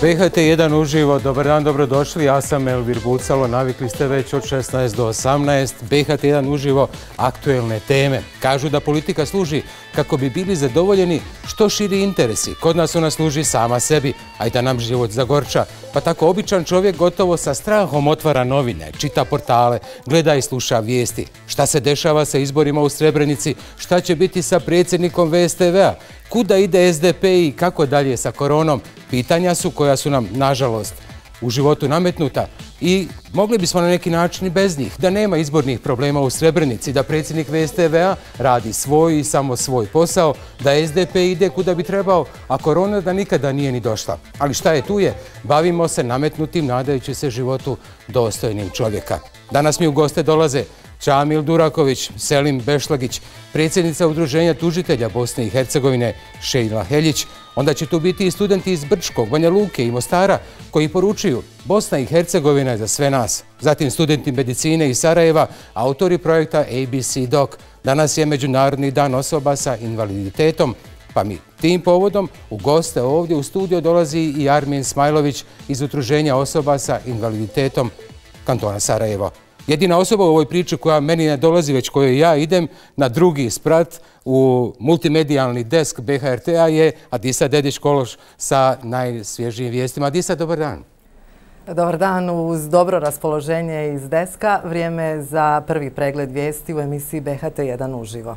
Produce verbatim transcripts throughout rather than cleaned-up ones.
B H T jedan uživo, dobar dan, dobrodošli, ja sam Elvir Bucalo, navikli ste već od šesnaest do osamnaest, B H T jedan uživo, aktuelne teme. Kažu da politika služi kako bi bili zadovoljeni što širi interesi. Kod nas ona služi sama sebi, a i da nam život zagorča. Pa tako običan čovjek gotovo sa strahom otvara novine, čita portale, gleda i sluša vijesti. Šta se dešava sa izborima u Srebrenici, šta će biti sa predsjednikom V S T V-a, kuda ide S D P i kako dalje sa koronom. Pitanja su koja su nam, nažalost, u životu nametnuta i mogli bismo na neki način i bez njih. Da nema izbornih problema u Srebrenici, da predsjednik V S T V-a radi svoj i samo svoj posao, da S D P ide kuda bi trebao, a korona da nikada nije ni došla. Ali šta je tu je? Bavimo se nametnutim, nadajući se životu dostojnim čovjeka. Danas mi u goste dolaze Čamil Duraković, Selim Bešlagić, predsjednica Udruženja tužitelja Bosne i Hercegovine Šejla Heljić, onda će tu biti i studenti iz Brčkog, Banja Luke i Mostara koji poručuju Bosna i Hercegovina je za sve nas. Zatim studenti medicine iz Sarajeva, autori projekta A B C Doc. Danas je Međunarodni dan osoba sa invaliditetom, pa mi tim povodom u goste ovdje u studio dolazi i Armin Smajlović iz Udruženja osoba sa invaliditetom kantona Sarajevo. Jedina osoba u ovoj priči koja meni ne dolazi, već kojoj ja idem na drugi sprat u multimedijalni desk B H R T-a je Adisa Dedić-Kološ sa najsvježijim vijestima. Adisa, dobar dan. Dobar dan, uz dobro raspoloženje iz deska. Vrijeme za prvi pregled vijesti u emisiji B H T jedan uživo.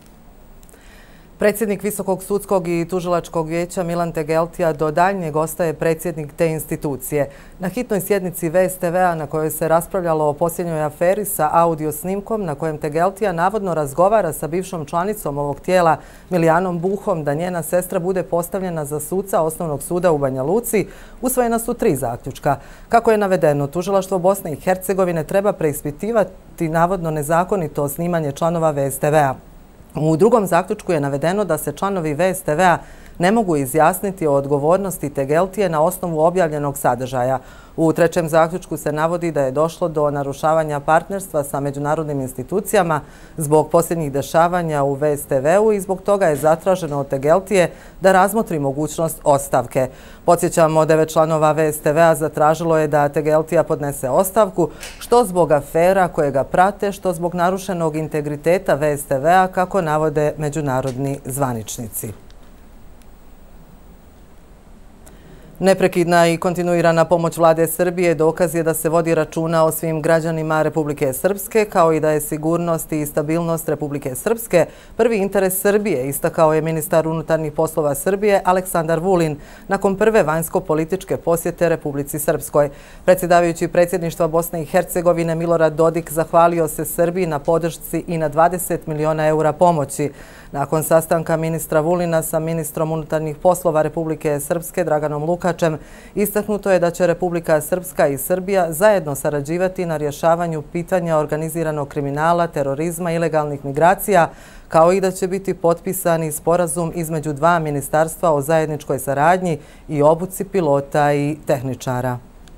Predsjednik Visokog sudskog i tužilačkog vijeća Milan Tegeltija do daljnjeg ostaje predsjednik te institucije. Na hitnoj sjednici V S T V-a na kojoj se raspravljalo o posljednjoj aferi sa audio snimkom na kojem Tegeltija navodno razgovara sa bivšom članicom ovog tijela Milijanom Buhom da njena sestra bude postavljena za suca Osnovnog suda u Banja Luci, usvojena su tri zaključka. Kako je navedeno, tužilaštvo Bosne i Hercegovine treba preispitivati navodno nezakonito snimanje članova V S T V-a. U drugom zaključku je navedeno da se članovi V S T V-a ne mogu izjasniti o odgovornosti Tegeltije na osnovu objavljenog sadržaja. U trećem zaključku se navodi da je došlo do narušavanja partnerstva sa međunarodnim institucijama zbog posljednjih dešavanja u V S T V-u i zbog toga je zatraženo od Tegeltije da razmotri mogućnost ostavke. Podsjećamo, devet članova V S T V-a zatražilo je da Tegeltija podnese ostavku, što zbog afera koje ga prate, što zbog narušenog integriteta V S T V-a, kako navode međunarodni zvaničnici. Neprekidna i kontinuirana pomoć vlade Srbije dokaz je da se vodi računa o svim građanima Republike Srpske, kao i da je sigurnost i stabilnost Republike Srpske prvi interes Srbije, istakao je ministar unutarnjih poslova Srbije Aleksandar Vulin nakon prve vanjsko-političke posjete Republici Srpskoj. Predsjedavajući predsjedništva Bosne i Hercegovine Milorad Dodik zahvalio se Srbiji na podršci i na dvadeset miliona eura pomoći. Nakon sastanka ministra Vulina sa ministrom unutarnjih poslova Republike Srpske Draganom Lukačem, istaknuto je da će Republika Srpska i Srbija zajedno sarađivati na rješavanju pitanja organiziranog kriminala, terorizma i ilegalnih migracija, kao i da će biti potpisani sporazum između dva ministarstva o zajedničkoj saradnji i obuci pilota i tehničara.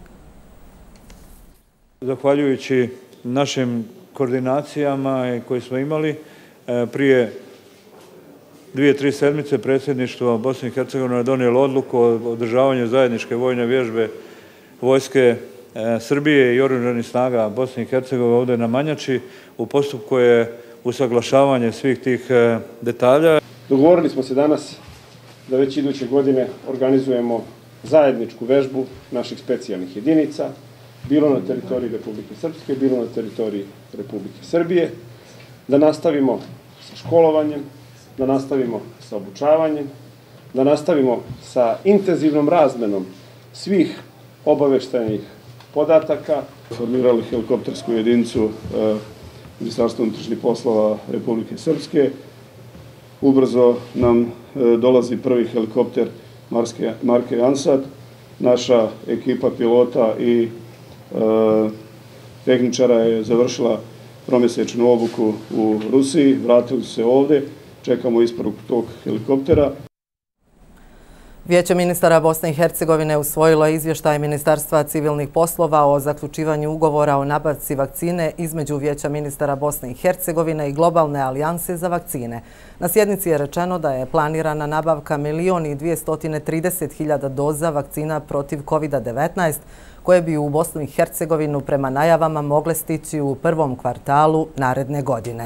Zahvaljujući našim koordinacijama koje smo imali prije dvije, tri sedmice, predsjedništvo Bosne i Hercegovine je donijelo odluku o održavanju zajedničke vojne vježbe vojske Srbije i oružanih snaga Bosne i Hercegovine ovdje na Manjači. U postupku je usaglašavanje svih tih detalja. Dogovorili smo se danas da već iduće godine organizujemo zajedničku vežbu naših specijalnih jedinica, bilo na teritoriji Republike Srpske, bilo na teritoriji Republike Srbije, da nastavimo sa školovanjem, da nastavimo sa obučavanjem, da nastavimo sa intenzivnom razmenom svih obaveštajnih podataka. Formirali helikoptersku jedinicu Ministarstva unutrašnjih poslova Republike Srpske. Ubrzo nam dolazi prvi helikopter marke Ansat. Naša ekipa pilota i tehničara je završila tromjesečnu obuku u Rusiji, vratili su se ovdje. Čekamo isporuku tog helikoptera. Vijeće ministara Bosne i Hercegovine usvojilo je izvještaj Ministarstva civilnih poslova o zaključivanju ugovora o nabavci vakcine između Vijeća ministara Bosne i Hercegovine i Globalne alijanse za vakcine. Na sjednici je rečeno da je planirana nabavka milion i dvjesto trideset hiljada doza vakcina protiv kovid devetnaest, koje bi u Bosnu i Hercegovinu prema najavama mogle stići u prvom kvartalu naredne godine.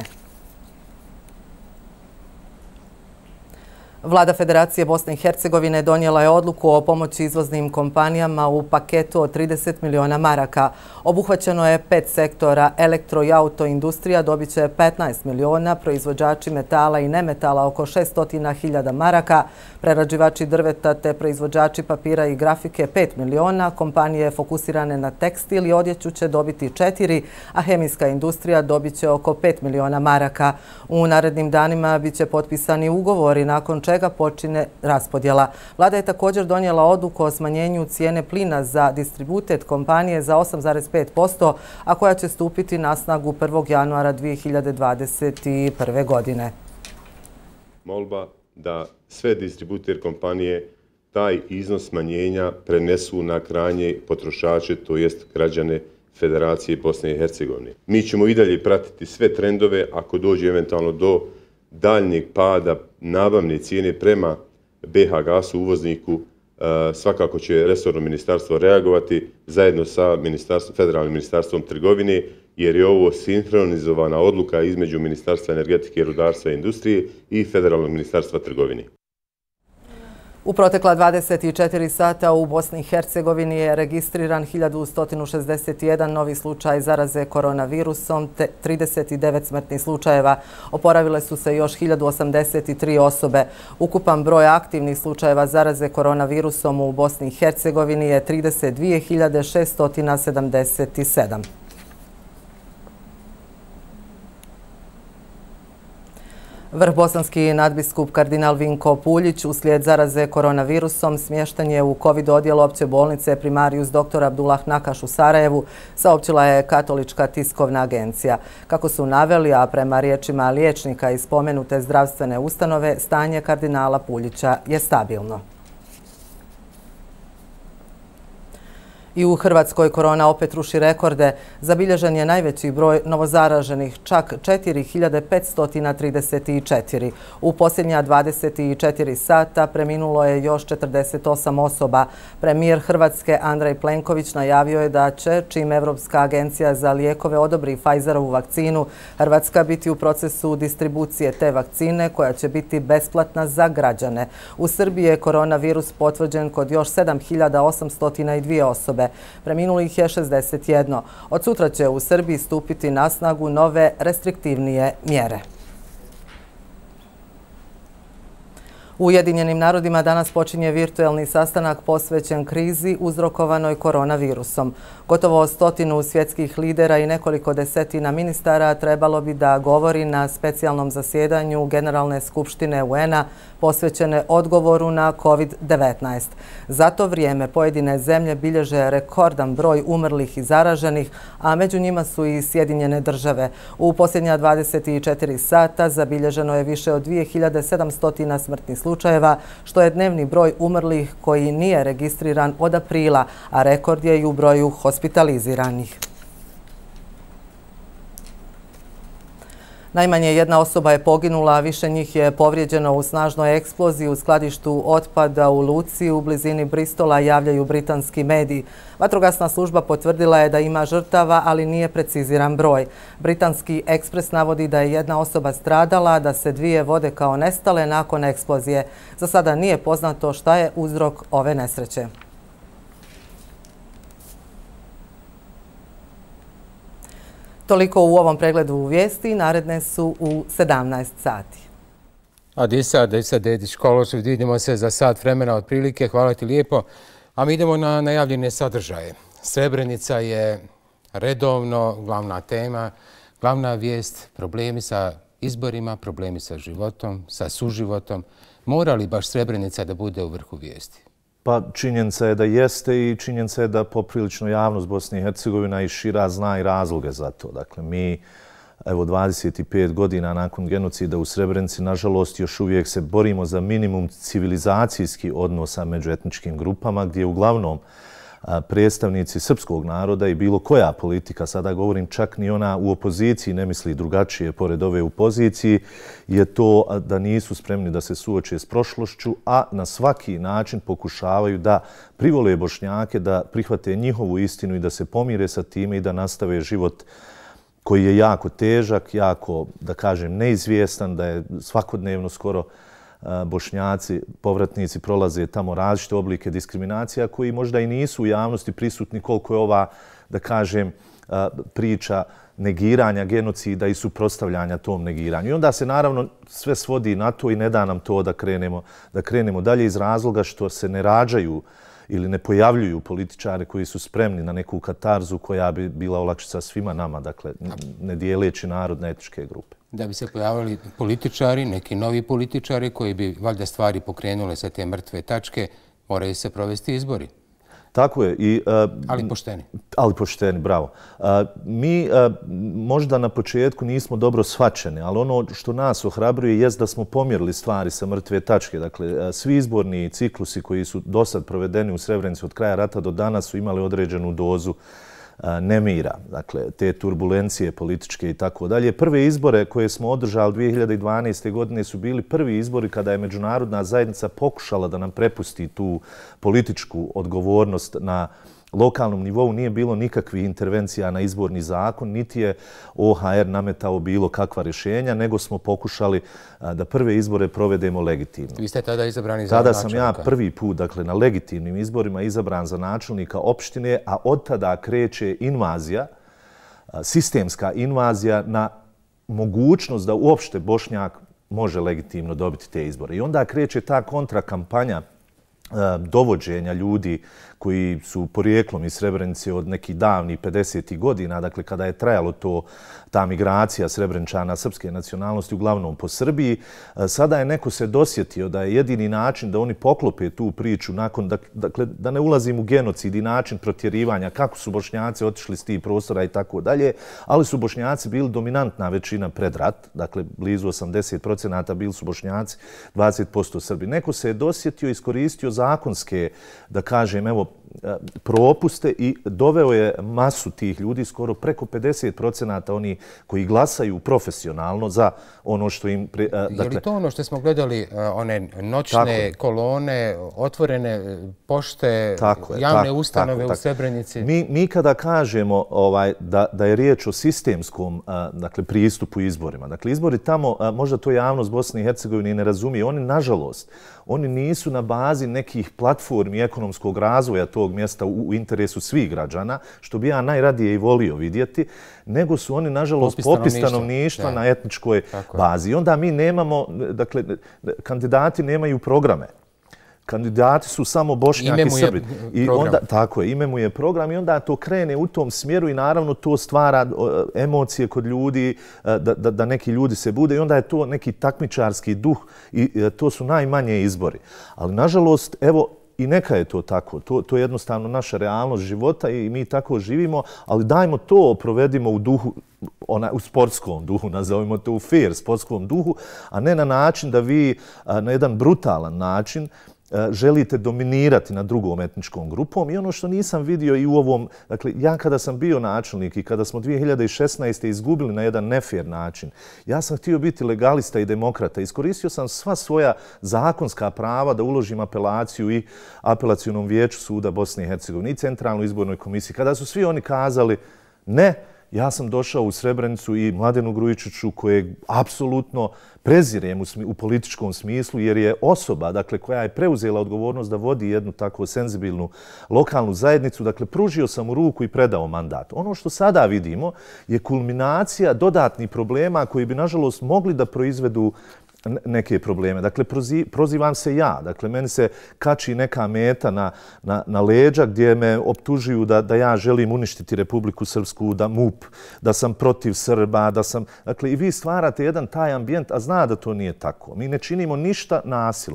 Vlada Federacije Bosne i Hercegovine donijela je odluku o pomoći izvoznim kompanijama u paketu od trideset miliona maraka. Obuhvaćeno je pet sektora. Elektro i autoindustrija dobit će petnaest miliona, proizvođači metala i nemetala oko šesto hiljada maraka, prerađivači drveta te proizvođači papira i grafike pet miliona, kompanije fokusirane na tekstil i odjeću će dobiti četiri, a hemijska industrija dobit će oko pet miliona maraka. U narednim danima bit će potpisani ugovori nakon čega počine raspodjela. Vlada je također donijela odluku o smanjenju cijene plina za distributet kompanije za osam zarez pet posto, a koja će stupiti na snagu prvog januara dvije hiljade dvadeset prve. godine. Molba da sve distributer kompanije taj iznos smanjenja prenesu na krajnje potrošače, to jest građane Federacije Bosne i Hercegovine. Mi ćemo i dalje pratiti sve trendove ako dođe eventualno do daljnjeg pada nabavne cijene prema B H Gasu, uvozniku. Svakako će resorno ministarstvo reagovati zajedno sa Federalnim ministarstvom trgovine, jer je ovo sinhronizovana odluka između Ministarstva energetike, rudarstva i industrije i Federalnog ministarstva trgovine. U protekla dvadeset četiri sata u Bosni i Hercegovini je registriran hiljadu sto šezdeset jedan novi slučaj zaraze koronavirusom te trideset devet smrtnih slučajeva. Oporavile su se još hiljadu osamdeset tri osobe. Ukupan broj aktivnih slučajeva zaraze koronavirusom u Bosni i Hercegovini je trideset dvije hiljade šesto sedamdeset sedam. Vrhbosanski nadbiskup kardinal Vinko Puljić uslijed zaraze koronavirusom smješten je u COVID odjelu opće bolnice Primarius doktor Abdullah Nakaš u Sarajevu, saopćila je Katolička tiskovna agencija. Kako su naveli, a prema riječima liječnika iz spomenute zdravstvene ustanove, stanje kardinala Puljića je stabilno. I u Hrvatskoj korona opet ruši rekorde. Zabilježen je najveći broj novozaraženih, čak četiri hiljade petsto trideset četiri. U posljednja dvadeset četiri sata preminulo je još četrdeset osam osoba. Premijer Hrvatske Andrej Plenković najavio je da će, čim Europska agencija za lijekove odobri Pfizerovu vakcinu, Hrvatska biti u procesu distribucije te vakcine koja će biti besplatna za građane. U Srbiji je koronavirus potvrđen kod još sedam hiljada osamsto dvije osobe. Preminulih je šezdeset jedan. Od sutra će u Srbiji stupiti na snagu nove restriktivnije mjere. U Ujedinjenim narodima danas počinje virtuelni sastanak posvećen krizi uzrokovanoj koronavirusom. Gotovo stotinu svjetskih lidera i nekoliko desetina ministara trebalo bi da govori na specijalnom zasjedanju Generalne skupštine U N-a posvećene odgovoru na COVID devetnaest. Za to vrijeme pojedine zemlje bilježe rekordan broj umrlih i zaraženih, a među njima su i Sjedinjene države. U posljednja dvadeset četiri sata zabilježeno je više od dvije hiljade sedamsto smrtnih slučajeva, što je dnevni broj umrlih koji nije registriran od aprila, a rekord je i u broju hospitaliziranih. Najmanje jedna osoba je poginula, a više njih je povrijeđeno u snažnoj eksploziji u skladištu otpada u Luci u blizini Bristola, javljaju britanski mediji. Vatrogasna služba potvrdila je da ima žrtava, ali nije preciziran broj. Britanski ekspres navodi da je jedna osoba stradala, a da se dvije vode kao nestale nakon eksplozije. Za sada nije poznato šta je uzrok ove nesreće. Toliko u ovom pregledu vijesti, naredne su u sedamnaest sati. A di sad, di sad, Dedić Kološ, vidimo se za sat vremena otprilike, hvala ti lijepo. A mi idemo na najavljene sadržaje. Srebrenica je redovno glavna tema, glavna vijest, problemi sa izborima, problemi sa životom, sa suživotom. Mora li baš Srebrenica da bude u vrhu vijesti? Pa činjenica je da jeste i činjenica je da poprilično javnost Bosne i Hercegovina i šira zna i razloge za to. Dakle, mi evo dvadeset pet godina nakon genocida u Srebrenici, nažalost, još uvijek se borimo za minimum civilizacijskih odnosa među etničkim grupama, gdje uglavnom predstavnici srpskog naroda i bilo koja politika, sada govorim čak ni ona u opoziciji ne misli drugačije pored ove u poziciji, je to da nisu spremni da se suoče s prošlošću, a na svaki način pokušavaju da privole Bošnjake, da prihvate njihovu istinu i da se pomire sa time i da nastave život koji je jako težak, jako, da kažem, neizvjestan, da je svakodnevno skoro Bošnjaci, povratnici prolaze tamo različite oblike diskriminacija koji možda i nisu u javnosti prisutni koliko je ova, da kažem, priča negiranja genocida i suprotstavljanja tom negiranju. I onda se naravno sve svodi na to i ne da nam to da krenemo, da krenemo dalje iz razloga što se ne rađaju ili ne pojavljuju političari koji su spremni na neku katarzu koja bi bila olakšica svima nama, dakle, ne dijeleći narod na etničke grupe. Da bi se pojavili političari, neki novi političari koji bi valjda stvari pokrenule sa te mrtve tačke, moraju se provesti izbori. Tako je. I, uh, ali pošteni. Ali pošteni, bravo. Uh, mi uh, možda na početku nismo dobro shvaćeni, ali ono što nas ohrabruje jest da smo pomjerili stvari sa mrtve tačke. Dakle, uh, svi izborni ciklusi koji su do sad provedeni u Srebrenici od kraja rata do danas su imali određenu dozu nemira, dakle, te turbulencije političke i tako dalje. Prve izbore koje smo održali dvije hiljade dvanaeste. godine su bili prvi izbori kada je međunarodna zajednica pokušala da nam prepusti tu političku odgovornost na lokalnom nivou. Nije bilo nikakvih intervencija na izborni zakon, niti je O H R nametao bilo kakva rješenja, nego smo pokušali da prve izbore provedemo legitimno. Vi ste tada izabrani za načelnika? Tada sam ja prvi put, dakle, na legitimnim izborima izabran za načelnika opštine, a od tada kreće invazija, sistemska invazija na mogućnost da uopšte Bošnjak može legitimno dobiti te izbore. I onda kreće ta kontrakampanja dovođenja ljudi koji su porijeklom iz Srebrenice od nekih davnih pedesetih godina, dakle kada je trajalo to, ta migracija Srebrenčana srpske nacionalnosti uglavnom po Srbiji. Sada je neko se dosjetio da je jedini način da oni poklope tu priču nakon, dakle da ne ulazim u genocid i način protjerivanja, kako su Bošnjaci otišli s tih prostora i tako dalje, ali su Bošnjaci bili dominantna većina pred rat, dakle blizu osamdeset procenata bili su Bošnjaci, dvadeset posto Srbi. Neko se je dosjetio, iskoristio zakonske, da kažem, evo, propuste i doveo je masu tih ljudi, skoro preko pedeset procenata oni koji glasaju profesionalno za ono što im... Pre, dakle, je li to ono što smo gledali, one noćne tako, kolone, otvorene pošte, tako, javne tako, ustanove tako, u Srebrenici? Mi, mi kada kažemo ovaj, da, da je riječ o sistemskom dakle, pristupu izborima, dakle izbori tamo, možda to javnost Bosne i Hercegovine ne razumije, oni nažalost, oni nisu na bazi nekih platformi ekonomskog razvoja tog mjesta u, u interesu svih građana, što bi ja najradije i volio vidjeti, nego su oni, nažalost, popis stanovništva na etničkoj bazi. I onda mi nemamo, dakle, kandidati nemaju programe. Kandidati su samo Bošnjak i Srbi. I onda, tako je, ime mu je program i onda to krene u tom smjeru i naravno to stvara emocije kod ljudi, da, da, da neki ljudi se bude i onda je to neki takmičarski duh i to su najmanje izbori. Ali nažalost, evo, i neka je to tako. To, to je jednostavno naša realnost života i mi tako živimo, ali dajmo to provedimo u duhu, ona, u sportskom duhu, nazovimo to u fair sportskom duhu, a ne na način da vi na jedan brutalan način želite dominirati nad drugom etničkom grupom. I ono što nisam vidio i u ovom, dakle, ja kada sam bio načelnik i kada smo dvije hiljade šesnaeste. izgubili na jedan nefer način, ja sam htio biti legalista i demokrata. Iskoristio sam sva svoja zakonska prava da uložim apelaciju i apelacionom vijeću suda Bosne i Hercegovine i Centralnoj izbornoj komisiji. Kada su svi oni kazali ne, ja sam došao u Srebrenicu i Mladenu Grujičiću kojeg apsolutno prezirem u, u političkom smislu jer je osoba, dakle, koja je preuzela odgovornost da vodi jednu takvu senzibilnu lokalnu zajednicu, dakle, pružio sam mu ruku i predao mandat. Ono što sada vidimo je kulminacija dodatnih problema koji bi, nažalost, mogli da proizvedu neke probleme. Dakle, prozivam se ja. Dakle, meni se kači neka meta na, na, na leđa gdje me optužuju da, da ja želim uništiti Republiku Srpsku, da M U P, da sam protiv Srba, da sam... Dakle, i vi stvarate jedan taj ambijent, a zna da to nije tako. Mi ne činimo ništa nasilno.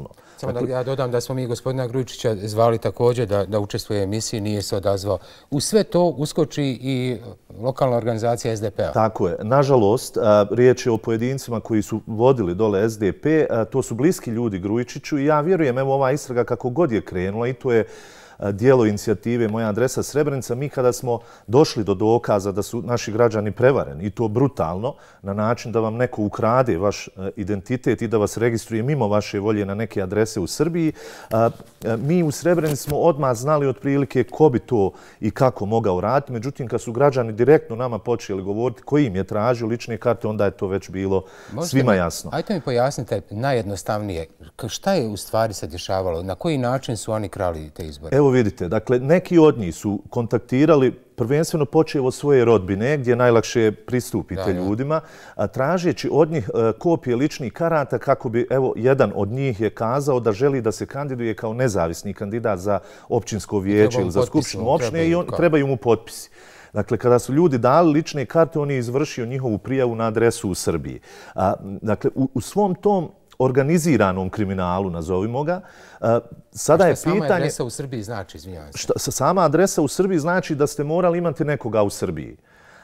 Samo da ja dodam da smo mi gospodina Grujičića zvali također da, da učestvuje u emisiji, nije se odazvao. U sve to uskoči i lokalna organizacija S D P-a. Tako je. Nažalost, riječ je o pojedincima koji su vodili dole S D P, to su bliski ljudi Grujičiću i ja vjerujem, evo ova istraga kako god je krenula i to je dijelo inicijative Moja adresa Srebrenica, mi kada smo došli do dokaza da su naši građani prevareni i to brutalno, na način da vam neko ukrade vaš identitet i da vas registruje mimo vaše volje na neke adrese u Srbiji, mi u Srebrenici smo odmah znali otprilike ko bi to i kako mogao raditi. Međutim, kad su građani direktno nama počeli govoriti koji im je tražio lične karte, onda je to već bilo svima jasno. Ajte mi pojasnite najjednostavnije, šta je u stvari se dešavalo, na koji način su oni krali te izbore? Evo vidite, dakle, neki od njih su kontaktirali prvenstveno počevo od svoje rodbine, gdje najlakše pristupite ljudima, tražeći od njih kopije ličnih karata kako bi, evo, jedan od njih je kazao da želi da se kandiduje kao nezavisni kandidat za općinsko vijeće ili za skupštinu opštine i trebaju mu potpisi. Dakle, kada su ljudi dali lične karte, on je izvršio njihovu prijavu na adresu u Srbiji. Dakle, u svom tom organiziranom kriminalu, nazovimo ga, sada je pitanje... Šta sama adresa u Srbiji znači, izvinjavam se? Sama adresa u Srbiji znači da ste morali imati nekoga u Srbiji.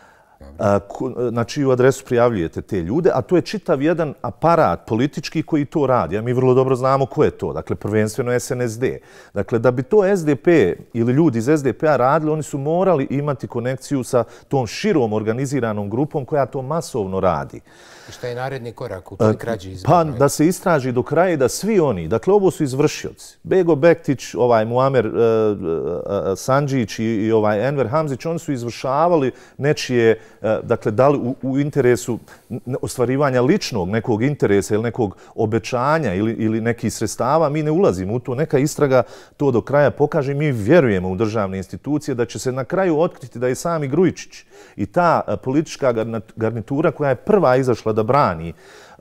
Na čiju adresu prijavljujete te ljude, a to je čitav jedan aparat politički koji to radi. A mi vrlo dobro znamo ko je to. Dakle, prvenstveno S N S D. Dakle, da bi to S D P ili ljudi iz S D P-a radili, oni su morali imati konekciju sa tom širom organiziranom grupom koja to masovno radi. I šta je naredni korak u toj krađi izbora? Pa da se istraži do kraja i da svi oni, dakle ovo su izvršioci, Bego Bektić, ovaj Muamer Sandžić i ovaj Enver Hamzić, oni su izvršavali nečije, dakle dali u interesu ostvarivanja ličnog nekog interesa ili nekog obećanja ili nekih sredstava. Mi ne ulazimo u to, neka istraga to do kraja pokaže. Mi vjerujemo u državne institucije da će se na kraju otkriti da je sami Grujičić i ta politička garnitura koja je prva izašla da brani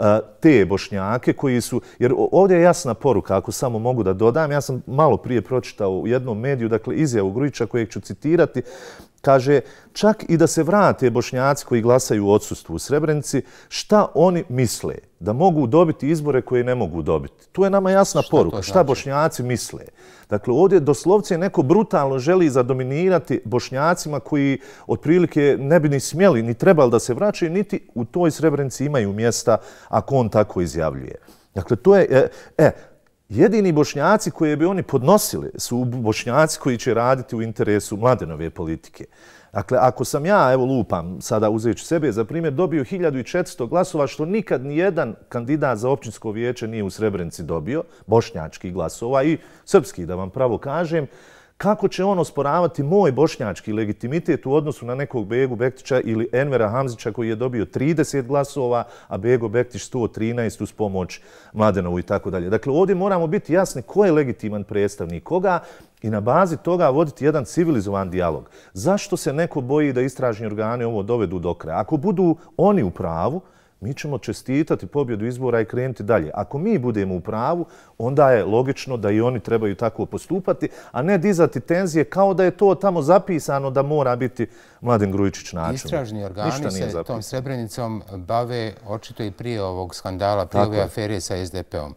te Bošnjake koji su, jer ovdje je jasna poruka, ako samo mogu da dodam, ja sam malo prije pročitao u jednom mediju, dakle izjavu Grujića kojeg ću citirati, kaže, čak i da se vrate Bošnjaci koji glasaju u odsustvu u Srebrenici, šta oni misle? Da mogu dobiti izbore koje ne mogu dobiti. To je nama jasna poruka. Šta Bošnjaci misle? Dakle, ovdje doslovce neko brutalno želi zadominirati Bošnjacima koji otprilike ne bi ni smjeli, ni trebali da se vraćaju, niti u toj Srebrenici imaju mjesta ako on tako izjavljuje. Dakle, to je... E, jedini Bošnjaci koje bi oni podnosili su Bošnjaci koji će raditi u interesu Mladenove politike. Dakle, ako sam ja, evo lupam, sada uzet ću sebe za primjer, dobio hiljadu četiristo glasova, što nikad nijedan kandidat za općinsko vijeće nije u Srebrenici dobio, bošnjačkih glasova i srpski, da vam pravo kažem, kako će on osporavati moj bošnjački legitimitet u odnosu na nekog Begu Bektića ili Envera Hamzića koji je dobio trideset glasova, a Bego Bektić sto trinaest uz pomoć Mladenovu i tako dalje. Dakle, ovdje moramo biti jasni ko je legitiman predstavnik koga i na bazi toga voditi jedan civilizovan dijalog. Zašto se neko boji da istražni organi ovo dovedu do kraja? Ako budu oni u pravu, mi ćemo čestitati pobjedu izbora i krenuti dalje. Ako mi budemo u pravu, onda je logično da i oni trebaju tako postupati, a ne dizati tenzije kao da je to tamo zapisano da mora biti Mladen Grujičić načelnik. Istražni organi se tom Srebrenicom bave očito i prije ovog skandala, prije ove afere sa S D P-om.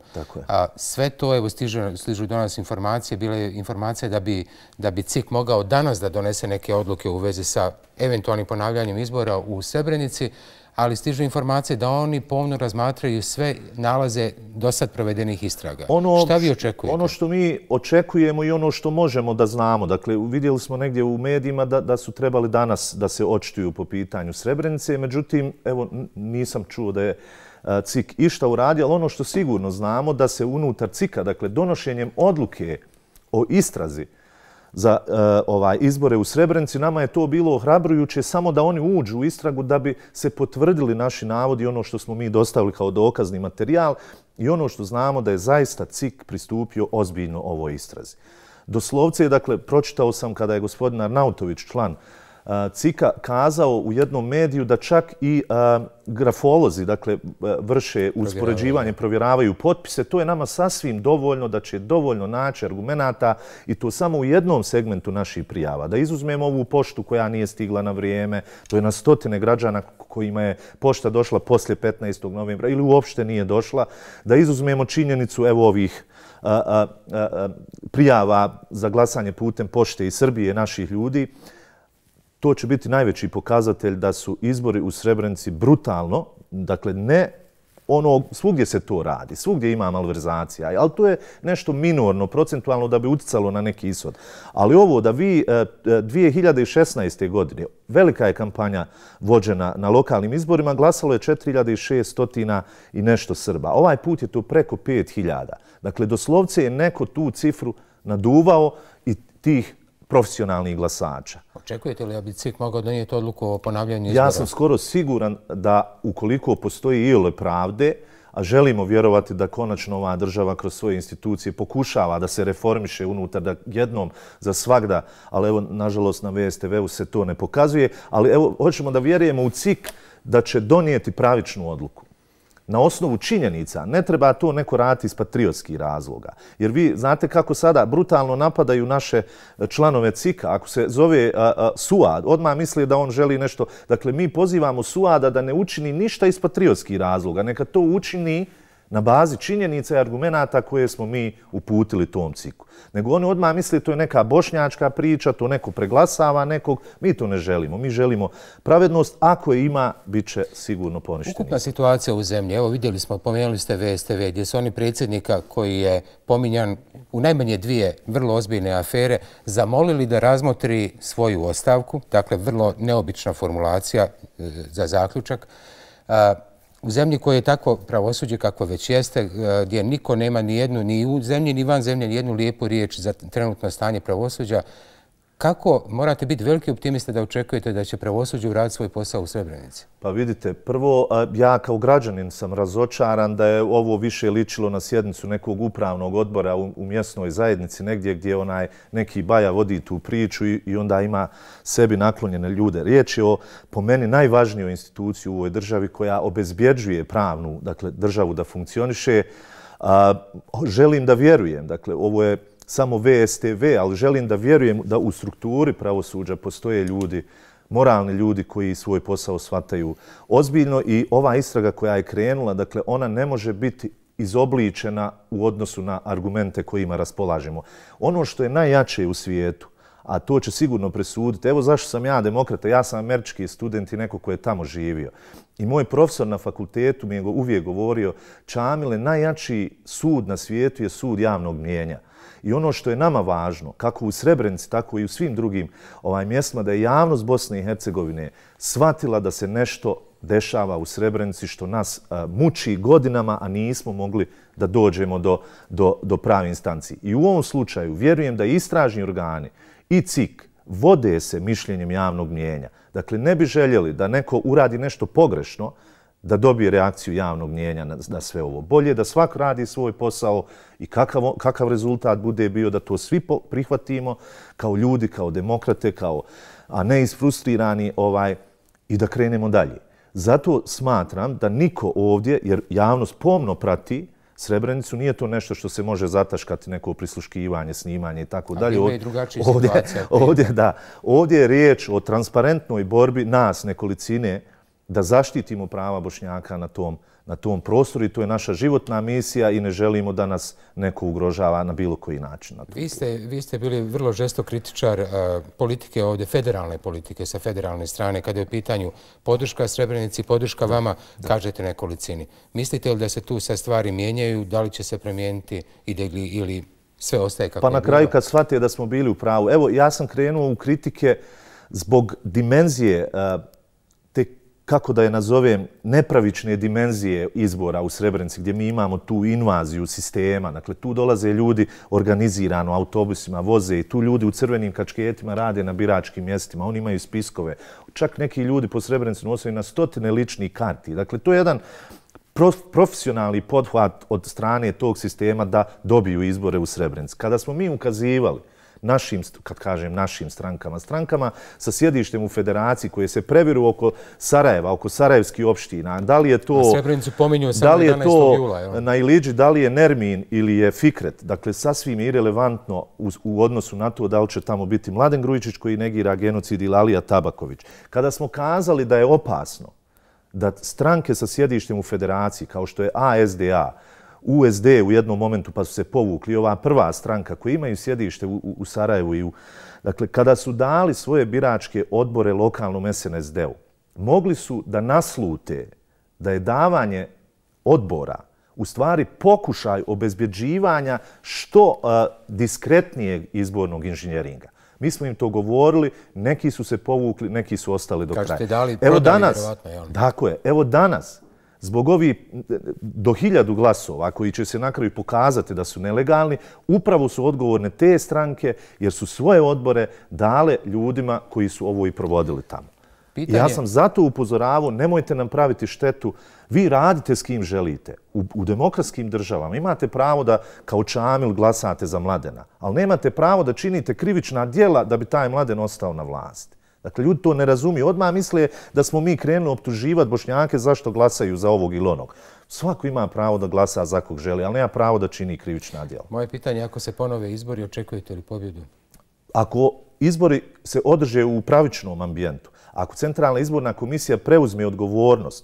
Sve to, evo, stižu do nas informacije, bila je informacija da bi C I K mogao danas da donese neke odluke u vezi sa eventualnim ponavljanjem izbora u Srebrenici, ali stižu informacije da oni pomno razmatraju sve nalaze do sad provedenih istraga. Šta vi očekujete? Ono što mi očekujemo i ono što možemo da znamo. Dakle, vidjeli smo negdje u medijima da su trebali danas da se očituju po pitanju Srebrenice. Međutim, evo, nisam čuo da je C I K išta uradio, ali ono što sigurno znamo da se unutar C I K-a, dakle, donošenjem odluke o istrazi za ovaj izbore u Srebrenici, nama je to bilo ohrabrujuće samo da oni uđu u istragu da bi se potvrdili naši navodi, ono što smo mi dostavili kao dokazni materijal i ono što znamo da je zaista C I K pristupio ozbiljno ovoj istrazi. Doslovce, dakle, pročitao sam kada je gospodin Arnautović, član Cika kazao u jednom mediju da čak i grafolozi, dakle, vrše uspoređivanje, provjeravaju potpise. To je nama sasvim dovoljno, da će dovoljno naći argumenata i to samo u jednom segmentu naših prijava. Da izuzmemo ovu poštu koja nije stigla na vrijeme, to je na stotine građana kojima je pošta došla poslije petnaestog novembra ili uopšte nije došla. Da izuzmemo činjenicu evo ovih a, a, a, prijava za glasanje putem pošte iz Srbije naših ljudi. To će biti najveći pokazatelj da su izbori u Srebrenici brutalno, dakle ne ono, svugdje se to radi, svugdje ima malverzacija, ali to je nešto minorno, procentualno da bi uticalo na neki ishod. Ali ovo da vi dvije hiljade šesnaeste. godine, velika je kampanja vođena na lokalnim izborima, glasalo je četiri hiljade šesto i nešto Srba. Ovaj put je to preko pet hiljada. Dakle, doslovce je neko tu cifru naduvao i tih profesionalnih glasača. Očekujete li da bi C I K mogao donijeti odluku o ponavljanju izbora? Ja sam skoro siguran da ukoliko postoji iole pravde, a želimo vjerovati da konačno ova država kroz svoje institucije pokušava da se reformiše unutar, da jednom za svagda, ali evo, nažalost, na V S T V-u se to ne pokazuje, ali evo, hoćemo da vjerujemo u C I K da će donijeti pravičnu odluku. Na osnovu činjenica, ne treba to neko raditi iz patriotskih razloga. Jer vi znate kako sada brutalno napadaju naše članove C I K-a. Ako se zove a, a, Suad, odmah misli da on želi nešto. Dakle, mi pozivamo Suada da ne učini ništa iz patriotskih razloga. Neka to učini na bazi činjenica i argumenata koje smo mi uputili tom C I K-u. Nego oni odmah misle to je neka bošnjačka priča, to neko preglasava nekog. Mi to ne želimo. Mi želimo pravednost. Ako je ima, bit će sigurno poništeni. Ukupna situacija u zemlji. Evo vidjeli smo, pomenuli ste V S T V, gdje su oni predsjednika koji je pominjan u najmanje dvije vrlo ozbiljne afere zamolili da razmotri svoju ostavku. Dakle, vrlo neobična formulacija za zaključak. U zemlji koja je takvo pravosuđe kakvo već jeste, gdje niko nema ni jednu, ni u zemlji, ni van zemlje, ni jednu lijepu riječ za trenutno stanje pravosuđa, kako morate biti veliki optimiste da očekujete da će pravosuđe uraditi svoj posao u Srebrenici? Pa vidite, prvo, ja kao građanin sam razočaran da je ovo više ličilo na sjednicu nekog upravnog odbora u, u mjesnoj zajednici, negdje gdje onaj neki baja vodi tu priču i, i onda ima sebi naklonjene ljude. Riječ je o, po meni, najvažnijoj instituciji u ovoj državi koja obezbjeđuje pravnu, dakle, državu da funkcioniše. A, želim da vjerujem, dakle, ovo je samo V S T V, ali želim da vjerujem da u strukturi pravosuđa postoje ljudi, moralni ljudi koji svoj posao shvataju ozbiljno i ova istraga koja je krenula, dakle, ona ne može biti izobličena u odnosu na argumente kojima raspolažemo. Ono što je najjače u svijetu, a to će sigurno presuditi, evo zašto sam ja demokrata, ja sam američki student i neko ko je tamo živio. I moj profesor na fakultetu mi je uvijek govorio, Čamile, najjači sud na svijetu je sud javnog mnijenja. I ono što je nama važno, kako u Srebrenici, tako i u svim drugim ovaj, mjestima, da je javnost Bosne i Hercegovine shvatila da se nešto dešava u Srebrenici što nas a, muči godinama, a nismo mogli da dođemo do, do, do prave instancije. I u ovom slučaju vjerujem da istražni organi i C I K vode se mišljenjem javnog mnijenja. Dakle, ne bi željeli da neko uradi nešto pogrešno, da dobije reakciju javnog mnijenja na, na sve ovo. Bolje da svak radi svoj posao i kakav, kakav rezultat bude bio, da to svi prihvatimo kao ljudi, kao demokrate, kao, a ne isfrustrirani ovaj, i da krenemo dalje. Zato smatram da niko ovdje, jer javnost pomno prati Srebrenicu, nije to nešto što se može zataškati, neko prisluškivanje, snimanje i tako dalje. Ima i drugačija ovdje, situacija. Ovdje, da, ovdje je riječ o transparentnoj borbi nas, nekolicine, da zaštitimo prava Bošnjaka na tom, na tom prostoru i to je naša životna misija i ne želimo da nas neko ugrožava na bilo koji način. Na vi, ste, vi ste bili vrlo žestok kritičar uh, politike ovdje, federalne politike sa federalne strane. Kada je u pitanju podrška Srebrenici, podrška vama, da. Kažete nekolicini. Mislite li da se tu sve stvari mijenjaju, da li će se promijeniti ili, ili sve ostaje kako pa je bilo? Pa na kraju kad shvatite da smo bili u pravu. Evo, ja sam krenuo u kritike zbog dimenzije uh, kako da je nazovem, nepravične dimenzije izbora u Srebrenici, gdje mi imamo tu invaziju sistema. Dakle, tu dolaze ljudi organizirano, autobusima voze i tu ljudi u crvenim kačketima rade na biračkim mjestima. Oni imaju spiskove. Čak neki ljudi po Srebrenici nosaju na stotine ličnih karti. Dakle, to je jedan prof, profesionalni pothvat od strane tog sistema da dobiju izbore u Srebrenici. Kada smo mi ukazivali našim, kad kažem našim strankama, strankama sa sjedištem u federaciji koje se previru oko Sarajeva, oko sarajevskih opština. Da li je to... Srebrenicu pominju samo da li je jedanaestog jula. To na Iliđi, da li je Nermin ili je Fikret? Dakle, sasvim je irelevantno u, u odnosu na to da li će tamo biti Mladen Grujičić koji negira genocid ili Alija Tabaković. Kada smo kazali da je opasno da stranke sa sjedištem u federaciji, kao što je A S D A, U S D u jednom momentu pa su se povukli, ova prva stranka koji imaju sjedište u, u Sarajevu i u... Dakle, kada su dali svoje biračke odbore lokalnom S N S D-u, mogli su da naslute da je davanje odbora u stvari pokušaj obezbjeđivanja što uh, diskretnijeg izbornog inženjeringa. Mi smo im to govorili, neki su se povukli, neki su ostali do kraja. Kažete dali, evo prodali, danas, vjerovatno, jel? tako je, evo danas, zbog ovih do hiljadu glasova koji će se na kraju pokazati da su nelegalni, upravo su odgovorne te stranke jer su svoje odbore dale ljudima koji su ovo i provodili tamo. Pitanje... Ja sam zato upozoravao, nemojte nam praviti štetu, vi radite s kim želite. U, u demokratskim državama imate pravo da kao Čamil glasate za Mladena, ali nemate pravo da činite krivična djela da bi taj Mladen ostao na vlasti. Dakle, ljudi to ne razumiju. Odmah misle da smo mi krenuli optuživati Bošnjake zašto glasaju za ovog ili onog. Svako ima pravo da glasa za kog želi, ali nema pravo da čini krivična djela. Moje pitanje, ako se ponove izbori, očekujete li pobjedu? Ako izbori se održe u pravičnom ambijentu, ako Centralna izborna komisija preuzme odgovornost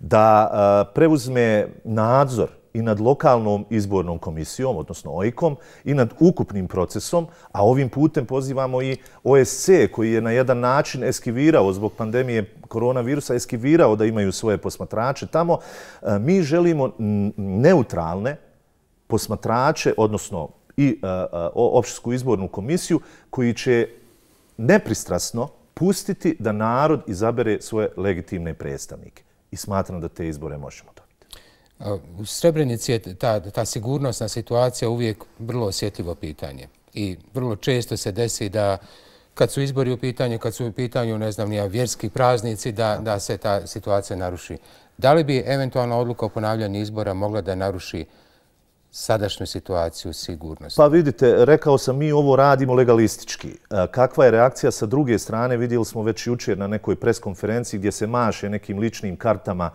da uh, preuzme nadzor i nad lokalnom izbornom komisijom, odnosno O I K-om, i nad ukupnim procesom, a ovim putem pozivamo i O S C koji je na jedan način eskivirao zbog pandemije koronavirusa, eskivirao da imaju svoje posmatrače tamo. Uh, mi želimo neutralne posmatrače, odnosno i uh, uh, opštinsku izbornu komisiju koji će nepristrasno pustiti da narod izabere svoje legitimne predstavnike. I smatram da te izbore možemo dobiti. U Srebrenici je ta, ta sigurnosna situacija uvijek vrlo osjetljivo pitanje. I vrlo često se desi da kad su izbori u pitanju, kad su u pitanju, ne znam, nija vjerski praznici, da, da se ta situacija naruši. Da li bi eventualna odluka o ponavljanju izbora mogla da naruši sadašnju situaciju sigurnosti? Pa vidite, rekao sam, mi ovo radimo legalistički. Kakva je reakcija sa druge strane, vidjeli smo već jučer na nekoj preskonferenciji gdje se maše nekim ličnim kartama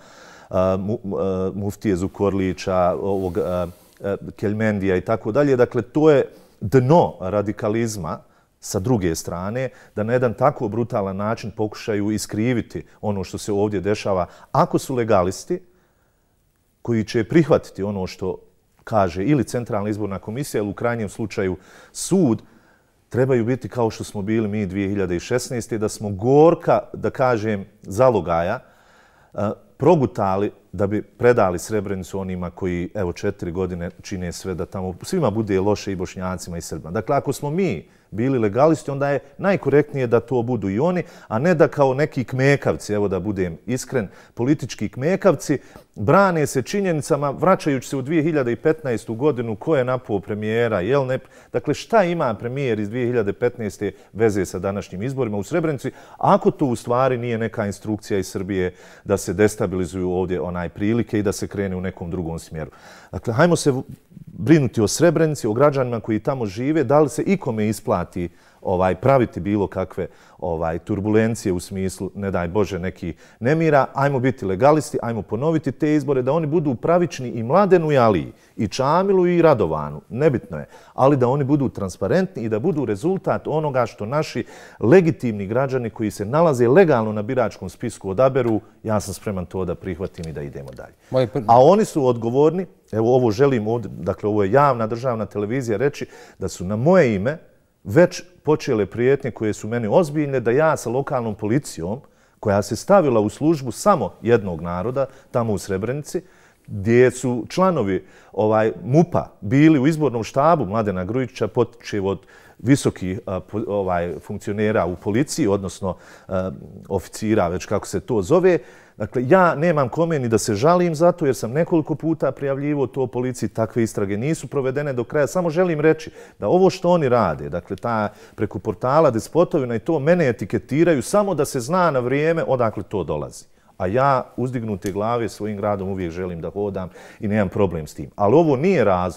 muftije Zukorlića, ovog Keljmendija i tako dalje. Dakle, to je dno radikalizma sa druge strane, da na jedan tako brutalan način pokušaju iskriviti ono što se ovdje dešava. Ako su legalisti koji će prihvatiti ono što kaže ili Centralna izborna komisija ili u krajnjem slučaju sud, trebaju biti kao što smo bili mi dvije hiljade šesnaeste. da smo gorka, da kažem, zalogaja progutali da bi predali Srebrenicu onima koji, evo, četiri godine čine sve da tamo svima bude loše i Bošnjacima i Srbima. Dakle, ako smo mi bili legalisti, onda je najkorektnije da to budu i oni, a ne da kao neki kmekavci, evo da budem iskren, politički kmekavci, brane se činjenicama, vraćajući se u dvije hiljade petnaestu. godinu, ko je napao premijera, jel ne... Dakle, šta ima premijer iz dvije hiljade petnaeste. veze sa današnjim izborima u Srebrenici, ako to u stvari nije neka instrukcija iz Srbije da se destabilizuju ovdje onaj prilike i da se krene u nekom drugom smjeru. Dakle, hajmo se brinuti o Srebrenici, o građanima koji tamo žive, da li se ikome isplati ovaj, praviti bilo kakve ovaj, turbulencije u smislu, ne daj Bože, neki nemira. Ajmo biti legalisti, ajmo ponoviti te izbore, da oni budu pravični i Mladenu i Aliji, i Čamilu i Radovanu, nebitno je, ali da oni budu transparentni i da budu rezultat onoga što naši legitimni građani koji se nalaze legalno na biračkom spisku odaberu. Ja sam spreman to da prihvatim i da idemo dalje. A oni su odgovorni, evo ovo želim ovdje, dakle ovo je javna državna televizija, reći da su na moje ime već počele prijetnje koje su meni ozbiljne, da ja sa lokalnom policijom, koja se stavila u službu samo jednog naroda, tamo u Srebrenici, gdje su članovi ovaj, MUP-a bili u izbornom štabu Mladena Grujičića, počev od visokih ovaj, funkcionera u policiji, odnosno a, oficira, već kako se to zove. Dakle, ja nemam kome ni da se žalim za to, jer sam nekoliko puta prijavljivo to policiji, takve istrage nisu provedene do kraja. Samo želim reći da ovo što oni rade, dakle, ta preko portala Despotovina i to, mene etiketiraju samo da se zna na vrijeme odakle to dolazi. A ja uzdignute glave svojim gradom uvijek želim da hodam i nemam problem s tim. Ali ovo nije razlog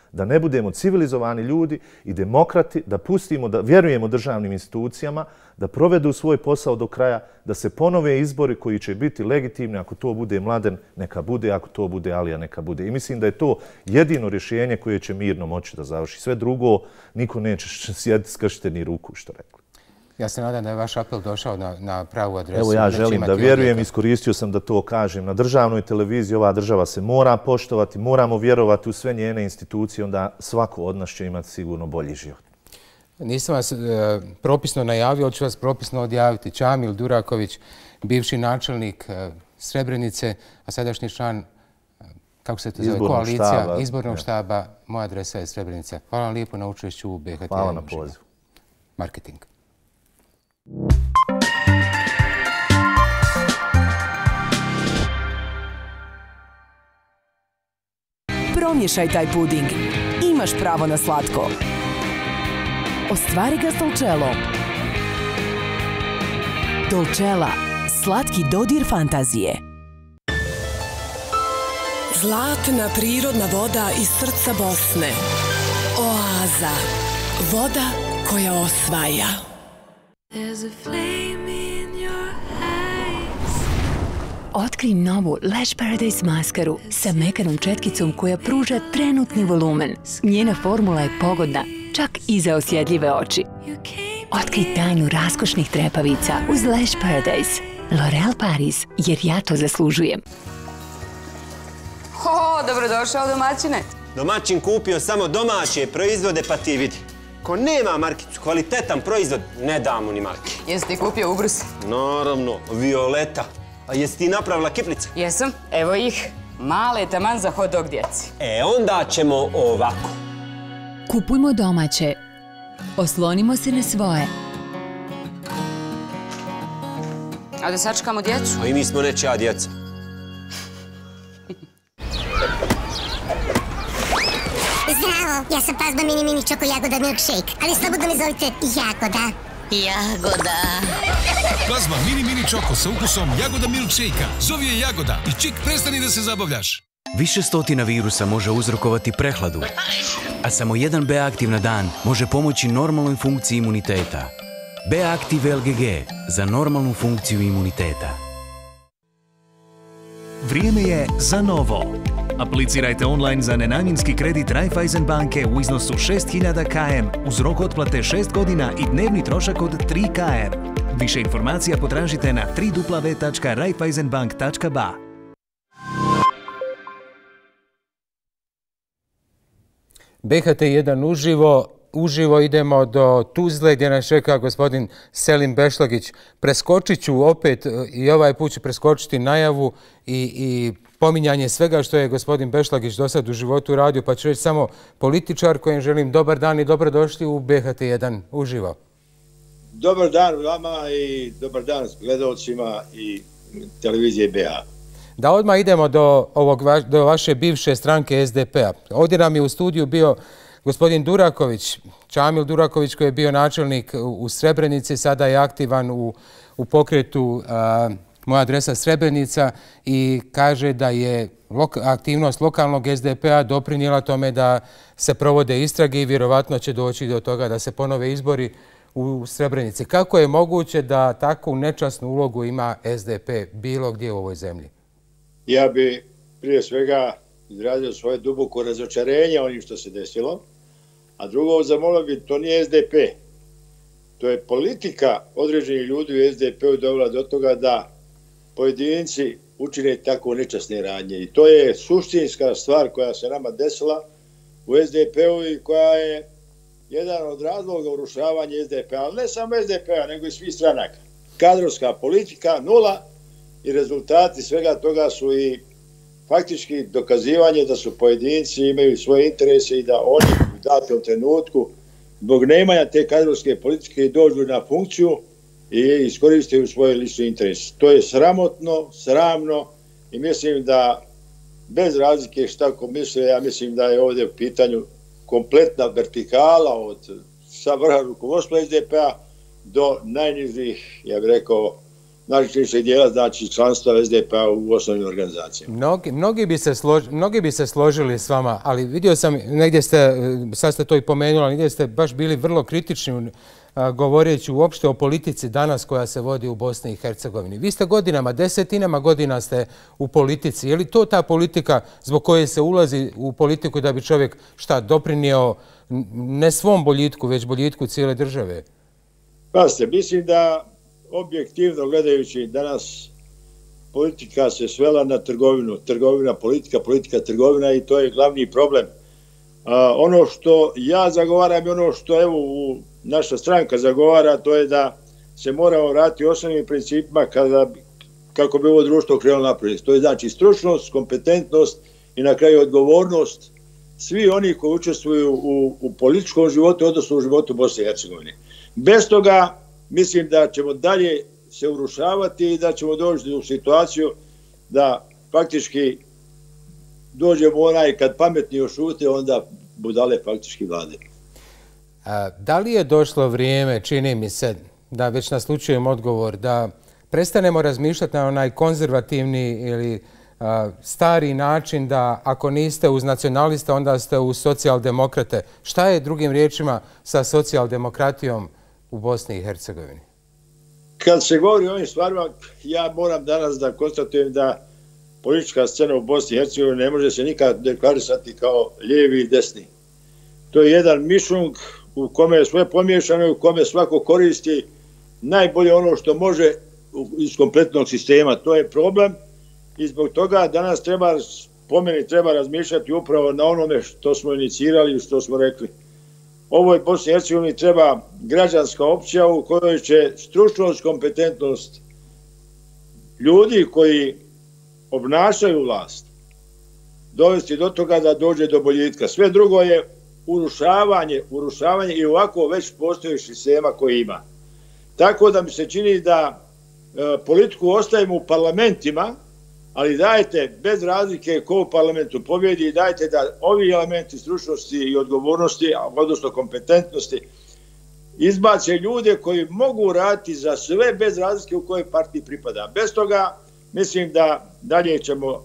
da ne budemo civilizovani ljudi i demokrati, da pustimo, da vjerujemo državnim institucijama, da provedu svoj posao do kraja, da se ponove izbori koji će biti legitimni. Ako to bude Mladen, neka bude, ako to bude Alija, neka bude. I mislim da je to jedino rješenje koje će mirno moći da završi. Sve drugo, niko neće sjediti skršteni ruku, što rekli. Ja se nadam da je vaš apel došao na, na pravu adresu. Evo ja želim da vjerujem, iskoristio sam da to kažem. Na državnoj televiziji ova država se mora poštovati, moramo vjerovati u sve njene institucije, onda svako od nas će imati sigurno bolji život. Nisam vas e, propisno najavio, ali ću vas propisno odjaviti. Čamil Duraković, bivši načelnik e, Srebrenice, a sadašnji član, e, kako se to zove, Izbornog koalicija, štaba. izbornog Ja. štaba. Moja adresa je Srebrenica. Hvala vam lijepo na učešću u B H T. Hvala na pozivu. Marketing. Promješaj taj puding. Imaš pravo na slatko. Ostvari ga s Dolcellom. Dolcella. Slatki dodir fantazije. Zlatna prirodna voda iz srca Bosne. Oaza. Voda koja osvaja. Otkri novu Lash Paradise maskaru sa mekanom četkicom koja pruža trenutni volumen. Njena formula je pogodna, čak i za osjetljive oči. Otkri tajnu raskošnih trepavica uz Lash Paradise. L'Oréal Paris, jer ja to zaslužujem. O, dobrodošao domaćine. Domaćin kupio samo domaće proizvode, pa ti vidi. Ko nema markicu, kvalitetan proizvod, ne da mu ni marke. Jesi ti kupio ubrus? Naravno, Violeta. A jesi ti napravila kiplice? Jesam, evo ih. Male taman za hot dog djeci. E, onda ćemo ovako. Kupujmo domaće. Oslonimo se na svoje. A da sačekamo djecu? A i mi smo nečija djeca. Zdravo, ja sam Pazba Mini Mini Čoko Jagoda Milkshake, ali slobodno me zovite Jagoda. Jagoda. Plazma Mini Mini Čoko sa ukusom Jagoda Milkshake-a. Zovi je Jagoda i čik, prestani da se zabavljaš. Više stotina virusa može uzrokovati prehladu, a samo jedan B-aktiv na dan može pomoći normalnoj funkciji imuniteta. B-aktiv L G G za normalnu funkciju imuniteta. Vrijeme je za novo. Aplicirajte online za nenamjenski kredit Raiffeisen banke u iznosu šest hiljada km uz rok otplate šest godina i dnevni trošak od tri km. Više informacija potražite na w w w tačka raiffeisenbank tačka b a. B H T jedan uživo. Uživo idemo do Tuzle gdje nas čeka gospodin Selim Bešlagić. Preskočit ću opet i ovaj put ću preskočiti najavu i, i pominjanje svega što je gospodin Bešlagić do sad u životu radio, pa ću reći samo političar kojem želim dobar dan i dobrodošli u B H T jedan uživo. Dobar dan vama i dobar dan gledalcima i televizije B A. Da odmah idemo do, ovog, do vaše bivše stranke S D P-a. Ovdje nam je u studiju bio gospodin Duraković, Čamil Duraković koji je bio načelnik u Srebrenici, sada je aktivan u, u pokretu a, Moja adresa Srebrenica i kaže da je loka, aktivnost lokalnog S D P-a doprinijela tome da se provode istrage i vjerovatno će doći do toga da se ponove izbori u Srebrenici. Kako je moguće da takvu nečasnu ulogu ima S D P bilo gdje u ovoj zemlji? Ja bi prije svega izrazio svoje duboko razočarenje onim što se desilo, a drugo zamolio bi, to nije S D P. To je politika određenih ljudi u S D P-u dovela do toga da pojedinci učine tako nečasne radnje. I to je suštinska stvar koja se nama desila u S D P-u i koja je jedan od razloga urušavanja S D P-a, ali ne samo S D P-a, nego i svih stranaka. Kadrovska politika, nula, i rezultati svega toga su i faktički dokazivanje da su pojedinci imaju svoje interese i da oni u datom trenutku zbog nemanja te kadrovske politike dođu na funkciju i iskoristaju svoje lične interese. To je sramotno, sramno i mislim da bez razlike šta ko misle, ja mislim da je ovdje u pitanju kompletna vertikala od sa vrha rukovodstva S D P-a do najnižih, ja bih rekao, najčešćeg dijela, znači članstva S D P-a u osnovnim organizacijama. Mnogi, mnogi, bi se slož, mnogi bi se složili s vama, ali vidio sam, negdje ste, sad ste to i pomenuli, negdje ste baš bili vrlo kritični govoreći uopšte o politici danas koja se vodi u Bosni i Hercegovini. Vi ste godinama, desetinama godina ste u politici. Je li to ta politika zbog koje se ulazi u politiku da bi čovjek šta doprinio ne svom boljitku, već boljitku cijele države? Pa ste, mislim da objektivno gledajući danas politika se svela na trgovinu. Trgovina, politika, politika, trgovina i to je glavni problem. A, ono što ja zagovaram i ono što evo u naša stranka zagovara, to je da se moramo vratiti osnovnim principima kada, kako bi ovo društvo krenulo naprijed. To je znači stručnost, kompetentnost i na kraju odgovornost svi oni koji učestvuju u, u političkom životu, odnosno u životu Bosne i Hercegovine. Bez toga mislim da ćemo dalje se urušavati i da ćemo doći u situaciju da faktički dođemo onaj kad pametni ošute, onda budale faktički vlade. A, da li je došlo vrijeme, čini mi se, da već naslučujem odgovor, da prestanemo razmišljati na onaj konzervativni ili a, stari način da ako niste uz nacionalista, onda ste uz socijaldemokrate. Šta je drugim riječima sa socijaldemokratijom u Bosni i Hercegovini? Kad se govori o ovim stvarima, ja moram danas da konstatujem da politička scena u Bosni i Hercegovini ne može se nikad deklarisati kao lijevi i desni. To je jedan mišung u kome je sve pomiješano i u kome svako koristi najbolje ono što može iz kompletnog sistema. To je problem i zbog toga danas treba, po meni, treba razmišljati upravo na onome što smo inicirali i što smo rekli. Ovoj Bosni i Hercegovini treba građanska opcija u kojoj će stručnost, kompetentnost ljudi koji obnašaju vlast dovesti do toga da dođe do boljitka. Sve drugo je urušavanje, urušavanje i ovako već postojećih sistema koji ima. Tako da mi se čini da e, politiku ostavimo u parlamentima, ali dajte bez razlike ko u parlamentu pobjedi i dajte da ovi elementi stručnosti i odgovornosti, odnosno kompetentnosti, izbace ljude koji mogu raditi za sve bez razlike u kojoj partiji pripada. Bez toga mislim da dalje ćemo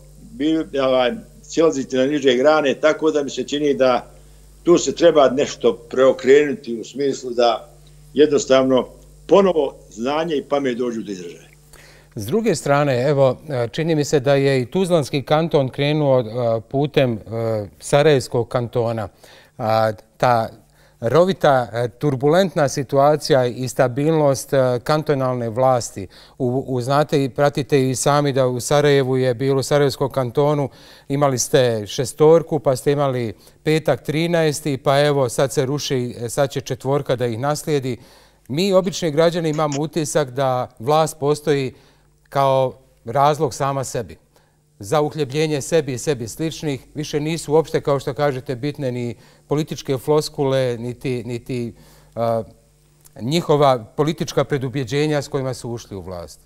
silaziti na niže grane, tako da mi se čini da tu se treba nešto preokrenuti u smislu da jednostavno ponovo znanje i pamet dođu do države. S druge strane, evo, čini mi se da je i Tuzlanski kanton krenuo putem Sarajevskog kantona. Ta rovita, turbulentna situacija i stabilnost kantonalne vlasti. U, u, znate i pratite i sami da u Sarajevu je bilo, u Sarajevskom kantonu imali ste šestorku, pa ste imali petak trinaesti, pa evo sad se ruši, sad će četvorka da ih naslijedi. Mi, obični građani, imamo utisak da vlast postoji kao razlog sama sebi. Za uhljebljenje sebi i sebi sličnih. Više nisu uopšte, kao što kažete, bitne ni političke floskule, niti, niti uh, njihova politička predubjeđenja s kojima su ušli u vlast.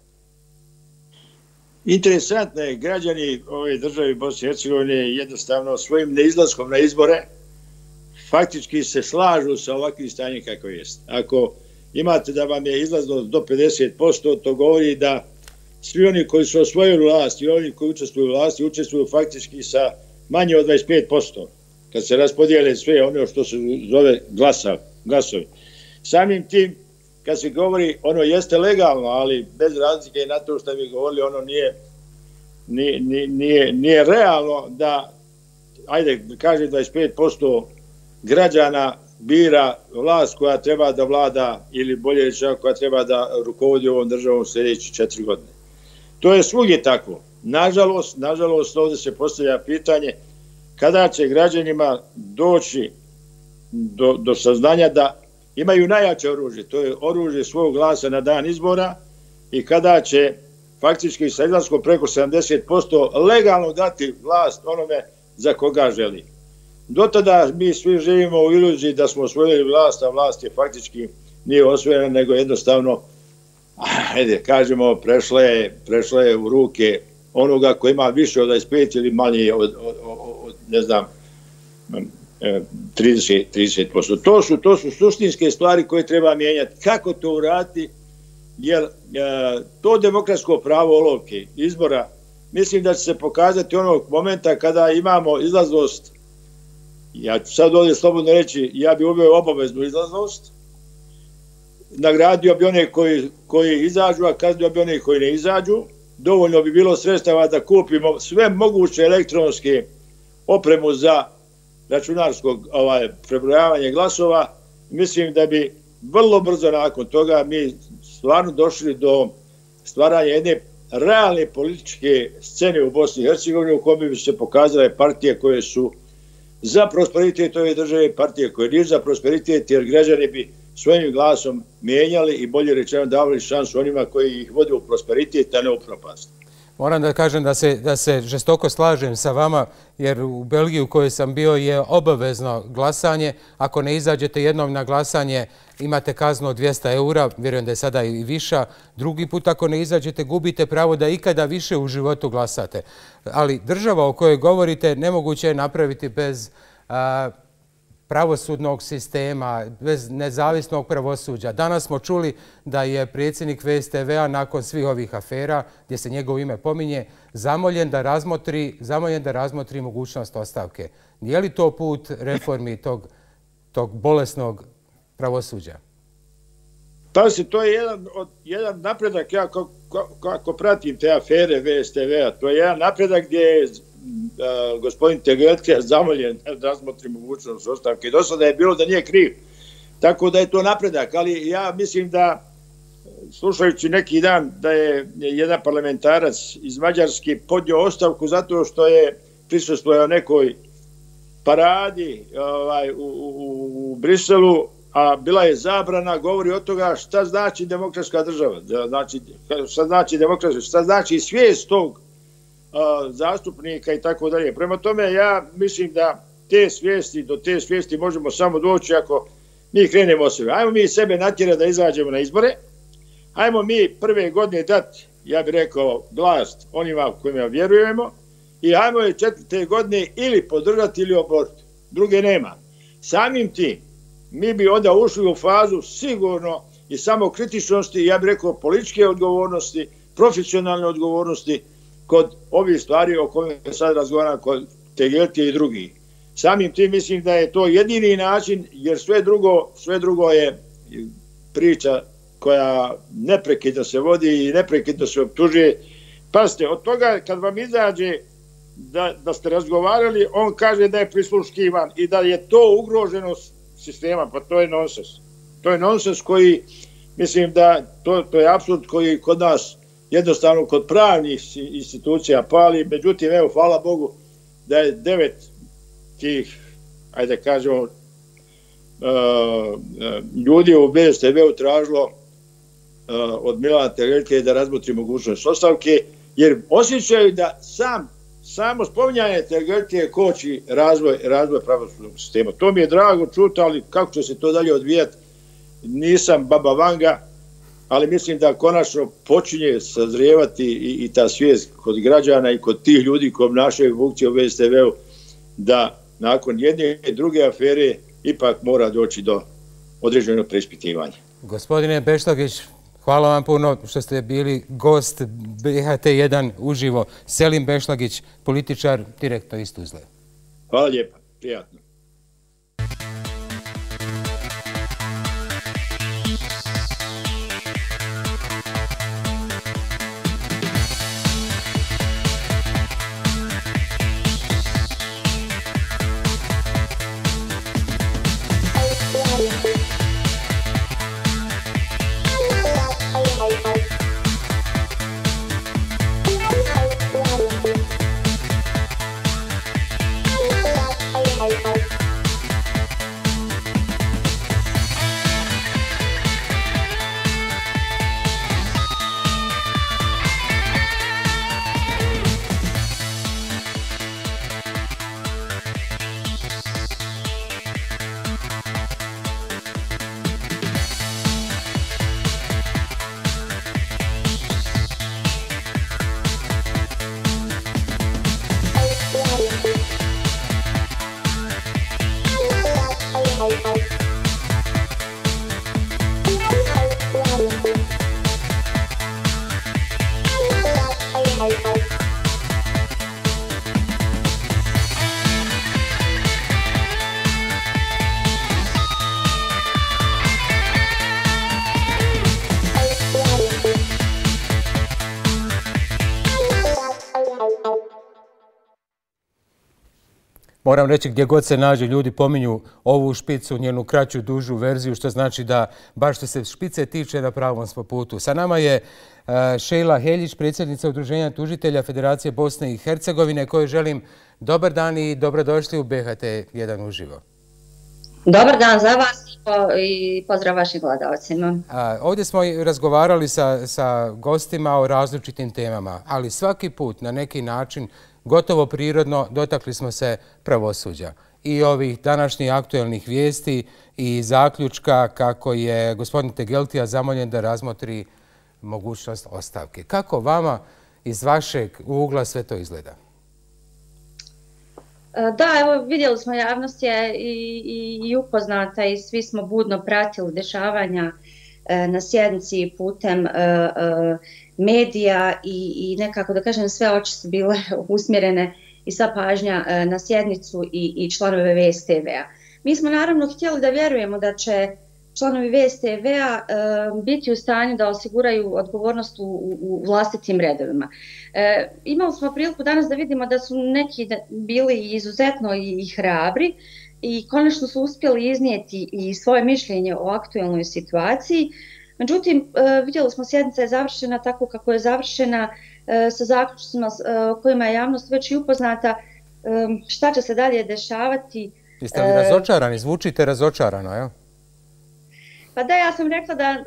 Interesantno je, građani ove države Bosne i Hercegovine jednostavno svojim neizlaskom na izbore faktički se slažu sa ovakvim stanjem kako jest. Ako imate da vam je izlaznost do pedeset posto, to govori da svi oni koji su osvojili vlast i oni koji učestvuju u vlasti učestvuju faktički sa manje od dvadeset pet posto. Kad se raspodijele sve ono što se zove glasa, glasovi. Samim tim, kad se govori, ono jeste legalno, ali bez razlike na to što mi govorili, ono nije, nije, nije, nije realno da, ajde, kažem dvadeset pet posto građana bira vlast koja treba da vlada ili bolje rečeno koja treba da rukovodi ovom državom sljedeći četiri godine. To je svugdje tako. Nažalost, nažalost, ovdje se postavlja pitanje kada će građanima doći do, do saznanja da imaju najjače oružje, to je oružje svog glasa na dan izbora i kada će faktički sa izlaskom preko sedamdeset posto legalno dati vlast onome za koga želi. Do tada mi svi živimo u iluziji da smo osvojili vlast, a vlast je faktički nije osvojena, nego jednostavno, ajde, kažemo, prešla je, prešla je u ruke onoga koji ima više od dvadeset pet ili manje od, od, od, od ne znam, trideset posto. To su, to su suštinske stvari koje treba mijenjati. Kako to uraditi? jer to demokratsko pravo olovke izbora mislim da će se pokazati onog momenta kada imamo izlaznost. Ja ću sad ovdje slobodno reći, ja bi uveo obaveznu izlaznost, nagradio bi one koji, koji izađu, a kaznio bi one koji ne izađu. Dovoljno bi bilo sredstava da kupimo sve moguće elektronske opremu za računarsko ovaj, prebrojavanje glasova. Mislim da bi vrlo brzo nakon toga mi stvarno došli do stvaranja jedne realne političke scene u Bosni i Hercegovini u kojoj bi se pokazale partije koje su za prosperitet ove države, partije koje nisu za prosperitet, jer građani bi svojim glasom mijenjali i bolje rečeno davali šansu onima koji ih vode u prosperitet, a ne u propast. Moram da kažem da se, da se žestoko slažem sa vama, jer u Belgiji u kojoj sam bio je obavezno glasanje. Ako ne izađete jednom na glasanje, imate kaznu od dvjesto eura, vjerujem da je sada i viša. Drugi put ako ne izađete, gubite pravo da ikada više u životu glasate. Ali država o kojoj govorite nemoguće je napraviti bez a, pravosudnog sistema, bez nezavisnog pravosuđa. Danas smo čuli da je predsjednik V S T V-a nakon svih ovih afera, gdje se njegovo ime pominje, zamoljen da razmotri, zamoljen da razmotri mogućnost ostavke. Nije li to put reformi tog, tog bolesnog pravosuđa? Pa se to je jedan, od, jedan napredak, ja kako, kako pratim te afere V S T V-a, to je jedan napredak gdje je Uh, gospodin Tegeltija zamoljen da razmotri mogućnost ostavke. Do sada je bilo da nije kriv. Tako da je to napredak, ali ja mislim da, slušajući neki dan, da je jedan parlamentarac iz Mađarske podnio ostavku zato što je prisustvovao nekoj paradi ovaj, u, u, u Briselu, a bila je zabrana, govori o toga šta znači demokratska država, znači, šta znači demokratska, šta znači svijest tog zastupnika i tako dalje. Prema tome, ja mislim da te svijesti, do te svijesti možemo samo doći ako mi krenemo sebe. Ajmo mi sebe natjerati da izađemo na izbore, ajmo mi prve godine dati, ja bih rekao, glas onima kojima vjerujemo i ajmo je četvrte godine ili podržati ili oboriti. Druge nema. Samim tim, mi bi onda ušli u fazu sigurno i samokritičnosti, ja bih rekao političke odgovornosti, profesionalne odgovornosti, kod ovih stvari o kojima sad razgovaram kod Tegeltije i drugih. Samim tim mislim da je to jedini način, jer sve drugo, sve drugo je priča koja neprekidno se vodi i neprekidno se optužuje. Pazite, od toga kad vam izađe da, da ste razgovarali, on kaže da je prisluškivan i da je to ugroženost sistema, pa to je nonsens. To je nonsens koji, mislim da to, to je apsurd koji kod nas jednostavno kod pravnih institucija pali, međutim, evo, hvala Bogu da je devet tih, ajde kažemo, uh, ljudi u B S T V-u tražilo uh, od Milana Tegeltije da razmotri mogućnost ostavke, jer osjećaju da sam, samo spominjanje Tegeltije koči razvoj, razvoj pravosudnog sistema. To mi je drago čuti, ali kako će se to dalje odvijati, nisam baba Vanga, ali mislim da konačno počinje sazrijevati i, i ta svijest kod građana i kod tih ljudi koji obnašaju funkcije u V S T V-u, da nakon jedne i druge afere ipak mora doći do određenog preispitivanja. Gospodine Bešlagić, hvala vam puno što ste bili gost B H T jedan uživo. Selim Bešlagić, političar, direktno iz Tuzle. Hvala lijepa, prijatno. Bye. moram reći gdje god se nađe, ljudi pominju ovu špicu, njenu kraću, dužu verziju, što znači da baš što se špice tiče na pravom smo putu. Sa nama je Šejla Heljić, predsjednica Udruženja tužitelja Federacije Bosne i Hercegovine, kojoj želim dobar dan i dobrodošli u B H T jedan uživo. Dobar dan za vas i pozdrav vašim gledalcima. Ovdje smo razgovarali sa, sa gostima o različitim temama, ali svaki put na neki način, gotovo prirodno, dotakli smo se pravosuđa i ovih današnjih aktuelnih vijesti i zaključka kako je gospodin Tegeltija zamoljen da razmotri mogućnost ostavke. Kako vama iz vašeg ugla sve to izgleda? Da, evo vidjeli smo, javnost je i, i, i upoznata i svi smo budno pratili dešavanja e, na sjednici putem e, e, medija i, i nekako da kažem sve oči su bile usmjerene i sva pažnja e, na sjednicu i, i članove V S T V-a. Mi smo naravno htjeli da vjerujemo da će članovi V S T V-a e, biti u stanju da osiguraju odgovornost u, u vlastitim redovima. E, imali smo priliku danas da vidimo da su neki bili izuzetno i, i hrabri i konačno su uspjeli iznijeti i svoje mišljenje o aktuelnoj situaciji. Međutim, e, vidjeli smo sjednica je završena tako kako je završena e, sa zaključcima e, kojima je javnost već i upoznata. E, šta će se dalje dešavati? Jeste li razočarani? Zvučite razočarano, jel? Pa da, ja sam rekla da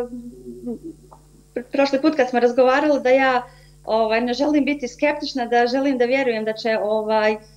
e, prošli put kad smo razgovarali da ja ovaj, ne želim biti skeptična, da želim da vjerujem da će ovaj, e,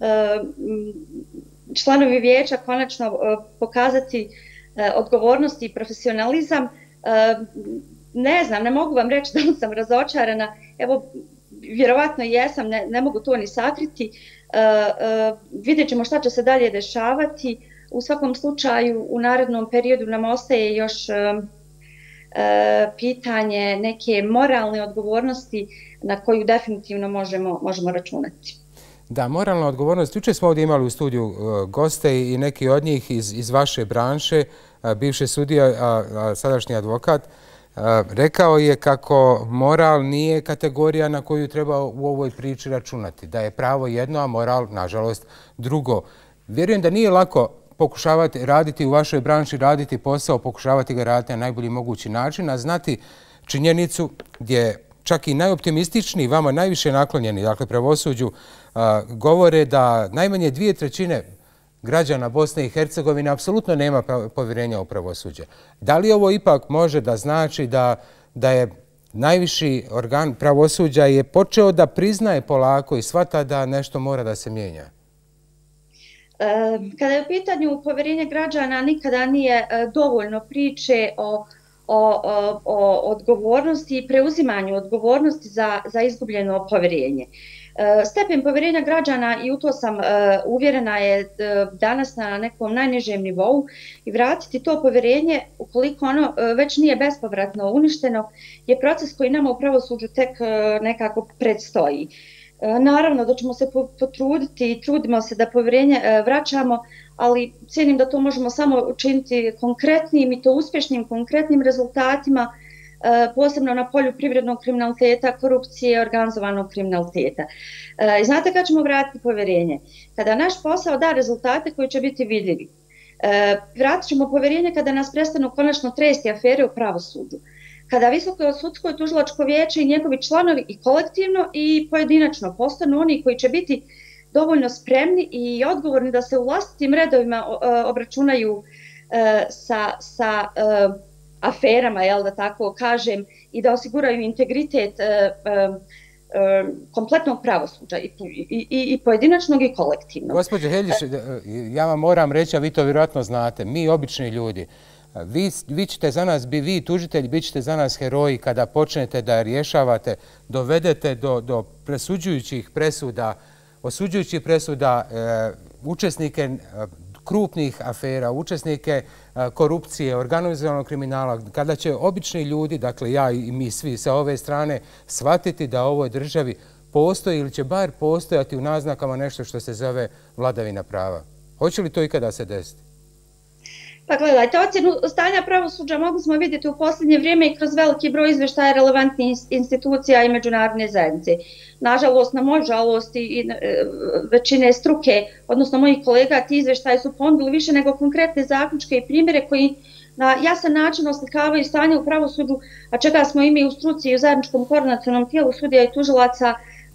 članovi vijeća konačno e, pokazati e, odgovornost i profesionalizam. E, ne znam, ne mogu vam reći da li sam razočarana, evo vjerovatno jesam, ne, ne mogu to ni sakriti. E, e, vidjet ćemo šta će se dalje dešavati. U svakom slučaju u narednom periodu nam ostaje još e, e, pitanje neke moralne odgovornosti na koju definitivno možemo, možemo računati. Da, moralna odgovornost. Jučer smo ovdje imali u studiju uh, goste i neki od njih iz, iz vaše branše, uh, bivši sudija, a, a sadašnji advokat, uh, rekao je kako moral nije kategorija na koju treba u ovoj priči računati. Da je pravo jedno, a moral, nažalost, drugo. Vjerujem da nije lako pokušavati raditi u vašoj branši, raditi posao, pokušavati ga raditi na najbolji mogući način, a znati činjenicu gdje čak i najoptimističniji, vama najviše naklonjeni, dakle pravosuđu, a, govore da najmanje dvije trećine građana Bosne i Hercegovine apsolutno nema povjerenja u pravosuđe. Da li ovo ipak može da znači da, da je najviši organ pravosuđa je počeo da priznaje polako i shvata da nešto mora da se mijenja? Kada je u pitanju povjerenje građana, nikada nije dovoljno priče o, o, o, o odgovornosti i preuzimanju odgovornosti za, za izgubljeno povjerenje. Stepen povjerenja građana, i u to sam uvjerena, je danas na nekom najnižem nivou i vratiti to povjerenje, ukoliko ono već nije bespovratno uništeno, je proces koji nama u pravosuđu tek nekako predstoji. Naravno da ćemo se potruditi i trudimo se da povjerenje vraćamo, ali cijenim da to možemo samo učiniti konkretnim i to uspješnim konkretnim rezultatima, posebno na polju privrednog kriminaliteta, korupcije, organizovanog kriminaliteta. I znate kada ćemo vratiti povjerenje? Kada naš posao da rezultate koji će biti vidljivi. Vratit ćemo povjerenje kada nas prestanu konačno tresti afere u pravosuđu. Kada Visoko sudsko i tužilačko vijeće i njegovi članovi i kolektivno i pojedinačno postanu oni koji će biti dovoljno spremni i odgovorni da se u vlastitim redovima obračunaju sa, sa aferama, jel da tako kažem, i da osiguraju integritet kompletnog pravosuđa i, i, i pojedinačnog i kolektivnog. Gospođo Heljić, ja vam moram reći, a vi to vjerojatno znate, mi obični ljudi, Vi, vi ćete za nas, bi vi tužitelji, bit ćete za nas heroji kada počnete da rješavate, dovedete do, do presuđujućih presuda, osuđujućih presuda e, učesnike e, krupnih afera, učesnike e, korupcije, organizovanog kriminala, kada će obični ljudi, dakle ja i mi svi sa ove strane, shvatiti da u ovoj državi postoji ili će bar postojati u naznakama nešto što se zove vladavina prava. Hoće li to ikada se desiti? Pa gledajte, ocjenu stanja pravosuđa mogli smo vidjeti u posljednje vrijeme i kroz veliki broj izvještaja relevantnih institucija i međunarodne zajednice. Nažalost, na moju žalost i većine struke, odnosno mojih kolega, ti izvještaji su ponudili više nego konkretne zaključke i primjere koji na jasan način oslikavaju stanje u pravosuđu, a čega smo i mi u struci i u zajedničkom koordinacionom tijelu sudija i tužilaca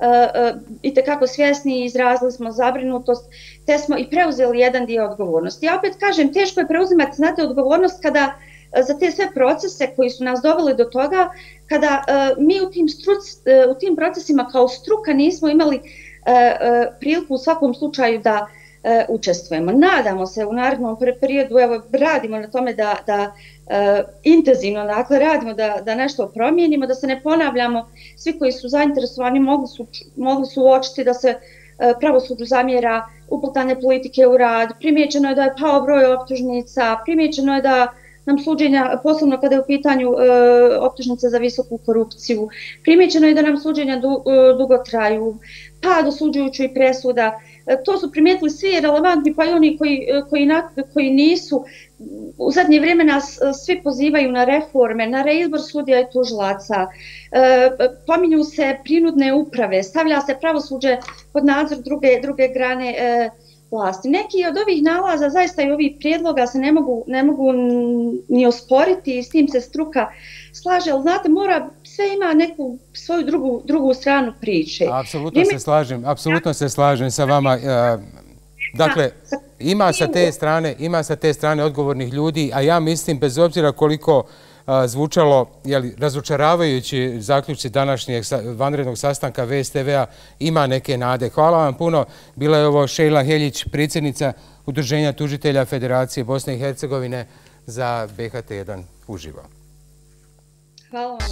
i tekako svjesni i izrazili smo zabrinutost, te smo i preuzeli jedan dio odgovornosti. Ja opet kažem, teško je preuzimati, znate, odgovornost kada za te sve procese koji su nas doveli do toga, kada mi u tim, struc, u tim procesima kao struka nismo imali priliku u svakom slučaju da učestvujemo. Nadamo se u narednom periodu, evo, radimo na tome da, da e, intenzivno, dakle, radimo da, da nešto promijenimo, da se ne ponavljamo. Svi koji su zainteresovani mogli su, mogli su uočiti da se e, pravosuđu zamjera uplitanje politike u rad, primijećeno je da je pao broj optužnica, primijećeno je da nam suđenja, posebno kada je u pitanju e, optužnice za visoku korupciju, primijećeno je da nam suđenja du, e, dugo traju, pad osuđujućih presuda. To su primijetili svi relevantni, pa i oni koji, koji, na, koji nisu. U zadnje vrijeme nas svi pozivaju na reforme, na reizbor sudija i tužilaca. E, pominju se prinudne uprave, stavlja se pravosuđe pod nadzor druge, druge grane e, vlasti. Neki od ovih nalaza, zaista i ovih prijedloga se ne mogu, ne mogu ni osporiti i s tim se struka slaže, ali znate, mora, sve ima neku svoju drugu, drugu stranu priče. Apsolutno Vrijeme... se slažem, apsolutno se slažem sa vama. Dakle, ima sa te strane, ima sa te strane odgovornih ljudi, a ja mislim, bez obzira koliko zvučalo jeli, razočaravajući zaključci današnjeg vanrednog sastanka V S T V-a, ima neke nade. Hvala vam puno. Bila je ovo Šejla Heljić, predsjednica Udruženja tužitelja Federacije Bosne i Hercegovine za B H T jedan uživo. Hvala vam.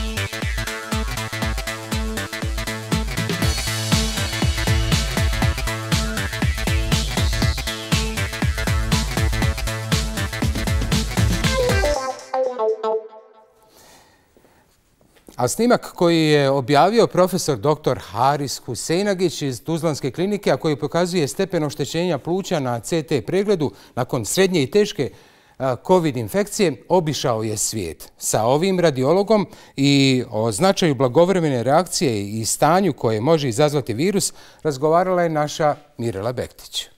A snimak koji je objavio profesor doktor Haris Huseinagić iz Tuzlanske klinike, a koji pokazuje stepen oštećenja pluća na C T pregledu nakon srednje i teške COVID infekcije, obišao je svijet. Sa ovim radiologom i o značaju blagovremene reakcije i stanju koje može izazvati virus razgovarala je naša Mirela Bektić.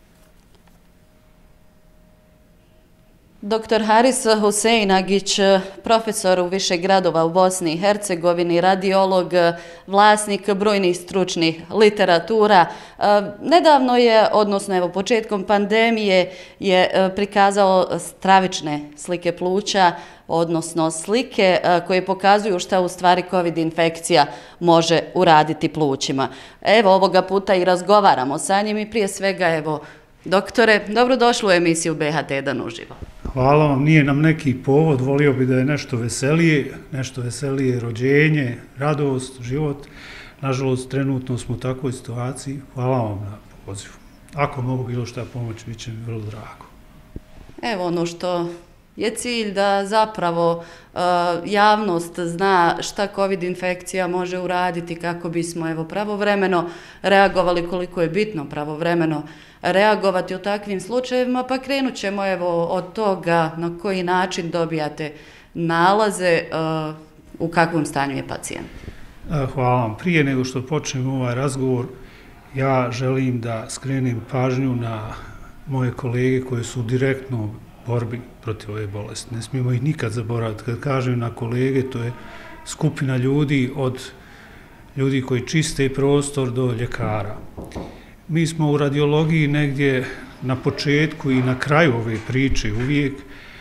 doktor Haris Huseinagić, profesor u više gradova u Bosni i Hercegovini, radiolog, vlasnik brojnih stručnih literatura. Nedavno je, odnosno evo početkom pandemije, je prikazao stravične slike pluća, odnosno slike koje pokazuju šta u stvari COVID infekcija može uraditi plućima. Evo ovoga puta i razgovaramo sa njim i prije svega, evo, doktore, dobrodošli u emisiju B H T jedan uživo. Hvala vam, nije nam neki povod, volio bi da je nešto veselije, nešto veselije rođenje, radost, život. Nažalost, trenutno smo u takvoj situaciji. Hvala vam na pozivu. Ako mogu bilo šta pomoći, bit će mi vrlo drago. Evo ono što je cilj da zapravo uh, javnost zna šta COVID infekcija može uraditi kako bismo evo pravovremeno reagovali, koliko je bitno pravovremeno reagovati u takvim slučajevima, pa krenut ćemo evo od toga na koji način dobijate nalaze, uh, u kakvom stanju je pacijent. Hvala vam. Prije nego što počnem ovaj razgovor, ja želim da skrenem pažnju na moje kolege koje su direktno u borbi protiv ove bolesti. Ne smijemo ih nikad zaboraviti. Kad kažem na kolege, to je skupina ljudi od ljudi koji čiste prostor do ljekara. Mi smo u radiologiji negdje na početku i na kraju ove priče uvijek.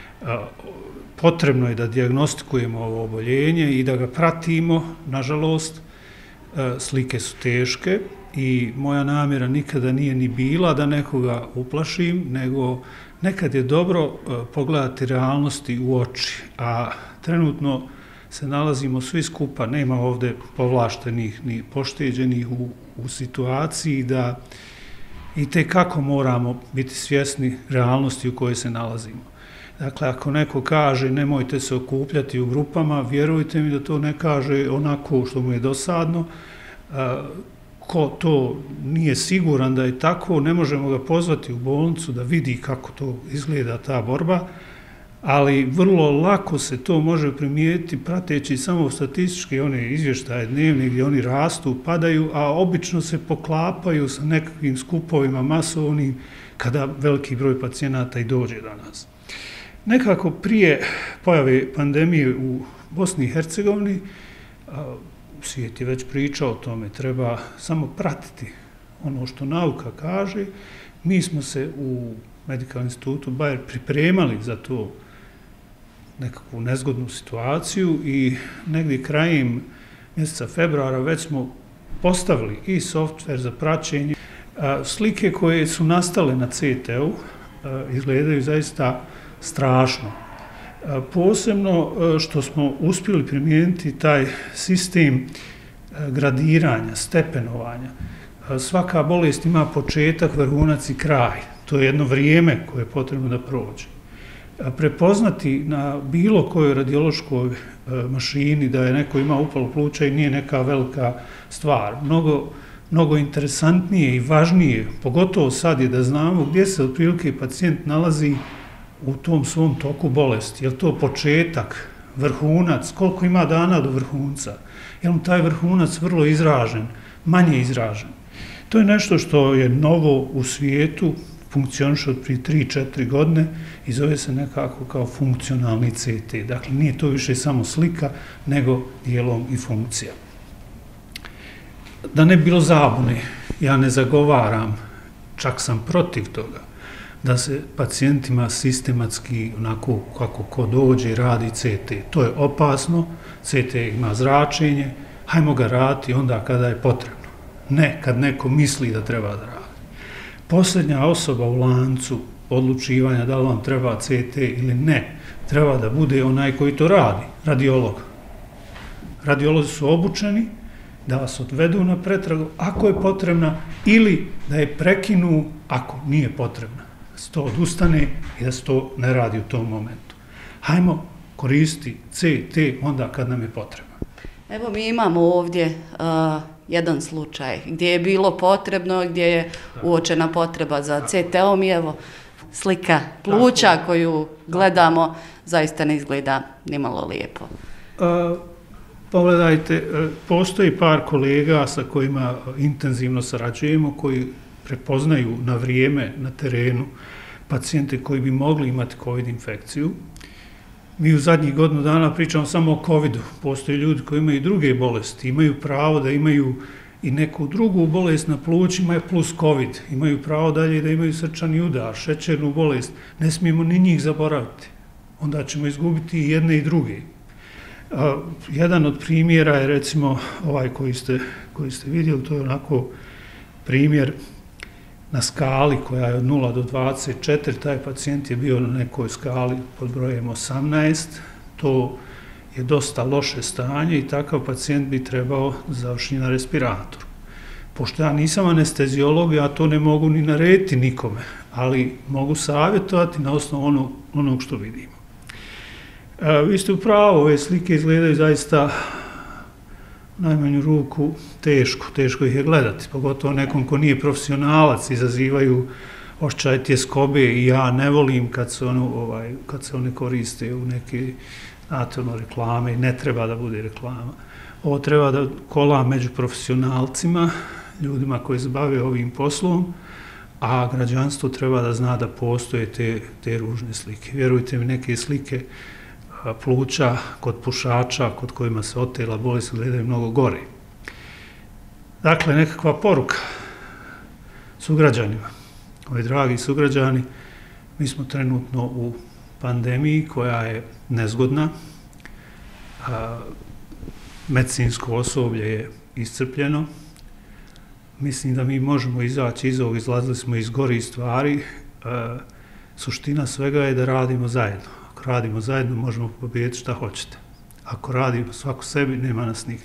Potrebno je da dijagnostikujemo ovo oboljenje i da ga pratimo. Nažalost, slike su teške i moja namjera nikada nije ni bila da nekoga uplašim, nego nekad je dobro pogledati realnosti u oči. A trenutno se nalazimo svi skupa, nema ovdje povlaštenih ni pošteđenih u, u situaciji da i te kako moramo biti svjesni realnosti u kojoj se nalazimo. Dakle, ako neko kaže nemojte se okupljati u grupama, vjerujte mi da to ne kaže onako što mu je dosadno. ko to nije siguran da je tako, ne možemo ga pozvati u bolnicu da vidi kako to izgleda ta borba, ali vrlo lako se to može primijetiti prateći samo statistički one izvještaje dnevne gdje oni rastu, padaju, a obično se poklapaju sa nekakvim skupovima masovnim kada veliki broj pacijenata i dođe do nas. Nekako prije pojave pandemije u Bosni i Hercegovini, svijet je već pričao o tome, treba samo pratiti ono što nauka kaže. Mi smo se u Medikalnom institutu Bayer pripremali za to nekakvu nezgodnu situaciju i negdje krajem mjeseca februara već smo postavili i softver za praćenje. Slike koje su nastale na C T-u izgledaju zaista strašno. Posebno što smo uspjeli primijeniti taj sistem gradiranja, stepenovanja. Svaka bolest ima početak, vrhunac i kraj. To je jedno vrijeme koje je potrebno da prođe. Prepoznati na bilo kojoj radiološkoj mašini da je neko ima upalu pluća i nije neka velika stvar. Mnogo, mnogo interesantnije i važnije, pogotovo sad je da znamo gdje se otprilike pacijent nalazi u tom svom toku bolesti. Je li to početak, vrhunac, koliko ima dana do vrhunca? Je li taj vrhunac vrlo izražen, manje izražen? To je nešto što je novo u svijetu, funkcioniše od prije tri do četiri godine i zove se nekako kao funkcionalni C T. Dakle, nije to više samo slika, nego dijelom i funkcija. Da ne bi bilo zabune, ja ne zagovaram, čak sam protiv toga, da se pacijentima sistematski, onako kako ko dođe, radi C T. To je opasno, C T ima zračenje, hajmo ga raditi onda kada je potrebno. Ne, kad neko misli da treba da radi. Posljednja osoba u lancu odlučivanja da li vam treba C T ili ne, treba da bude onaj koji to radi, radiolog. Radiolozi su obučeni da vas odvedu na pretragu ako je potrebna ili da je prekinu ako nije potrebna. Da se to odustane i da se to ne radi u tom momentu. Hajmo koristiti C T onda kad nam je potrebno. Evo mi imamo ovdje uh, jedan slučaj gdje je bilo potrebno, gdje je uočena potreba za C T-om i evo slika pluća koju gledamo zaista ne izgleda nimalo lijepo. Uh, pogledajte, postoji par kolega sa kojima intenzivno sarađujemo, koji prepoznaju na vrijeme na terenu pacijente koji bi mogli imati COVID infekciju. Mi u zadnjih godinu dana pričamo samo o covidu. Postoje ljudi koji imaju druge bolesti, imaju pravo da imaju i neku drugu bolest na plućima plus covid. Imaju pravo dalje da imaju srčani udar, šećernu bolest. Ne smijemo ni njih zaboraviti. Onda ćemo izgubiti i jedne i druge. A, jedan od primjera je recimo ovaj koji ste, koji ste vidjeli, to je onako primjer na skali koja je od nula do dvadeset četiri, taj pacijent je bio na nekoj skali pod brojem osamnaest, to je dosta loše stanje i takav pacijent bi trebao završiti na respiratoru. Pošto ja nisam anesteziolog, ja to ne mogu ni narediti nikome, ali mogu savjetovati na osnovu onog, onog što vidimo. E, vi ste u pravu, ove slike izgledaju zaista najmanju ruku teško, teško ih je gledati, pogotovo nekom ko nije profesionalac, izazivaju oščaj tjeskobe i ja ne volim kad se, ono, ovaj, kad se one koriste u neke, znate, ono, reklame i ne treba da bude reklama. Ovo treba da kola među profesionalcima, ljudima koji se bave ovim poslom, a građanstvo treba da zna da postoje te, te ružne slike. Vjerujte mi, neke slike pluća kod pušača, kod kojima se otela bolest, gledaju mnogo gore. Dakle, nekakva poruka sugrađanima. Ovi dragi sugrađani, mi smo trenutno u pandemiji koja je nezgodna. A, medicinsko osoblje je iscrpljeno. Mislim da mi možemo izaći iz ovog, izlazili smo iz gorih stvari. A, suština svega je da radimo zajedno. Ako radimo zajedno, možemo pobijediti šta hoćete. Ako radimo svako sebi, nema nas nigdje.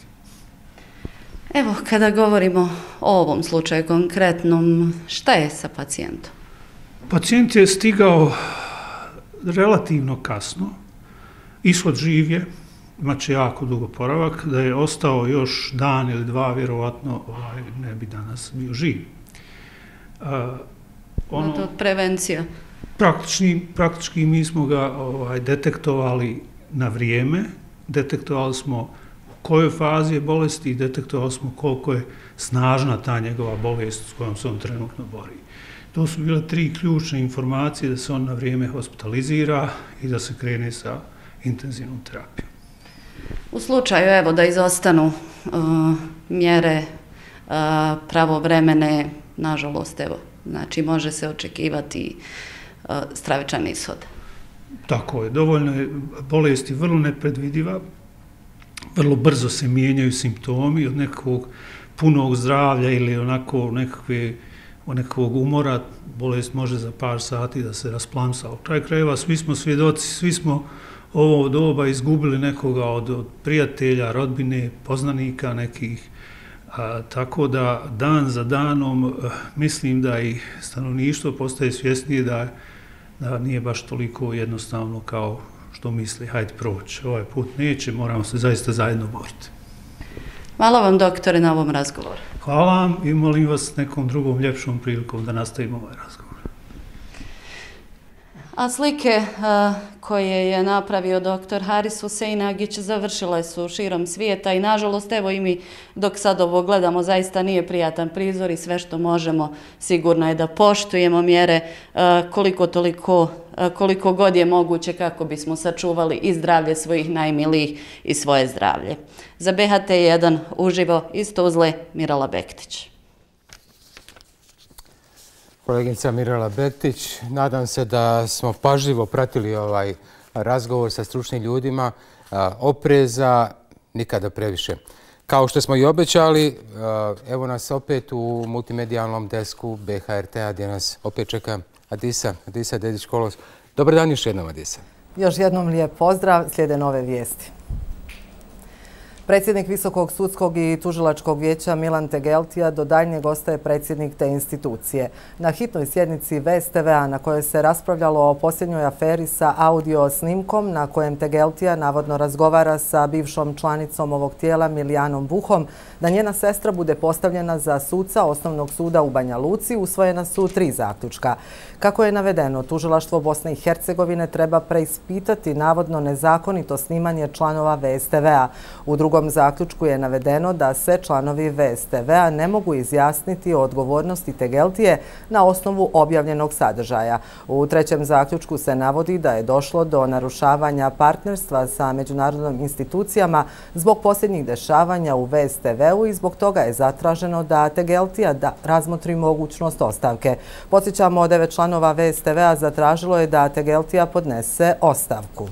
Evo, kada govorimo o ovom slučaju konkretnom, šta je sa pacijentom? Pacijent je stigao relativno kasno, ishod živ je, imat će jako dug oporavak, da je ostao još dan ili dva, vjerovatno ovaj, ne bi danas bio živ. Uh, ono, to prevencija. Praktični, praktički mi smo ga ovaj, detektovali na vrijeme, detektovali smo u kojoj fazi je bolesti i detektovali smo koliko je snažna ta njegova bolest s kojom se on trenutno bori. To su bile tri ključne informacije da se on na vrijeme hospitalizira i da se krene sa intenzivnom terapijom. U slučaju evo da izostanu uh, mjere uh, pravovremene, nažalost evo, znači može se očekivati uh, stravičan ishod. Tako je, dovoljno je, bolest je vrlo nepredvidiva, vrlo brzo se mijenjaju simptomi od nekakvog punog zdravlja ili onako nekakve od nekakvog umora, bolest može za par sati da se rasplamsa. U kraju krajeva svi smo svjedoci, svi smo ovo doba izgubili nekoga od, od prijatelja, rodbine, poznanika nekih. A, tako da dan za danom a, mislim da i stanovništvo postaje svjesnije da, da nije baš toliko jednostavno kao što misli, hajde proći. Ovaj put neće, moramo se zaista zajedno boriti. Hvala vam, doktore, na ovom razgovoru. Hvala vam i molim vas nekom drugom ljepšom prilikom da nastavimo ovaj razgovor. A slike uh, koje je napravio doktor Haris Huseinagić završile su širom svijeta i nažalost evo i mi dok sad ovo gledamo zaista nije prijatan prizor i sve što možemo sigurno je da poštujemo mjere uh, koliko toliko uh, koliko god je moguće kako bismo sačuvali i zdravlje svojih najmilijih i svoje zdravlje. Za B H T jedan uživo iz Tuzle, Mirala Bektić. Koleginica Mirala Bektić, nadam se da smo pažljivo pratili ovaj razgovor sa stručnim ljudima. Opreza, nikada previše. Kao što smo i obećali, evo nas opet u multimedijalnom desku B H R T-a gdje nas opet čeka Adisa, Adisa Dedić-Kolos. Dobar dan još jednom, Adisa. Još jednom lijep pozdrav, slijede nove vijesti. Predsjednik Visokog sudskog i tužilačkog vijeća Milan Tegeltija do daljnjeg ostaje predsjednik te institucije. Na hitnoj sjednici V S T V-a na kojoj se raspravljalo o posljednjoj aferi sa audio snimkom na kojem Tegeltija navodno razgovara sa bivšom članicom ovog tijela Milijanom Buhom, da njena sestra bude postavljena za suca Osnovnog suda u Banja Luci, usvojena su tri zaključka. Kako je navedeno, tužilaštvo Bosne i Hercegovine treba preispitati navodno nezakonito snimanje članova V S T V-a. U drugom U drugom zaključku je navedeno da se članovi V S T V-a ne mogu izjasniti o odgovornosti Tegeltije na osnovu objavljenog sadržaja. U trećem zaključku se navodi da je došlo do narušavanja partnerstva sa međunarodnim institucijama zbog posljednjih dešavanja u V S T V-u i zbog toga je zatraženo da Tegeltija da razmotri mogućnost ostavke. Podsjećamo, devet članova V S T V-a zatražilo je da Tegeltija podnese ostavku.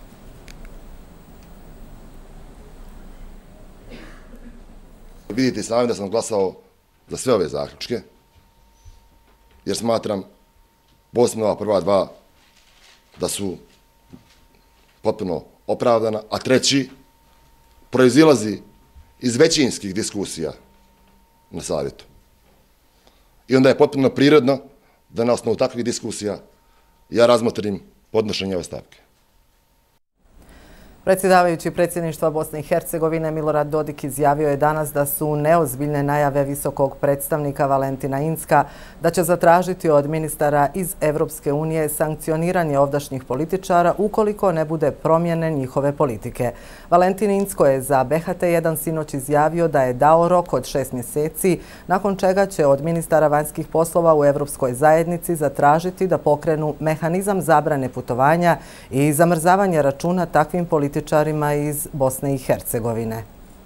Vidite sami da sam glasao za sve ove zaključke, jer smatram, posebno ova prva dva, da su potpuno opravdana, a treći proizilazi iz većinskih diskusija na savjetu. I onda je potpuno prirodno da na osnovu takvih diskusija ja razmotrim podnošenje ostavke. Predsjedavajući predsjedništva Bosne i Hercegovine Milorad Dodik izjavio je danas da su neozbiljne najave visokog predstavnika Valentina Incka da će zatražiti od ministara iz Evropske unije sankcioniranje ovdašnjih političara ukoliko ne bude promjene njihove politike. Valentin Incko je za B H T jedan sinoć izjavio da je dao rok od šest mjeseci, nakon čega će od ministara vanjskih poslova u Evropskoj zajednici zatražiti da pokrenu mehanizam zabrane putovanja i zamrzavanje računa takvim političarima političarima iz Bosne i Hercegovine.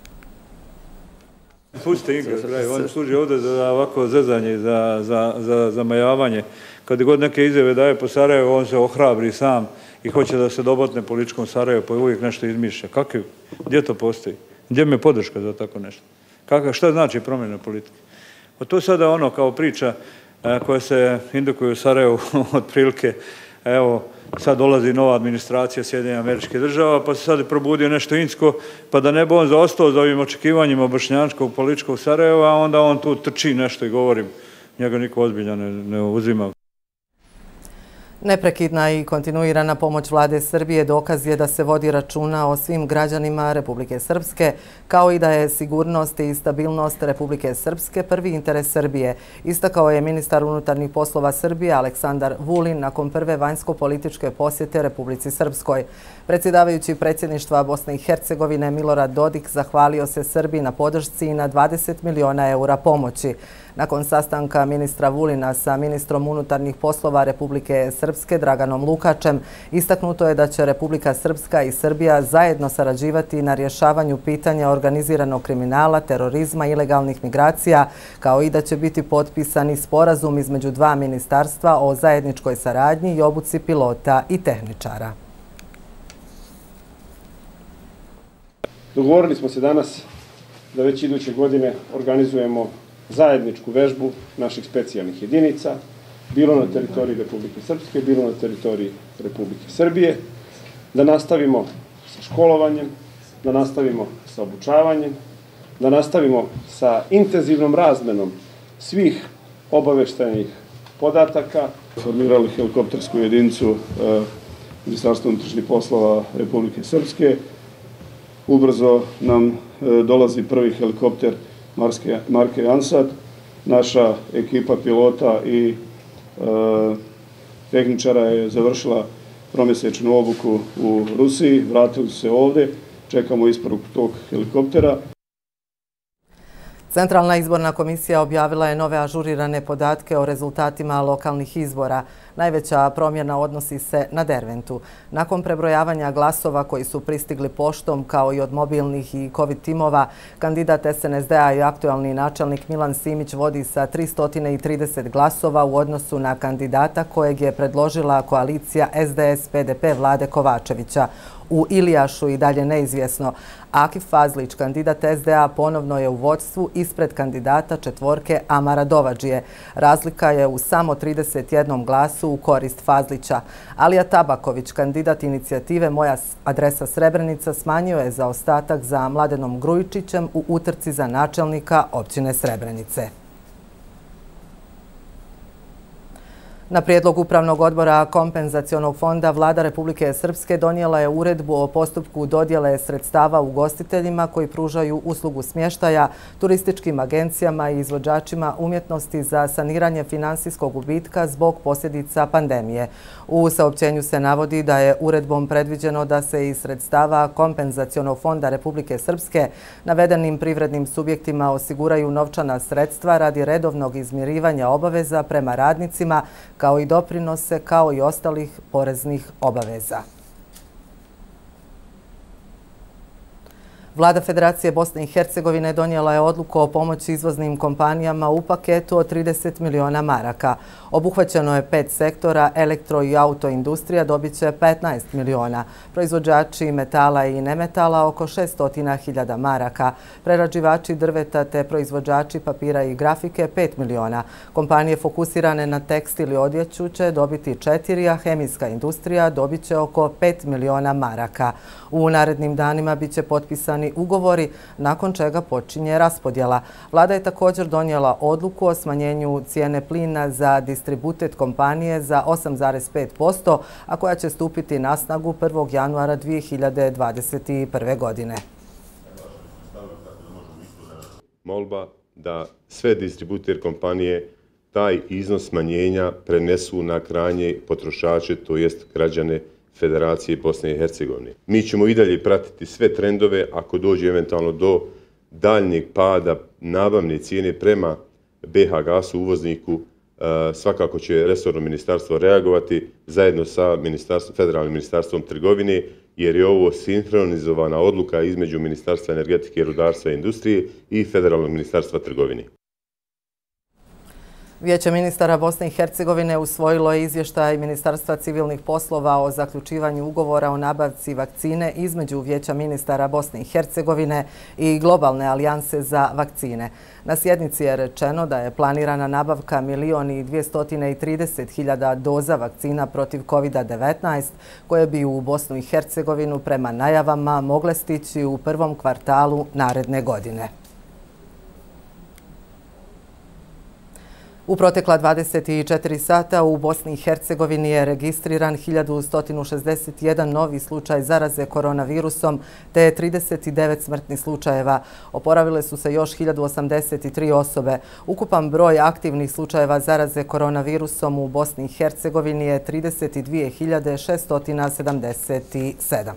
Pustite Ingrid, on služi ovdje za ovako zezanje, za, za, za zamajavanje. Kad god neke izjave daje po Sarajevu, on se ohrabri sam i hoće da se dobotne političkom Sarajevu, pa uvijek nešto izmišlja. Kako, gdje to postoji? Gdje mi je podrška za tako nešto? Kako, šta znači promjena politike? Pa to je sada ono kao priča a, koja se indukuje u Sarajevu otprilike, evo, sad dolazi nova administracija Sjedinjenih Američkih Država, pa se sad probudio nešto Incko, pa da ne bi on zaostao za ovim očekivanjima bošnjačkog političkog Sarajeva, a onda on tu trči nešto i govorim, njega niko ozbiljno ne, ne uzima. Neprekidna i kontinuirana pomoć vlade Srbije dokaz je da se vodi računa o svim građanima Republike Srpske, kao i da je sigurnost i stabilnost Republike Srpske prvi interes Srbije, istakao je ministar unutarnjih poslova Srbije Aleksandar Vulin nakon prve vanjsko-političke posjete Republici Srpskoj. Predsjedavajući predsjedništva Bosne i Hercegovine Milorad Dodik zahvalio se Srbiji na podršci i na dvadeset miliona eura pomoći. Nakon sastanka ministra Vulina sa ministrom unutarnjih poslova Republike Srpske Draganom Lukačem, istaknuto je da će Republika Srpska i Srbija zajedno sarađivati na rješavanju pitanja organiziranog kriminala, terorizma i ilegalnih migracija, kao i da će biti potpisani sporazum između dva ministarstva o zajedničkoj saradnji i obuci pilota i tehničara. Dogovorili smo se danas da već iduće godine organizujemo zajedničku vežbu naših specijalnih jedinica, bilo na teritoriji Republike Srpske, bilo na teritoriji Republike Srbije, da nastavimo sa školovanjem, da nastavimo sa obučavanjem, da nastavimo sa intenzivnom razmenom svih obaveštajnih podataka. Formirali helikoptersku jedinicu Ministarstva unutrašnjih poslova Republike Srpske. Ubrzo nam dolazi prvi helikopter marke Ansat. Naša ekipa pilota i tehničara je završila tromjesečnu obuku u Rusiji, vratili su se ovdje, čekamo isporuku tog helikoptera. Centralna izborna komisija objavila je nove ažurirane podatke o rezultatima lokalnih izbora. Najveća promjena odnosi se na Derventu. Nakon prebrojavanja glasova koji su pristigli poštom kao i od mobilnih i COVID timova, kandidat S N S D-a i aktualni načelnik Milan Simić vodi sa tristo trideset glasova u odnosu na kandidata kojeg je predložila koalicija S D S P D P Vlade Kovačevića. U Ilijašu i dalje neizvjesno. Akif Fazlić, kandidat S D A, ponovno je u vodstvu ispred kandidata četvorke Amara Dovadžije. Razlika je u samo trideset jednom glasu u korist Fazlića. Alija Tabaković, kandidat inicijative Moja adresa Srebrenica, smanjio je zaostatak za Mladenom Grujičićem u utrci za načelnika općine Srebrenice. Na prijedlog Upravnog odbora Kompenzacionog fonda Vlada Republike Srpske donijela je uredbu o postupku dodjele sredstava ugostiteljima koji pružaju uslugu smještaja, turističkim agencijama i izvođačima umjetnosti za saniranje finansijskog gubitka zbog posljedica pandemije. U saopćenju se navodi da je uredbom predviđeno da se iz sredstava Kompenzacionog fonda Republike Srpske navedenim privrednim subjektima osiguraju novčana sredstva radi redovnog izmirivanja obaveza prema radnicima, kao i doprinose, kao i ostalih poreznih obaveza. Vlada Federacije Bosne i Hercegovine donijela je odluku o pomoći izvoznim kompanijama u paketu od trideset miliona maraka. Obuhvaćeno je pet sektora, elektro i autoindustrija dobit će petnaest miliona, proizvođači metala i nemetala oko šesto hiljada maraka, prerađivači drveta te proizvođači papira i grafike pet miliona. Kompanije fokusirane na tekstil i odjeću će dobiti četiri, a hemijska industrija dobit će oko pet miliona maraka. U narednim danima bit će potpisani ugovori, nakon čega počinje raspodjela. Vlada je također donijela odluku o smanjenju cijene plina za distributed kompanije za osam zarez pet posto, a koja će stupiti na snagu prvog januara dvije hiljade dvadeset prve. godine. Molba da sve distributer kompanije taj iznos smanjenja prenesu na krajnje potrošače, to jest građane Federacije Bosne i Hercegovine. Mi ćemo i dalje pratiti sve trendove ako dođe eventualno do daljnjeg pada nabavne cijene prema B H gasu uvozniku. Svakako će resorno ministarstvo reagovati zajedno sa Federalnim ministarstvom trgovine, jer je ovo sinhronizovana odluka između Ministarstva energetike, rudarstva i industrije i Federalnog ministarstva trgovine. Vijeće ministara Bosne i Hercegovine usvojilo je izvještaj Ministarstva civilnih poslova o zaključivanju ugovora o nabavci vakcine između Vijeća ministara Bosne i Hercegovine i Globalne alijanse za vakcine. Na sjednici je rečeno da je planirana nabavka milion i dvjesto trideset hiljada doza vakcina protiv COVID devetnaest, koje bi u Bosnu i Hercegovinu prema najavama mogle stići u prvom kvartalu naredne godine. U protekla dvadeset četiri sata u Bosni i Hercegovini je registriran hiljadu sto šezdeset jedan novi slučaj zaraze koronavirusom te trideset devet smrtnih slučajeva. Oporavile su se još hiljadu osamdeset tri osobe. Ukupan broj aktivnih slučajeva zaraze koronavirusom u Bosni i Hercegovini je trideset dvije hiljade šesto sedamdeset sedam.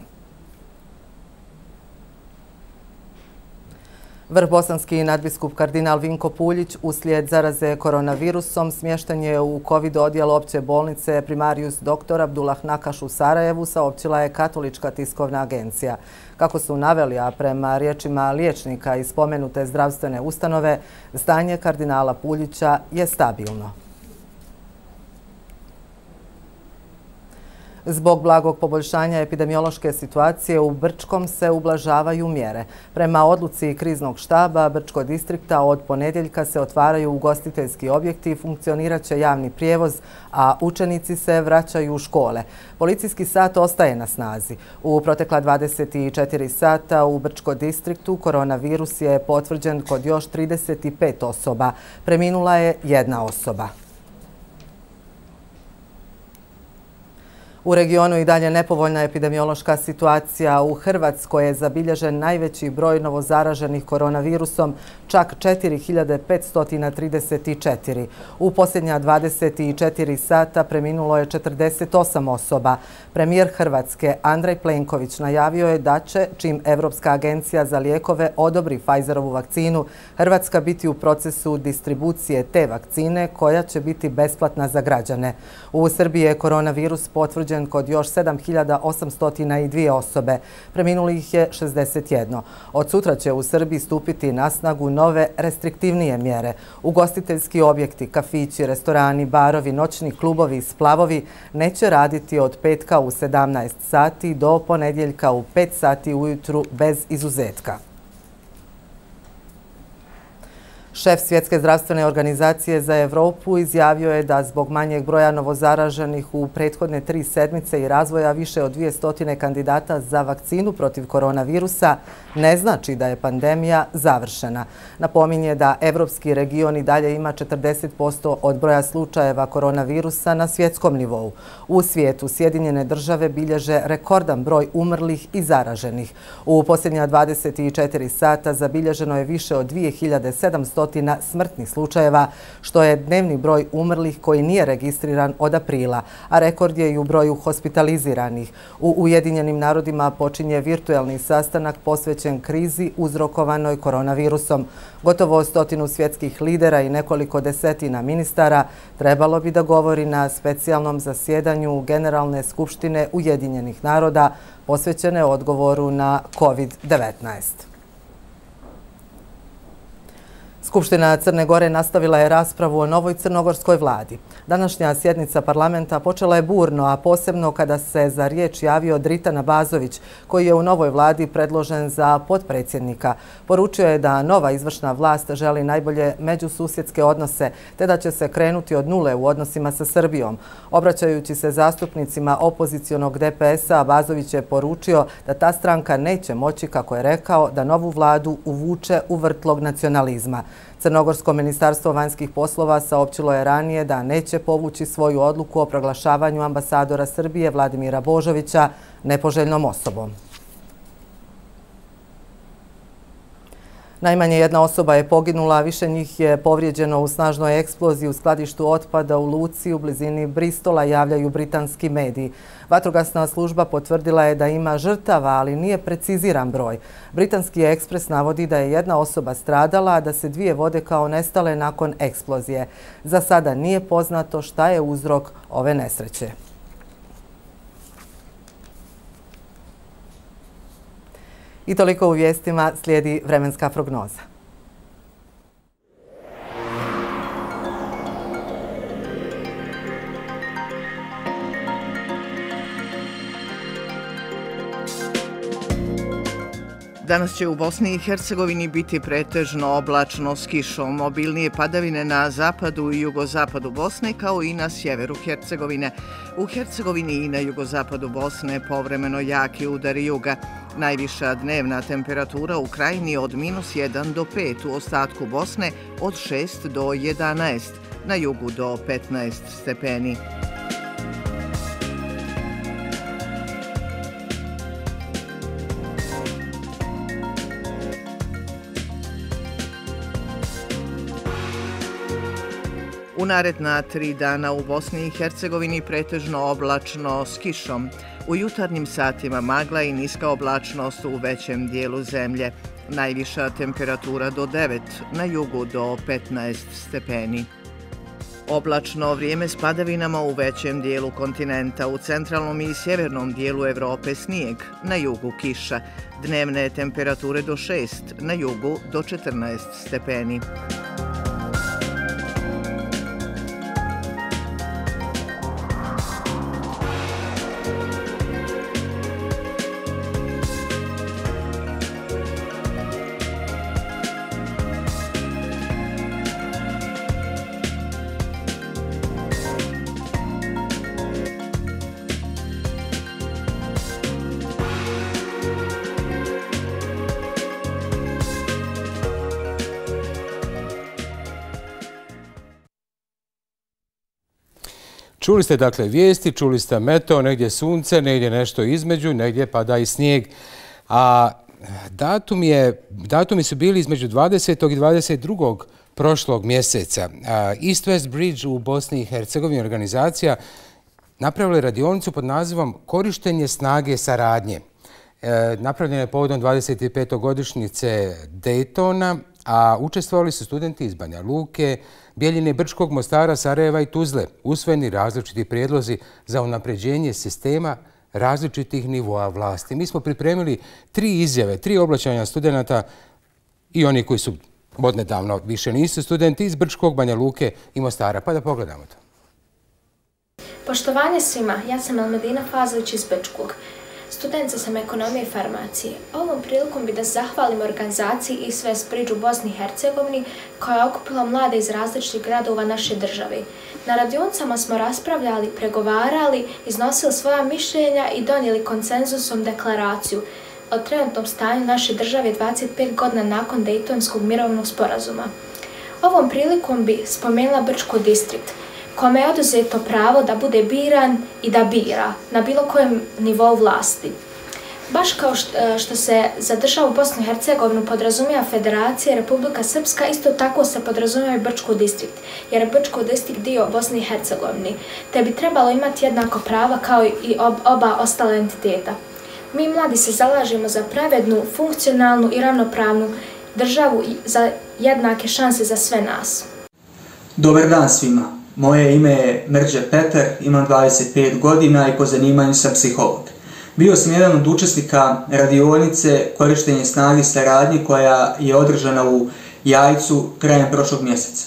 Vrhbosanski nadbiskup kardinal Vinko Puljić uslijed zaraze koronavirusom smješten je u COVID odjel opće bolnice Primarius doktor Abdullah Nakaš u Sarajevu, saopćila je Katolička tiskovna agencija. Kako su naveli, a prema riječima liječnika iz spomenute zdravstvene ustanove, stanje kardinala Puljića je stabilno. Zbog blagog poboljšanja epidemiološke situacije u Brčkom se ublažavaju mjere. Prema odluci kriznog štaba Brčkog distrikta od ponedjeljka se otvaraju ugostiteljski objekti i funkcionirat će javni prijevoz, a učenici se vraćaju u škole. Policijski sat ostaje na snazi. U protekla dvadeset četiri sata u Brčkom distriktu koronavirus je potvrđen kod još trideset pet osoba. Preminula je jedna osoba. U regionu i dalje nepovoljna epidemiološka situacija. U Hrvatskoj je zabilježen najveći broj novozaraženih koronavirusom, čak četiri hiljade petsto trideset četiri. U posljednja dvadeset četiri sata preminulo je četrdeset osam osoba. Premijer Hrvatske Andrej Plenković najavio je da će, čim Evropska agencija za lijekove odobri Pfizerovu vakcinu, Hrvatska biti u procesu distribucije te vakcine koja će biti besplatna za građane. U Srbiji je koronavirus potvrđen kod još sedam hiljada osamsto dvije osobe. Preminulih je šezdeset jedan. Od sutra će u Srbiji stupiti na snagu nove restriktivnije mjere. Ugostiteljski objekti, kafići, restorani, barovi, noćni klubovi i splavovi neće raditi od petka u sedamnaest sati do ponedjeljka u pet sati ujutru bez izuzetka. Šef Svjetske zdravstvene organizacije za Evropu izjavio je da zbog manjeg broja novozaraženih u prethodne tri sedmice i razvoja više od dvije stotine kandidata za vakcinu protiv koronavirusa ne znači da je pandemija završena. Napominje da evropski region i dalje ima četrdeset posto od broja slučajeva koronavirusa na svjetskom nivou. U svijetu Sjedinjene države bilježe rekordan broj umrlih i zaraženih. U posljednja dvadeset četiri sata zabilježeno je više od dvije hiljade sedamsto smrtnih slučajeva, što je dnevni broj umrlih koji nije registriran od aprila, a rekord je i u broju hospitaliziranih. U Ujedinjenim narodima počinje virtuelni sastanak posvećen krizi uzrokovanoj koronavirusom. Gotovo stotinu svjetskih lidera i nekoliko desetina ministara trebalo bi da govori na specijalnom zasjedanju Generalne skupštine Ujedinjenih naroda posvećene odgovoru na COVID devetnaest. Skupština Crne Gore nastavila je raspravu o novoj crnogorskoj vladi. Današnja sjednica parlamenta počela je burno, a posebno kada se za riječ javio Dritan Abazović, koji je u novoj vladi predložen za potpredsjednika. Poručio je da nova izvršna vlast želi najbolje međususjedske odnose, te da će se krenuti od nule u odnosima sa Srbijom. Obraćajući se zastupnicima opozicionog D P S-a, Abazović je poručio da ta stranka neće moći, kako je rekao, da novu vladu uvuče u vrtlog nacionalizma. Crnogorsko ministarstvo vanjskih poslova saopćilo je ranije da neće povući svoju odluku o proglašavanju ambasadora Srbije Vladimira Božovića nepoželjnom osobom. Najmanje jedna osoba je poginula, a više njih je povrijeđeno u snažnoj eksploziji u skladištu otpada u Luci u blizini Bristola, javljaju britanski mediji. Vatrogasna služba potvrdila je da ima žrtava, ali nije preciziran broj. Britanski ekspres navodi da je jedna osoba stradala, a da se dvije vode kao nestale nakon eksplozije. Za sada nije poznato šta je uzrok ove nesreće. I toliko u vijestima, slijedi vremenska prognoza. Danas će u Bosni i Hercegovini biti pretežno oblačno s kišom, obilnije padavine na zapadu i jugozapadu Bosne kao i na sjeveru Hercegovine. U Hercegovini i na jugozapadu Bosne povremeno jaki udari juga. Najviša dnevna temperatura u krajini od minus jedan do pet, u ostatku Bosne od šest do jedanaest. na jugu do petnaest stepeni. U naredna tri dana u Bosni i Hercegovini pretežno oblačno s kišom. U jutarnjim satima magla i niska oblačnost u većem dijelu zemlje. Najviša temperatura do devet, na jugu do petnaest stepeni. Oblačno vrijeme s padavinama u većem dijelu kontinenta, u centralnom i sjevernom dijelu Evrope snijeg, na jugu kiša. Dnevne temperature do šest, na jugu do četrnaest stepeni. Čuli ste dakle vijesti, čuli ste meteo, negdje sunce, negdje nešto između, negdje pada i snijeg. A datum je, datumi su bili između dvadesetog i dvadeset drugog prošlog mjeseca. East West Bridge u Bosni i Hercegovini organizacija napravila je radionicu pod nazivom Korištenje snage saradnje. E, napravljena je povodom dvadeset petogodišnjice Daytona, a učestvovali su studenti iz Banja Luke, Bjeljine, Brčkog, Mostara, Sarajeva i Tuzle. Usvojeni različiti prijedlozi za unapređenje sistema različitih nivoa vlasti. Mi smo pripremili tri izjave, tri obraćanja studenta i oni koji su odnedavno više nisu studenti iz Brčkog, Banja Luke i Mostara. Pa da pogledamo to. Poštovanje svima, ja sam Elmedina Fazović iz Brčkog. Studentica sam ekonomije i farmacije. Ovom prilikom bi da zahvalim organizaciji East West Bridge u Bosni i Hercegovini koja je okupila mlade iz različitih gradova naše države. Na radionicama smo raspravljali, pregovarali, iznosili svoja mišljenja i donijeli konsenzusom deklaraciju o trenutnom stanju naše države dvadeset pet godina nakon Dejtonskog mirovnog sporazuma. Ovom prilikom bi spomenula Brčko distrikt, kome je oduzeto pravo da bude biran i da bira na bilo kojem nivou vlasti. Baš kao što se za državu Bosnu i Hercegovinu podrazumijeva Federacija Republika Srpska, isto tako se podrazumijeva i Brčko distrikt, jer je Brčko distrikt dio Bosne i Hercegovine, te bi trebalo imati jednako prava kao i oba ostala entiteta. Mi mladi se zalažemo za pravednu, funkcionalnu i ravnopravnu državu za jednake šanse za sve nas. Dobar dan svima. Moje ime je Mrđe Petar, imam dvadeset pet godina i po zanimanju sam psiholog. Bio sam jedan od učesnika radionice Korištenje snage saradnje koja je održana u Jajcu krajem prošlog mjeseca.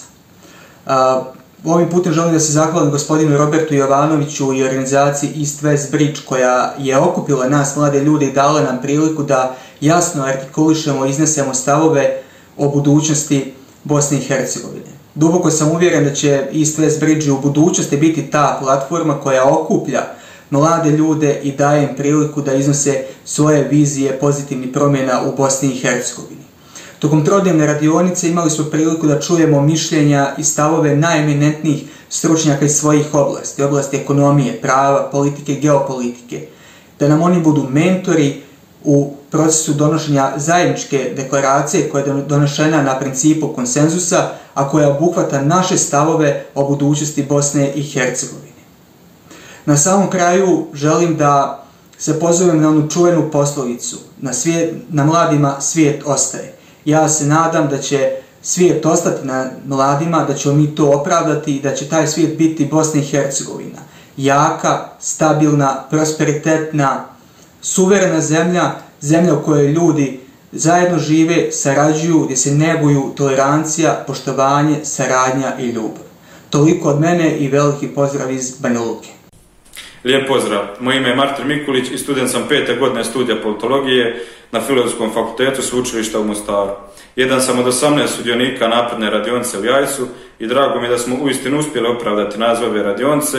Ovim putem želim da se zahvalim gospodinu Robertu Jovanoviću i organizaciji East West Bridge koja je okupila nas mlade ljude i dala nam priliku da jasno artikulišemo i iznesemo stavove o budućnosti Bosne i Hercegovine. Duboko sam uvjeren da će East West Bridge u budućnosti biti ta platforma koja okuplja mlade ljude i daje im priliku da iznose svoje vizije pozitivnih promjena u Bosni i Hercegovini. Tokom trodnevne radionice imali smo priliku da čujemo mišljenja i stavove najeminentnijih stručnjaka iz svojih oblasti, oblasti ekonomije, prava, politike, geopolitike, da nam oni budu mentori u procesu donošenja zajedničke deklaracije koja je donošena na principu konsenzusa, a koja obuhvata naše stavove o budućnosti Bosne i Hercegovine. Na samom kraju želim da se pozovem na onu čuvenu poslovicu, na, svijet, na mladima svijet ostaje. Ja se nadam da će svijet ostati na mladima, da ćemo mi to opravdati i da će taj svijet biti Bosna i Hercegovina. Jaka, stabilna, prosperitetna, suverena zemlja, zemlja u kojoj ljudi zajedno žive, sarađuju, gdje se neguju tolerancija, poštovanje, saradnja i ljubav. Toliko od mene i veliki pozdrav iz Banja Luke. Lijep pozdrav. Moje ime je Martin Mikulić i student sam pete godine studija politologije na Filozofskom fakultetu Sveučilišta u Mostaru. Jedan sam od osamnaest sudionika napredne radionice u Jajcu i drago mi je da smo uistinu uspjeli opravdati naziv ove radionice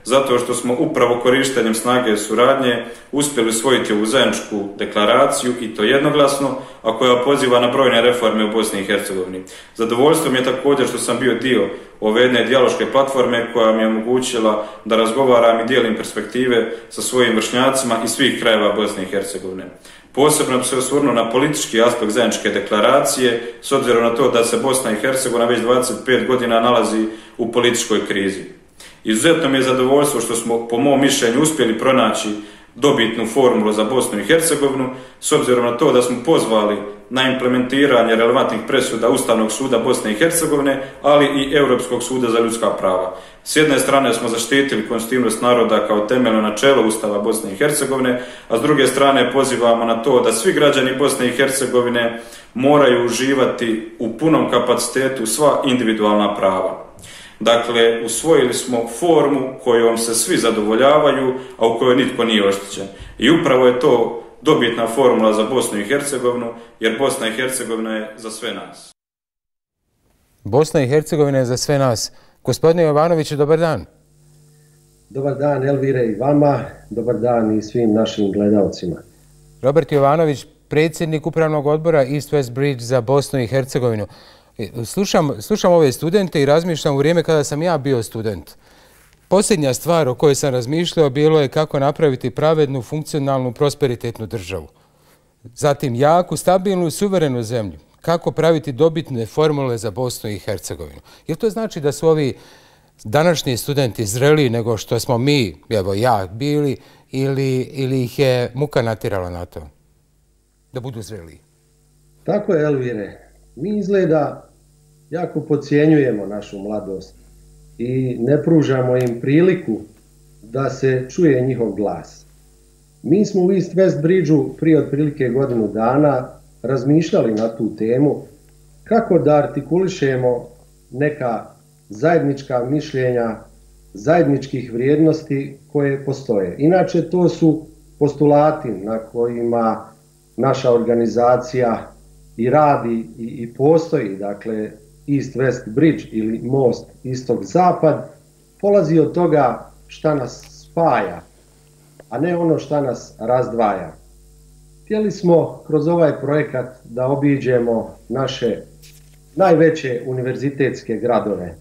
zato što smo upravo korištenjem snage suradnje uspjeli usvojiti ovu zajedničku deklaraciju i to jednoglasno, a koja poziva na brojne reforme u Bosni i Hercegovini. Zadovoljstvo mi je također što sam bio dio ove jedne dijaloške platforme koja mi je omogućila da razgovaram i dijelim perspektive sa svojim vršnjacima iz svih krajeva Bosne i Hercegovine. Posebno bi se osvrnuo na politički aspekt zajedničke deklaracije, s obzirom na to da se Bosna i Hercegovina već dvadeset pet godina nalazi u političkoj krizi. Izuzetno mi je zadovoljstvo što smo, po mom mišljenju, uspjeli pronaći dobitnu formulu za Bosnu i Hercegovinu, s obzirom na to da smo pozvali na implementiranje relevantnih presuda Ustavnog suda Bosne i Hercegovine, ali i Europskog suda za ljudska prava. S jedne strane smo zaštitili konstitutivnost naroda kao temeljno načelo Ustava Bosne i Hercegovine, a s druge strane pozivamo na to da svi građani Bosne i Hercegovine moraju uživati u punom kapacitetu sva individualna prava. Dakle, usvojili smo formu kojom se svi zadovoljavaju, a u kojoj nitko nije oštećen. I upravo je to dobitna formula za Bosnu i Hercegovinu, jer Bosna i Hercegovina je za sve nas. Bosna i Hercegovina je za sve nas. Gospodine Jovanoviću, dobar dan. Dobar dan, Elvire, i vama. Dobar dan i svim našim gledalcima. Robert Jovanović, predsjednik Upravnog odbora East West Bridge za Bosnu i Hercegovinu. Slušam, slušam ove studente i razmišljam u vrijeme kada sam ja bio student. Posljednja stvar o kojoj sam razmišljao bilo je kako napraviti pravednu, funkcionalnu, prosperitetnu državu. Zatim jaku, stabilnu i suverenu zemlju. Kako praviti dobitne formule za Bosnu i Hercegovinu. Jer to znači da su ovi današnji studenti zreliji nego što smo mi, evo ja, bili, ili, ili ih je muka natjerala na to da budu zreliji? Tako je, Elvire. Mi izgleda jako podcjenjujemo našu mladost i ne pružamo im priliku da se čuje njihov glas. Mi smo u East West Bridgeu prije otprilike godinu dana razmišljali na tu temu kako da artikulišemo neka zajednička mišljenja, zajedničkih vrijednosti koje postoje. Inače, to su postulati na kojima naša organizacija i radi i, i postoji, dakle East West Bridge ili most istok-zapad, polazi od toga šta nas spaja, a ne ono šta nas razdvaja. Htjeli smo kroz ovaj projekat da obiđemo naše najveće univerzitetske gradove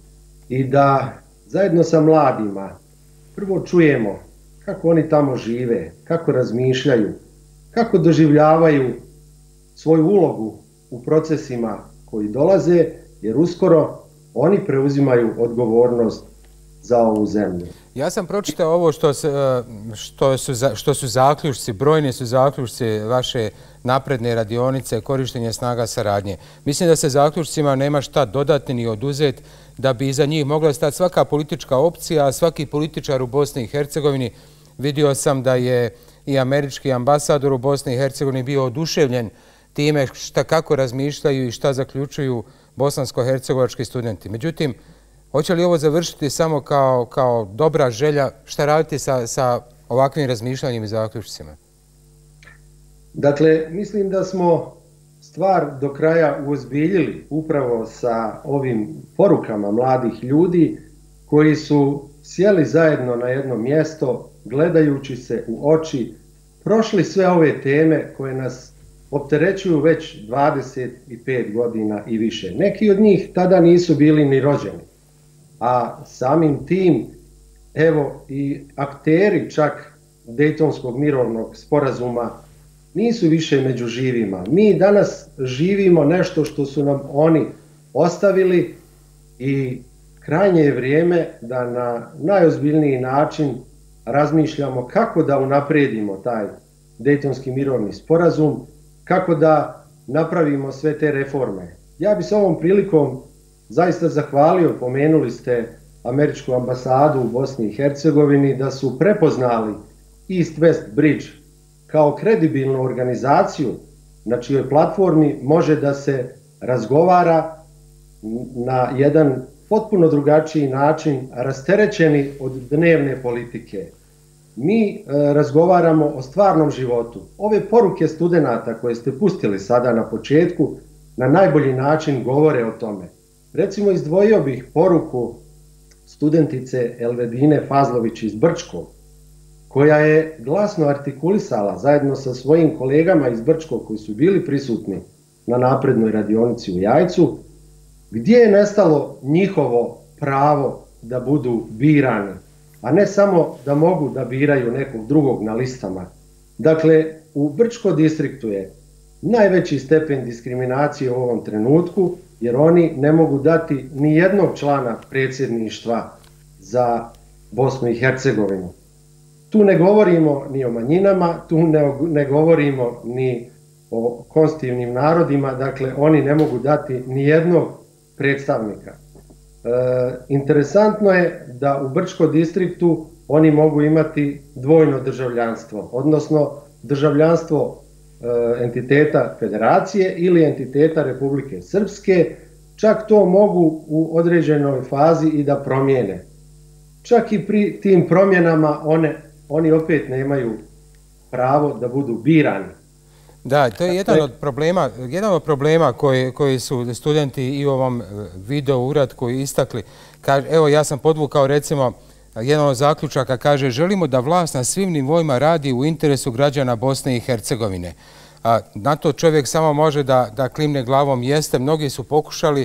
i da zajedno sa mladima prvo čujemo kako oni tamo žive, kako razmišljaju, kako doživljavaju svoju ulogu u procesima koji dolaze, jer uskoro oni preuzimaju odgovornost za ovu zemlju. Ja sam pročitao ovo što, se, što, su, što su zaključci, brojni su zaključci vaše napredne radionice, korištenje snaga saradnje. Mislim da se zaključcima nema šta dodati ni oduzeti, da bi iza njih mogla stati svaka politička opcija, a svaki političar u Bosni i Hercegovini. Vidio sam da je i američki ambasador u Bosni i Hercegovini bio oduševljen time šta kako razmišljaju i šta zaključuju bosansko-hercegovački studenti. Međutim, hoće li ovo završiti samo kao, kao dobra želja? Šta raditi sa, sa ovakvim razmišljanjem i zaključcima? Dakle, mislim da smo stvar do kraja uozbiljili upravo sa ovim porukama mladih ljudi koji su sjeli zajedno na jedno mjesto, gledajući se u oči, prošli sve ove teme koje nas opterećuju već dvadeset pet godina i više. Neki od njih tada nisu bili ni rođeni. A samim tim, evo i akteri čak Dejtonskog mirovnog sporazuma nisu više među živima. Mi danas živimo nešto što su nam oni ostavili i krajnje je vrijeme da na najozbiljniji način razmišljamo kako da unaprijedimo taj Dejtonski mirovni sporazum, kako da napravimo sve te reforme. Ja bi se ovom prilikom zaista zahvalio, pomenuli ste američku ambasadu u Bosni i Hercegovini, da su prepoznali East West Bridge kao kredibilnu organizaciju na čijoj platformi može da se razgovara na jedan potpuno drugačiji način, rasterećeni od dnevne politike. Mi e, razgovaramo o stvarnom životu. Ove poruke studenata koje ste pustili sada na početku na najbolji način govore o tome. Recimo, izdvojio bih poruku studentice Elvedine Fazlović iz Brčkog, koja je glasno artikulisala zajedno sa svojim kolegama iz Brčkog koji su bili prisutni na naprednoj radionici u Jajcu, gdje je nestalo njihovo pravo da budu birani, a ne samo da mogu da biraju nekog drugog na listama. Dakle, u Brčko distriktu je najveći stepen diskriminacije u ovom trenutku, jer oni ne mogu dati ni jednog člana predsjedništva za Bosnu i Hercegovinu. Tu ne govorimo ni o manjinama, tu ne, ne govorimo ni o konstitutivnim narodima, dakle oni ne mogu dati ni jednog predstavnika. E, interesantno je da u Brčko distriktu oni mogu imati dvojno državljanstvo, odnosno državljanstvo e, entiteta federacije ili entiteta Republike Srpske, čak to mogu u određenoj fazi i da promijene. Čak i pri tim promjenama one, oni opet nemaju pravo da budu birani. Da, to je jedan od problema, jedan od problema koji, koji su studenti i u ovom video uratku istakli. Kaže, evo, ja sam podvukao recimo jedan od zaključaka, kaže, želimo da vlast na svim nivoima radi u interesu građana Bosne i Hercegovine. A, na to čovjek samo može da, da klimne glavom, jeste, mnogi su pokušali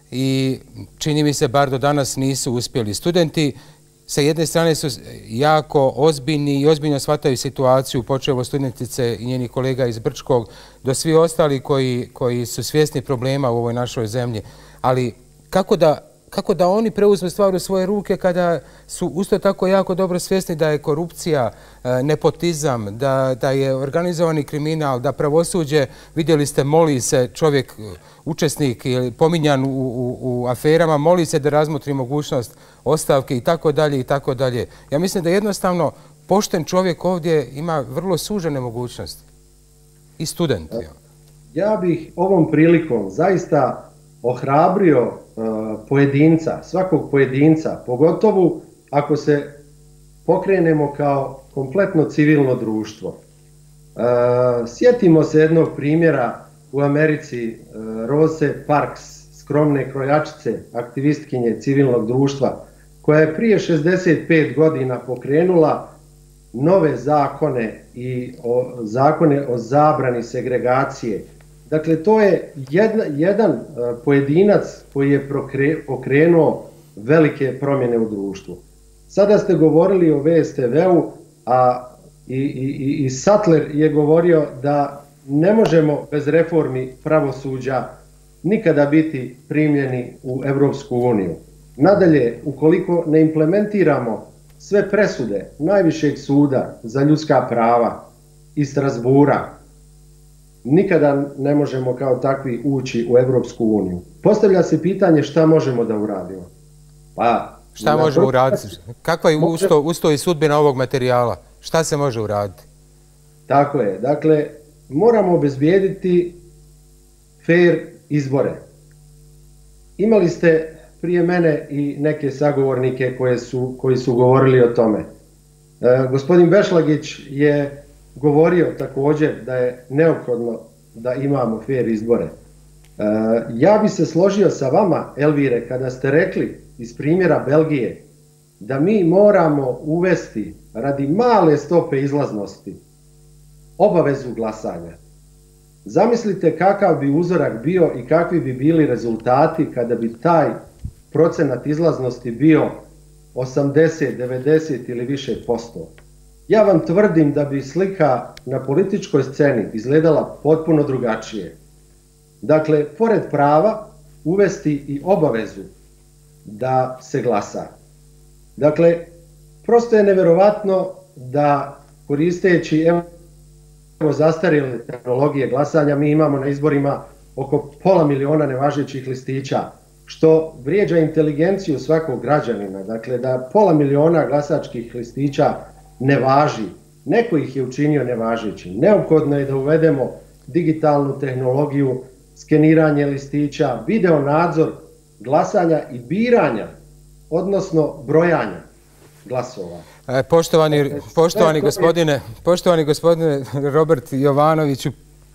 i čini mi se bar do danas nisu uspjeli. Studenti sa jedne strane su jako ozbiljni i ozbiljno shvataju situaciju, počeo od studentice i njenih kolega iz Brčkog, do svi ostali koji, koji su svjesni problema u ovoj našoj zemlji. Ali kako da, kako da oni preuzmu stvar u svoje ruke kada su usto tako jako dobro svjesni da je korupcija, nepotizam, da, da je organizovani kriminal, da pravosuđe, vidjeli ste, moli se čovjek, učesnik ili pominjan u, u, u aferama, moli se da razmotri mogućnost ostavke i tako dalje i tako dalje. Ja mislim da jednostavno pošten čovjek ovdje ima vrlo sužene mogućnosti. I student. Ja bih ovom prilikom zaista ohrabrio uh, pojedinca, svakog pojedinca, pogotovo ako se pokrenemo kao kompletno civilno društvo. Uh, sjetimo se jednog primjera u Americi, uh, Rose Parks, skromne krojačice, aktivistkinje civilnog društva, koja je prije šezdeset pet godina pokrenula nove zakone i o, zakone o zabrani segregacije. Dakle, to je jedna, jedan uh, pojedinac koji je prokre, pokrenuo velike promjene u društvu. Sada ste govorili o V S T V-u, a i, i, i Sattler je govorio da ne možemo bez reformi pravosuđa nikada biti primljeni u Evropsku uniju. Nadalje, ukoliko ne implementiramo sve presude najvišeg suda za ljudska prava iz Strasbura, nikada ne možemo kao takvi ući u Evropsku uniju. Postavlja se pitanje šta možemo da uradimo. Pa, šta možemo uraditi? Kakva je usto, usto i sudbina ovog materijala? Šta se može uraditi? Tako je. Dakle, moramo obezbijediti fair izbore. Imali ste prije mene i neke sagovornike koje su, koji su govorili o tome. E, gospodin Bešlagić je govorio također da je neophodno da imamo fair izbore. E, ja bi se složio sa vama, Elvire, kada ste rekli iz primjera Belgije da mi moramo uvesti radi male stope izlaznosti obavezu glasanja. Zamislite kakav bi uzorak bio i kakvi bi bili rezultati kada bi taj procenat izlaznosti bio osamdeset, devedeset ili više posto. Ja vam tvrdim da bi slika na političkoj sceni izgledala potpuno drugačije. Dakle, pored prava, uvesti i obavezu da se glasa. Dakle, prosto je neverovatno da koristeći evo zastarjele tehnologije glasanja, mi imamo na izborima oko pola miliona nevažećih listića, što vrijeđa inteligenciju svakog građanina. Dakle, da pola miliona glasačkih listića ne važi. Neko ih je učinio nevažećim. Neophodno je da uvedemo digitalnu tehnologiju, skeniranje listića, video nadzor glasanja i biranja, odnosno brojanja glasova. Poštovani, poštovani, gospodine, poštovani gospodine Robert Jovanoviću,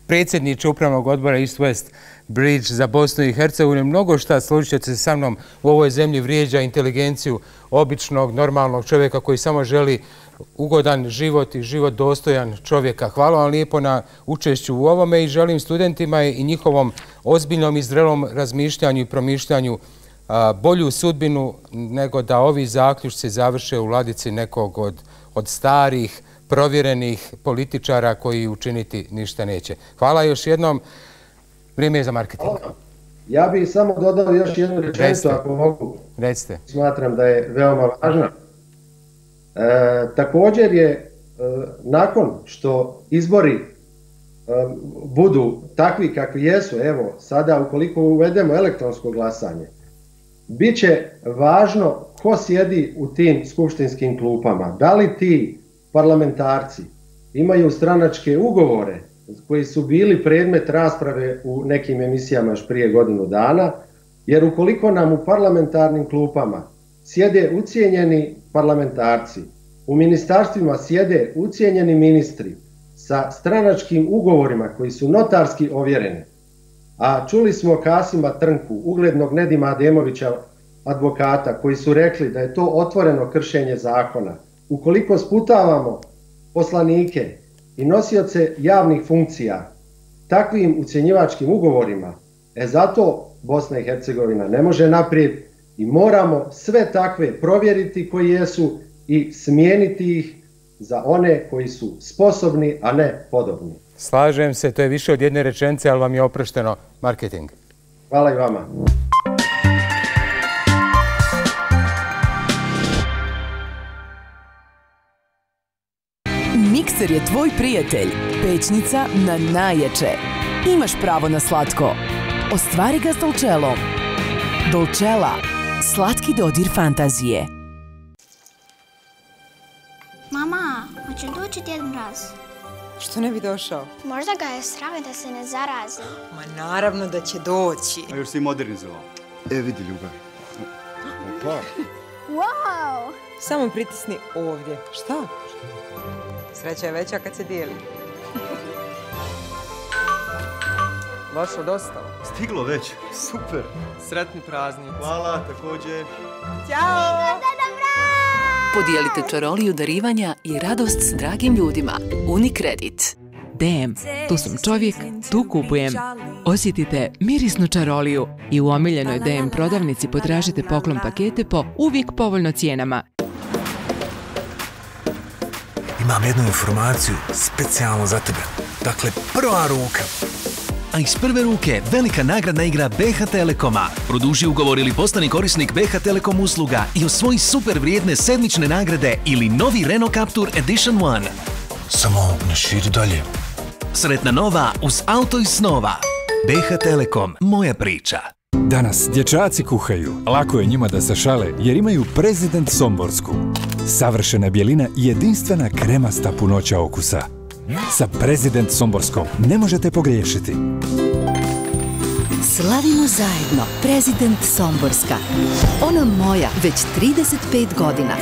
predsjedniče upravnog odbora East West Bridge za Bosnu i Hercegovinu. Mnogo šta, složit ćete se sa mnom, u ovoj zemlji vrijeđa inteligenciju običnog, normalnog čovjeka koji samo želi ugodan život i život dostojan čovjeka. Hvala vam lijepo na učešću u ovome i želim studentima i njihovom ozbiljnom i zrelom razmišljanju i promišljanju bolju sudbinu nego da ovi zaključci završe u ladici nekog od, od starih, provjerenih političara koji učiniti ništa neće. Hvala još jednom. Vrijeme je za marketing. Ja bih samo dodao još jednu rečenicu, ako mogu. Recite. Smatram da je veoma važna. E, također je, e, nakon što izbori e, budu takvi kakvi jesu, evo, sada ukoliko uvedemo elektronsko glasanje, bit će važno ko sjedi u tim skupštinskim klupama. Da li ti parlamentarci imaju stranačke ugovore koji su bili predmet rasprave u nekim emisijama još prije godinu dana, jer ukoliko nam u parlamentarnim klupama sjede ucijenjeni parlamentarci, u ministarstvima sjede ucijenjeni ministri sa stranačkim ugovorima koji su notarski ovjereni, a čuli smo Kasima Trnku, uglednog Nedima Ademovića, advokata, koji su rekli da je to otvoreno kršenje zakona. Ukoliko sputavamo poslanike i nosioce javnih funkcija takvim ucjenjivačkim ugovorima, e zato Bosna i Hercegovina ne može naprijed i moramo sve takve provjeriti koji jesu i smijeniti ih za one koji su sposobni, a ne podobni. Slažem se, to je više od jedne rečenice, ali vam je oprošteno marketing. Hvala i vama. Mikser je tvoj prijatelj, pećnica na najjače. Imaš pravo na slatko. Ostvari ga s Dolcellom. Dolcella, slatki dodir fantazije. Mama, hoće doći Djed Mraz? Što ne bi došao? Možda ga je strah da se ne zarazi. Ma naravno da će doći. A još si modernizovao. E, vidi Ljubav. Opa. Wow! Samo pritisni ovdje. Šta? Sreća je veća kad se dijeli. Došlo dosta. Stiglo već. Super. Sretni praznici. Hvala, također. Ćao! Podijelite čaroliju darivanja i radost s dragim ljudima. Unikredit. D M, tu sam čovjek, tu kupujem. Osjetite mirisnu čaroliju i u omiljenoj D M prodavnici potražite poklon pakete po uvijek povoljno cijenama. Imam jednu informaciju specijalno za tebe. Dakle, prva ruka. A iz prve ruke velika nagradna igra B H Telekoma. Produži ugovor ili postani korisnik B H Telekom usluga i osvoji super vrijedne sedmične nagrade ili novi Renault Captur Edition One. Samo ne širi dalje. Sretna nova uz auto iz snova. B H Telekom, moja priča. Danas dječaci kuhaju. Lako je njima da se šale jer imaju Prezident Somborsku. Savršena bjelina i jedinstvena kremasta punoća okusa. Sa Prezident Somborskom ne možete pogriješiti. Slavimo zajedno Prezident Somborska. Ona moja već trideset pet godina.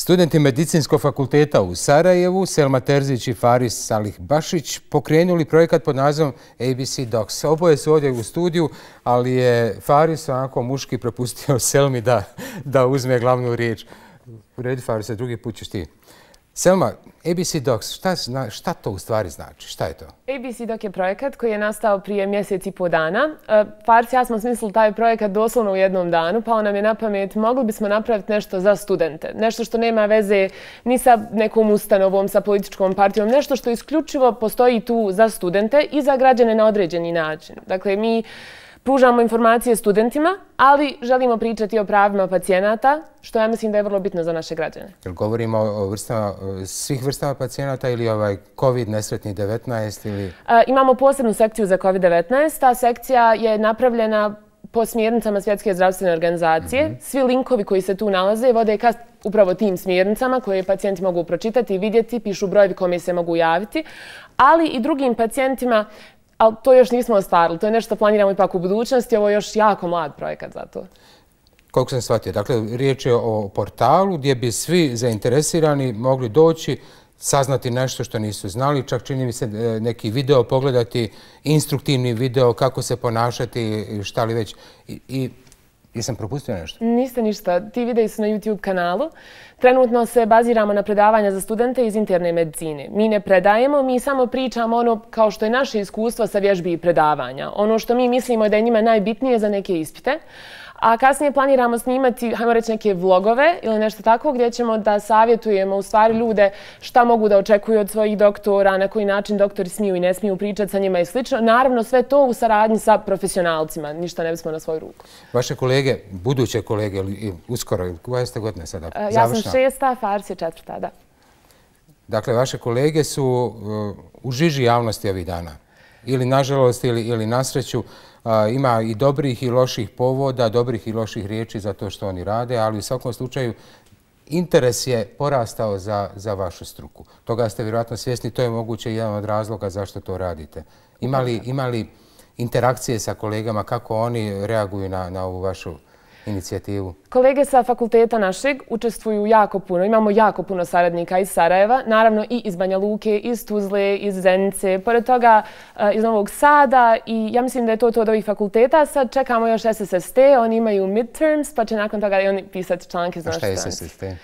Studenti Medicinskog fakulteta u Sarajevu, Selma Terzić i Faris Salih Bašić, pokrenuli projekat pod nazivom A B C Docs. Oboje su ovdje u studiju, ali je Faris onako muški propustio Selmi da, da uzme glavnu riječ. U redu, Faris, drugi put ćeš ti. Selma, A B C Docs, šta, zna, šta to u stvari znači? Šta je to? A B C Doc je projekat koji je nastao prije mjesec i po dana. Faris i ja smo smislili taj projekat doslovno u jednom danu, pa on nam je na pamet, mogli bismo napraviti nešto za studente. Nešto što nema veze ni sa nekom ustanovom, sa političkom partijom, nešto što isključivo postoji tu za studente i za građane na određeni način. Dakle, mi pružamo informacije studentima, ali želimo pričati o pravima pacijenata, što ja mislim da je vrlo bitno za naše građane. Jel govorimo o vrstama, svih vrstama pacijenata ili ovaj COVID nesretni devetnaest? Ili... E, imamo posebnu sekciju za COVID devetnaest. Ta sekcija je napravljena po smjernicama Svjetske zdravstvene organizacije. Mm-hmm. Svi linkovi koji se tu nalaze vode ka upravo tim smjernicama koje pacijenti mogu pročitati i vidjeti, pišu brojevi kome se mogu javiti, ali i drugim pacijentima. Ali to još nismo ostvarili. To je nešto planiramo ipak u budućnosti. Ovo je još jako mlad projekat za to. Koliko sam shvatio, dakle, riječ je o portalu gdje bi svi zainteresirani mogli doći, saznati nešto što nisu znali, čak čini mi se neki video pogledati, instruktivni video, kako se ponašati, šta li već. I, i jesam propustio nešto? Niste ništa. Ti videi su na YouTube kanalu. Trenutno se baziramo na predavanja za studente iz interne medicine. Mi ne predajemo, mi samo pričamo ono kao što je naše iskustvo sa vježbi i predavanja. Ono što mi mislimo da je njima najbitnije za neke ispite. A kasnije planiramo snimati, hajmo reći, neke vlogove ili nešto tako gdje ćemo da savjetujemo u stvari ljude šta mogu da očekuju od svojih doktora, na koji način doktori smiju i ne smiju pričati sa njima i slično. Naravno, sve to u saradnji sa profesionalcima. Ništa ne bismo na svoju ruku. Vaše kolege, buduće kolege, uskoro, koja ste godine sada? Ja Završna? sam šesta, Faris je četvrta, da. Dakle, vaše kolege su uh, u žiži javnosti ovih dana. Ili nažalost, ili, ili nasreću. A, ima i dobrih i loših povoda, dobrih i loših riječi za to što oni rade, ali u svakom slučaju interes je porastao za, za vašu struku. Toga ste vjerojatno svjesni, to je moguće jedan od razloga zašto to radite. Ima li, ima li interakcije sa kolegama, kako oni reaguju na, na ovu vašu inicijativu? Kolege sa fakulteta našeg učestvuju jako puno. Imamo jako puno saradnika iz Sarajeva, naravno i iz Banja Luke, iz Tuzle, iz Zenice, pored toga iz Novog Sada i ja mislim da je to to od ovih fakulteta. Sad čekamo još S S S T, oni imaju midterms, pa će nakon toga i oni pisati članke za naše stranice. A šta je S S S T?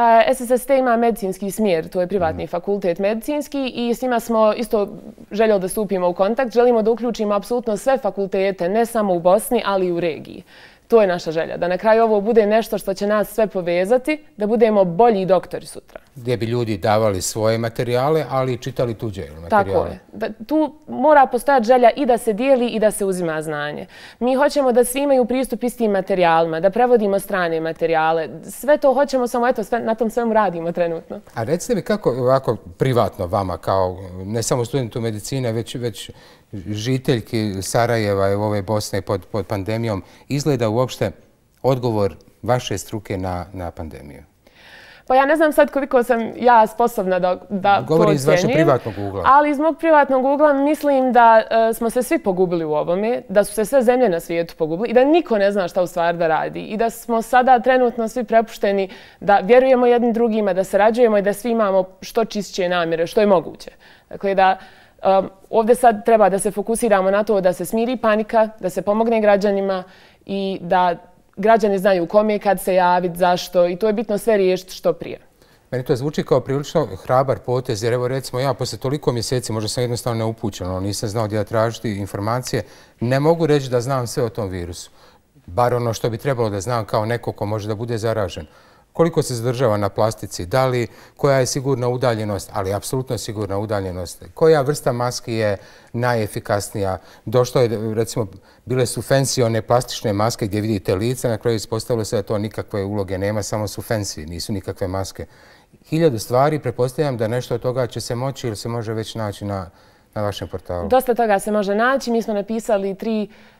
S S S T ima medicinski smjer, to je privatni mm. fakultet medicinski i s njima smo isto željeli da stupimo u kontakt. Želimo da uključimo apsolutno sve fakultete, ne samo u Bosni, ali i u regiji. To je naša želja, da na kraju ovo bude nešto što će nas sve povezati, da budemo bolji doktori sutra. Gdje bi ljudi davali svoje materijale, ali i čitali tuđe materijale. Tako je. Da, tu mora postojati želja i da se dijeli i da se uzima znanje. Mi hoćemo da svi imaju pristup istim materijalima, da prevodimo strane materijale. Sve to hoćemo, samo eto, sve, na tom svemu radimo trenutno. A recite mi kako ovako privatno vama, kao ne samo studentu medicine, već, već žiteljki Sarajeva i ove Bosne pod, pod pandemijom, izgleda uopšte odgovor vaše struke na, na pandemiju? Pa ja ne znam sad koliko sam ja sposobna da, da Govori iz vašeg privatnog ugla. Ali iz mog privatnog ugla mislim da uh, smo se svi pogubili u ovome, da su se sve zemlje na svijetu pogubili i da niko ne zna šta u stvari da radi. I da smo sada trenutno svi prepušteni da vjerujemo jednim drugima, da sarađujemo i da svi imamo što čišće namjere, što je moguće. Dakle, da Um, ovdje sad treba da se fokusiramo na to da se smiri panika, da se pomogne građanima i da građani znaju kome kad se javiti, zašto i to je bitno sve riješiti što prije. Meni to zvuči kao prilično hrabar potez, jer evo recimo ja posle toliko mjeseci, možda sam jednostavno neupućen, nisam znao gdje da tražiti informacije, ne mogu reći da znam sve o tom virusu. Bar ono što bi trebalo da znam kao neko ko može da bude zaražen. Koliko se zadržava na plastici, da li, koja je sigurna udaljenost, ali apsolutno sigurna udaljenost, koja vrsta maski je najefikasnija. Došlo je, recimo, bile su fancy one plastične maske gdje vidite lice, na kraju ispostavilo se da to nikakve uloge nema, samo su fancy, nisu nikakve maske. Hiljadu stvari, pretpostavljam da nešto od toga će se moći ili se može već naći na, na vašem portalu. Dosta toga se može naći. Mi smo napisali tri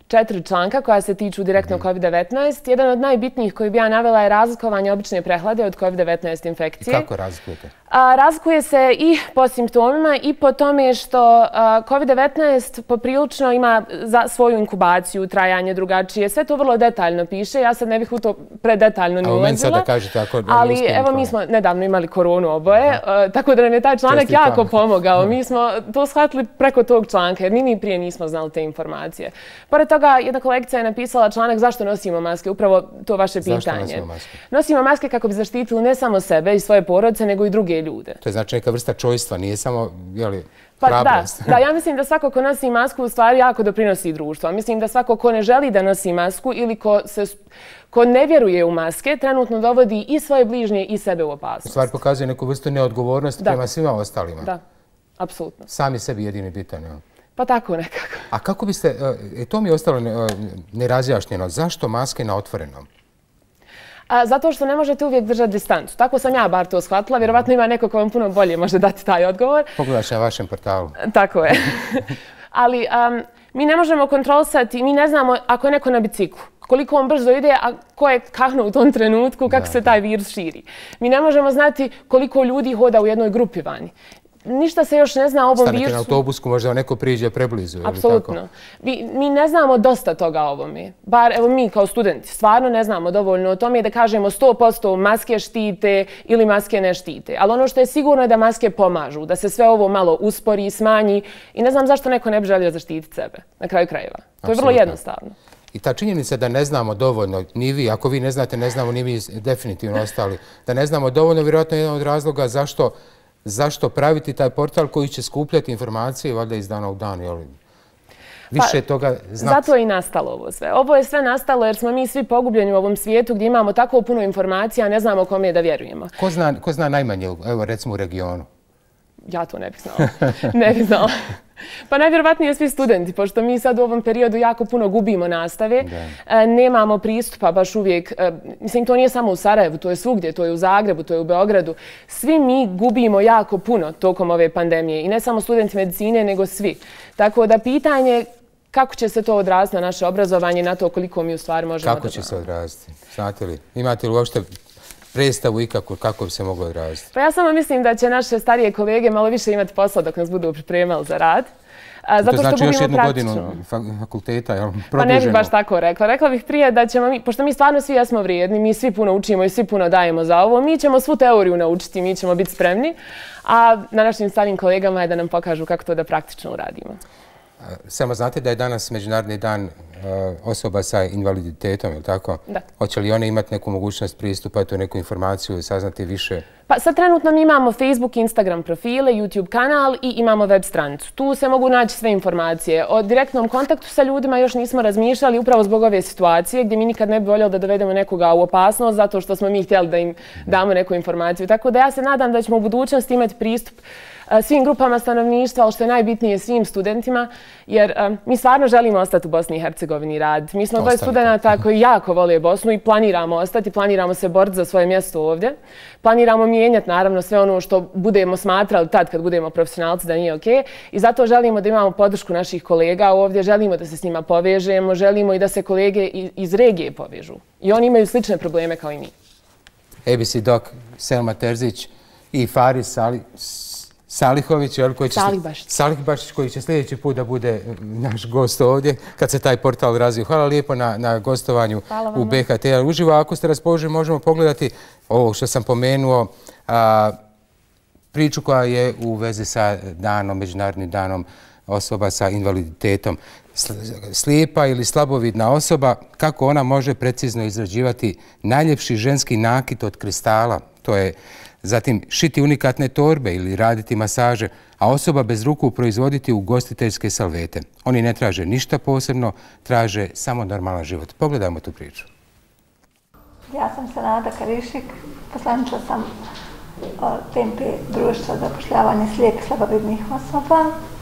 četiri članka koja se tiču direktno kovid devetnaest. Jedan od najbitnijih koji bi ja navela je razlikovanje obične prehlade od kovid devetnaest infekcije. I kako razlikujete? A, razlikuje se i po simptomima i po tome što kovid devetnaest poprilično ima za svoju inkubaciju, trajanje drugačije. Sve to vrlo detaljno piše. Ja sad ne bih u to predetaljno ni ulazila. A u meni sad da kažete ako... Ali evo mi smo nedavno imali koronu oboje, tako da nam je taj članak jako pomogao. Mi smo to shvatili preko tog članka jer mi ni prije nismo znali te informacije. Pored toga, jedna kolegica je napisala članak zašto nosimo maske, upravo to vaše pitanje. Zašto nosimo maske? Nosimo maske kako bi zaštitili ne samo sebe i svoje porodice, nego i druge ljude. To je znači neka vrsta čojstva, nije samo, jeli, pa da, hrabrost. da, ja mislim da svako ko nosi masku u stvari jako doprinosi društvu. Mislim da svako ko ne želi da nosi masku ili ko, se, ko ne vjeruje u maske, trenutno dovodi i svoje bližnje i sebe u opasnost. U stvari pokazuje neku vrstu neodgovornosti da. Prema svima ostalima. Da, apsolutno. Sami sebi jedini bitan, ja. Pa tako nekako. A kako biste, e, to mi je ostalo nerazjašnjeno, zašto maske na otvorenom? A, zato što ne možete uvijek držati distancu. Tako sam ja bar to shvatila. Vjerovatno ima neko ko vam puno bolje može dati taj odgovor. Pogledaš na vašem portalu. Tako je. Ali um, mi ne možemo kontrolisati, mi ne znamo ako je neko na biciklu, koliko on brzo ide, a ko je kahnuo u tom trenutku, kako da, se taj virus širi. Mi ne možemo znati koliko ljudi hoda u jednoj grupi vani. Ništa se još ne zna o ovom Stanete virusu. Stanete na autobusku, možda neko priđe preblizu. Apsolutno. Mi, mi ne znamo dosta toga o ovome. Bar evo mi kao studenti stvarno ne znamo dovoljno o tome da kažemo sto posto maske štite ili maske ne štite. Ali ono što je sigurno je da maske pomažu, da se sve ovo malo uspori i smanji i ne znam zašto neko ne bi želio zaštititi sebe na kraju krajeva. To je Absolutno. Vrlo jednostavno. I ta činjenica da ne znamo dovoljno, ni vi, ako vi ne znate, ne znamo ni mi definitivno ostali, da ne znamo dovoljno, vjerojatno je jedan od razloga zašto Zašto praviti taj portal koji će skupljati informacije valjda iz dana u dan, jel? Više pa, toga znati. Zato je i nastalo ovo sve. Ovo je sve nastalo jer smo mi svi pogubljeni u ovom svijetu gdje imamo tako puno informacija, a ne znamo kome da vjerujemo. Ko zna, ko zna najmanje, evo recimo u regionu? Ja to ne bih znala. Ne bih znala. Pa najvjerovatnije svi studenti, pošto mi sad u ovom periodu jako puno gubimo nastave, da. Nemamo pristupa baš uvijek, mislim to nije samo u Sarajevu, to je svugdje, to je u Zagrebu, to je u Beogradu. Svi mi gubimo jako puno tokom ove pandemije i ne samo studenti medicine, nego svi. Tako da pitanje kako će se to odraziti na naše obrazovanje, na to koliko mi u stvari možemo kako da će se odraziti? Znate li? Imate li uopšte predstavu i kako, kako bi se moglo odraziti? Pa ja samo mislim da će naše starije kolege malo više imati posla dok nas budu pripremali za rad. A, zato to znači što još jednu praktično. godinu fakulteta, jel? Pa ne bih baš tako rekla. Rekla bih prije da ćemo mi, pošto mi stvarno svi jesmo vrijedni, mi svi puno učimo i svi puno dajemo za ovo, mi ćemo svu teoriju naučiti, mi ćemo biti spremni, a na našim starijim kolegama je da nam pokažu kako to da praktično uradimo. Samo znate da je danas Međunarodni dan osoba sa invaliditetom, je li tako? Da. Hoće li one imati neku mogućnost pristupa, tu neku informaciju, saznati više? Pa sad trenutno mi imamo Facebook, Instagram profile, YouTube kanal i imamo web stranicu. Tu se mogu naći sve informacije. O direktnom kontaktu sa ljudima još nismo razmišljali upravo zbog ove situacije gdje mi nikad ne bi voljeli da dovedemo nekoga u opasnost zato što smo mi htjeli da im damo neku informaciju. Tako da ja se nadam da ćemo u budućnosti imati pristup svim grupama stanovništva, ali što je najbitnije svim studentima, jer um, mi stvarno želimo ostati u Bosni i Hercegovini raditi. Mi smo dvoje studenta koji jako vole Bosnu i planiramo ostati, planiramo se boriti za svoje mjesto ovdje. Planiramo mijenjati naravno sve ono što budemo smatrali tad kad budemo profesionalci da nije ok. I zato želimo da imamo podršku naših kolega ovdje, želimo da se s njima povežemo, želimo i da se kolege iz regije povežu. I oni imaju slične probleme kao i mi. A B C Doc, Selma Terzić i Faris Sali... Salihović, koji će, Salih Bašić, koji će sljedeći put da bude naš gost ovdje, kad se taj portal razvije. Hvala lijepo na, na gostovanju u B H T uživo. Ako ste raspoloženi, možemo pogledati ovo što sam pomenuo, a, priču koja je u vezi sa danom, Međunarodnim danom osoba sa invaliditetom. Slijepa ili slabovidna osoba, kako ona može precizno izrađivati najljepši ženski nakit od kristala. To je zatim šiti unikatne torbe ili raditi masaže, a osoba bez ruku proizvoditi ugostiteljske salvete. Oni ne traže ništa posebno, traže samo normalan život. Pogledajmo tu priču. Ja sam Senada Karišik, poslanica sam T M P društva za zapošljavanje slijepih slabovidnih osoba.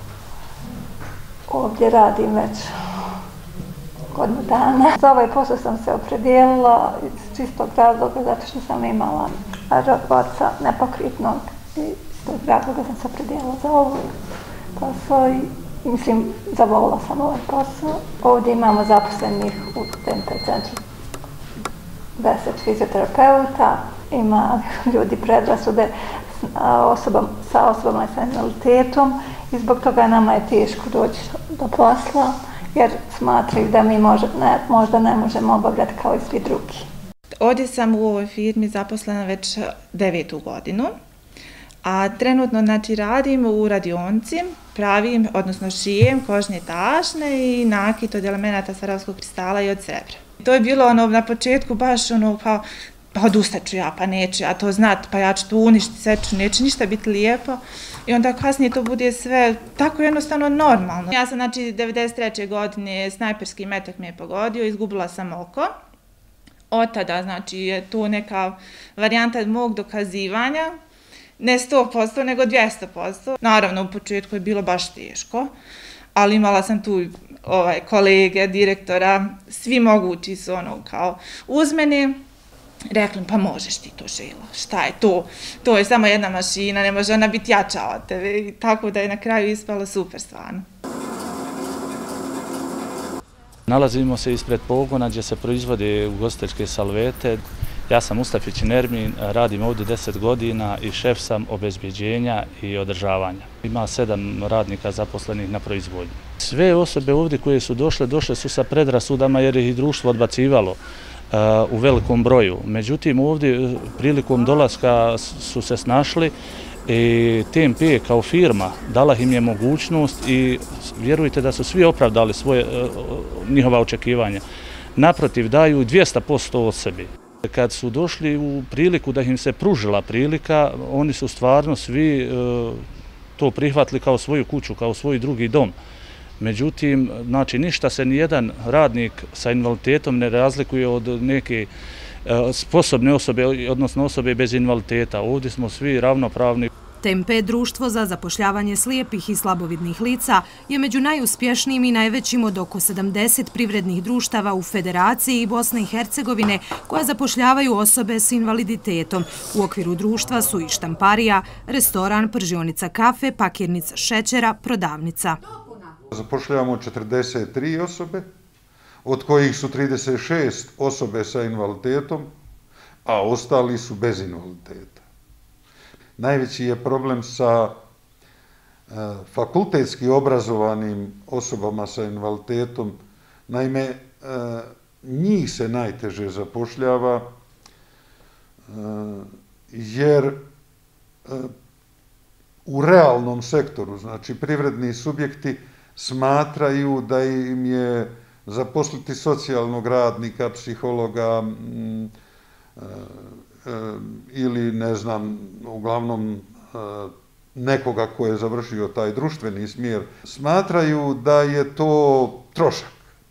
Ovdje radim već godinu dana. Za ovaj posao sam se opredijelila iz čistog razloga zato što sam imala oca nepokretnog i iz tog razloga sam se opredijelila za ovaj posao i mislim, zavolila sam ovaj posao. Ovdje imamo zaposlenih u T M P centru deset fizioterapeuta, ima ljudi predrasude osoba, sa osobama sa invaliditetom i zbog toga nama je teško doći do posla jer smatraju da mi možda ne, možda ne možemo obavljati kao i svi drugi. Ovdje sam u ovoj firmi zaposlena već devetu godinu, a trenutno znači radim u radionci, pravim, odnosno šijem kožne tašne i nakit od elemenata saravskog kristala i od zebra. To je bilo ono na početku baš ono kao pa odustaću ja, pa neću ja to znat, pa ja ću to uništiti, sve ću, neće ništa biti lijepo. I onda kasnije to bude sve tako jednostavno normalno. Ja sam znači devedeset treće godine snajperski metak me je pogodio, izgubila sam oko. Od tada znači je to neka varijanta mog dokazivanja, ne sto posto nego dvjesto posto. Naravno u početku je bilo baš teško, ali imala sam tu ovaj, kolege, direktora, svi mogući su ono kao uz mene. Rekli pa možeš ti to, Željela, šta je to? To je samo jedna mašina, ne može ona biti jača od tebe. I tako da je na kraju ispalo super stvarno. Nalazimo se ispred pogona gdje se proizvode ugostiteljske salvete. Ja sam Mustafić Nermin, radim ovdje deset godina i šef sam obezbjeđenja i održavanja. Ima sedam radnika zaposlenih na proizvodnji. Sve osobe ovdje koje su došle, došle su sa predrasudama jer ih društvo odbacivalo u velikom broju. Međutim, ovdje prilikom dolaska su se snašli i T M P kao firma dala im je mogućnost i vjerujte da su svi opravdali svoje njihova očekivanja. Naprotiv, daju dvjesto posto od sebe. Kad su došli u priliku da im se pružila prilika, oni su stvarno svi to prihvatili kao svoju kuću, kao svoj drugi dom. Međutim, znači, ništa se nijedan radnik sa invaliditetom ne razlikuje od neke sposobne osobe, odnosno osobe bez invaliditeta. Ovdje smo svi ravnopravni. T M P društvo za zapošljavanje slijepih i slabovidnih lica je među najuspješnijim i najvećim od oko sedamdeset privrednih društava u Federaciji i Bosne i Hercegovine koja zapošljavaju osobe s invaliditetom. U okviru društva su i štamparija, restoran, pržionica kafe, pakirnica šećera, prodavnica. Zapošljavamo četrdeset tri osobe, od kojih su trideset šest osobe sa invaliditetom, a ostali su bez invaliditeta. Najveći je problem sa fakultetski obrazovanim osobama sa invaliditetom. Naime, njih se najteže zapošljava jer u realnom sektoru, znači privredni subjekti, smatraju da im je zaposliti socijalnog radnika, psihologa ili, ne znam, uglavnom nekoga ko je završio taj društveni smjer, smatraju da je to trošak.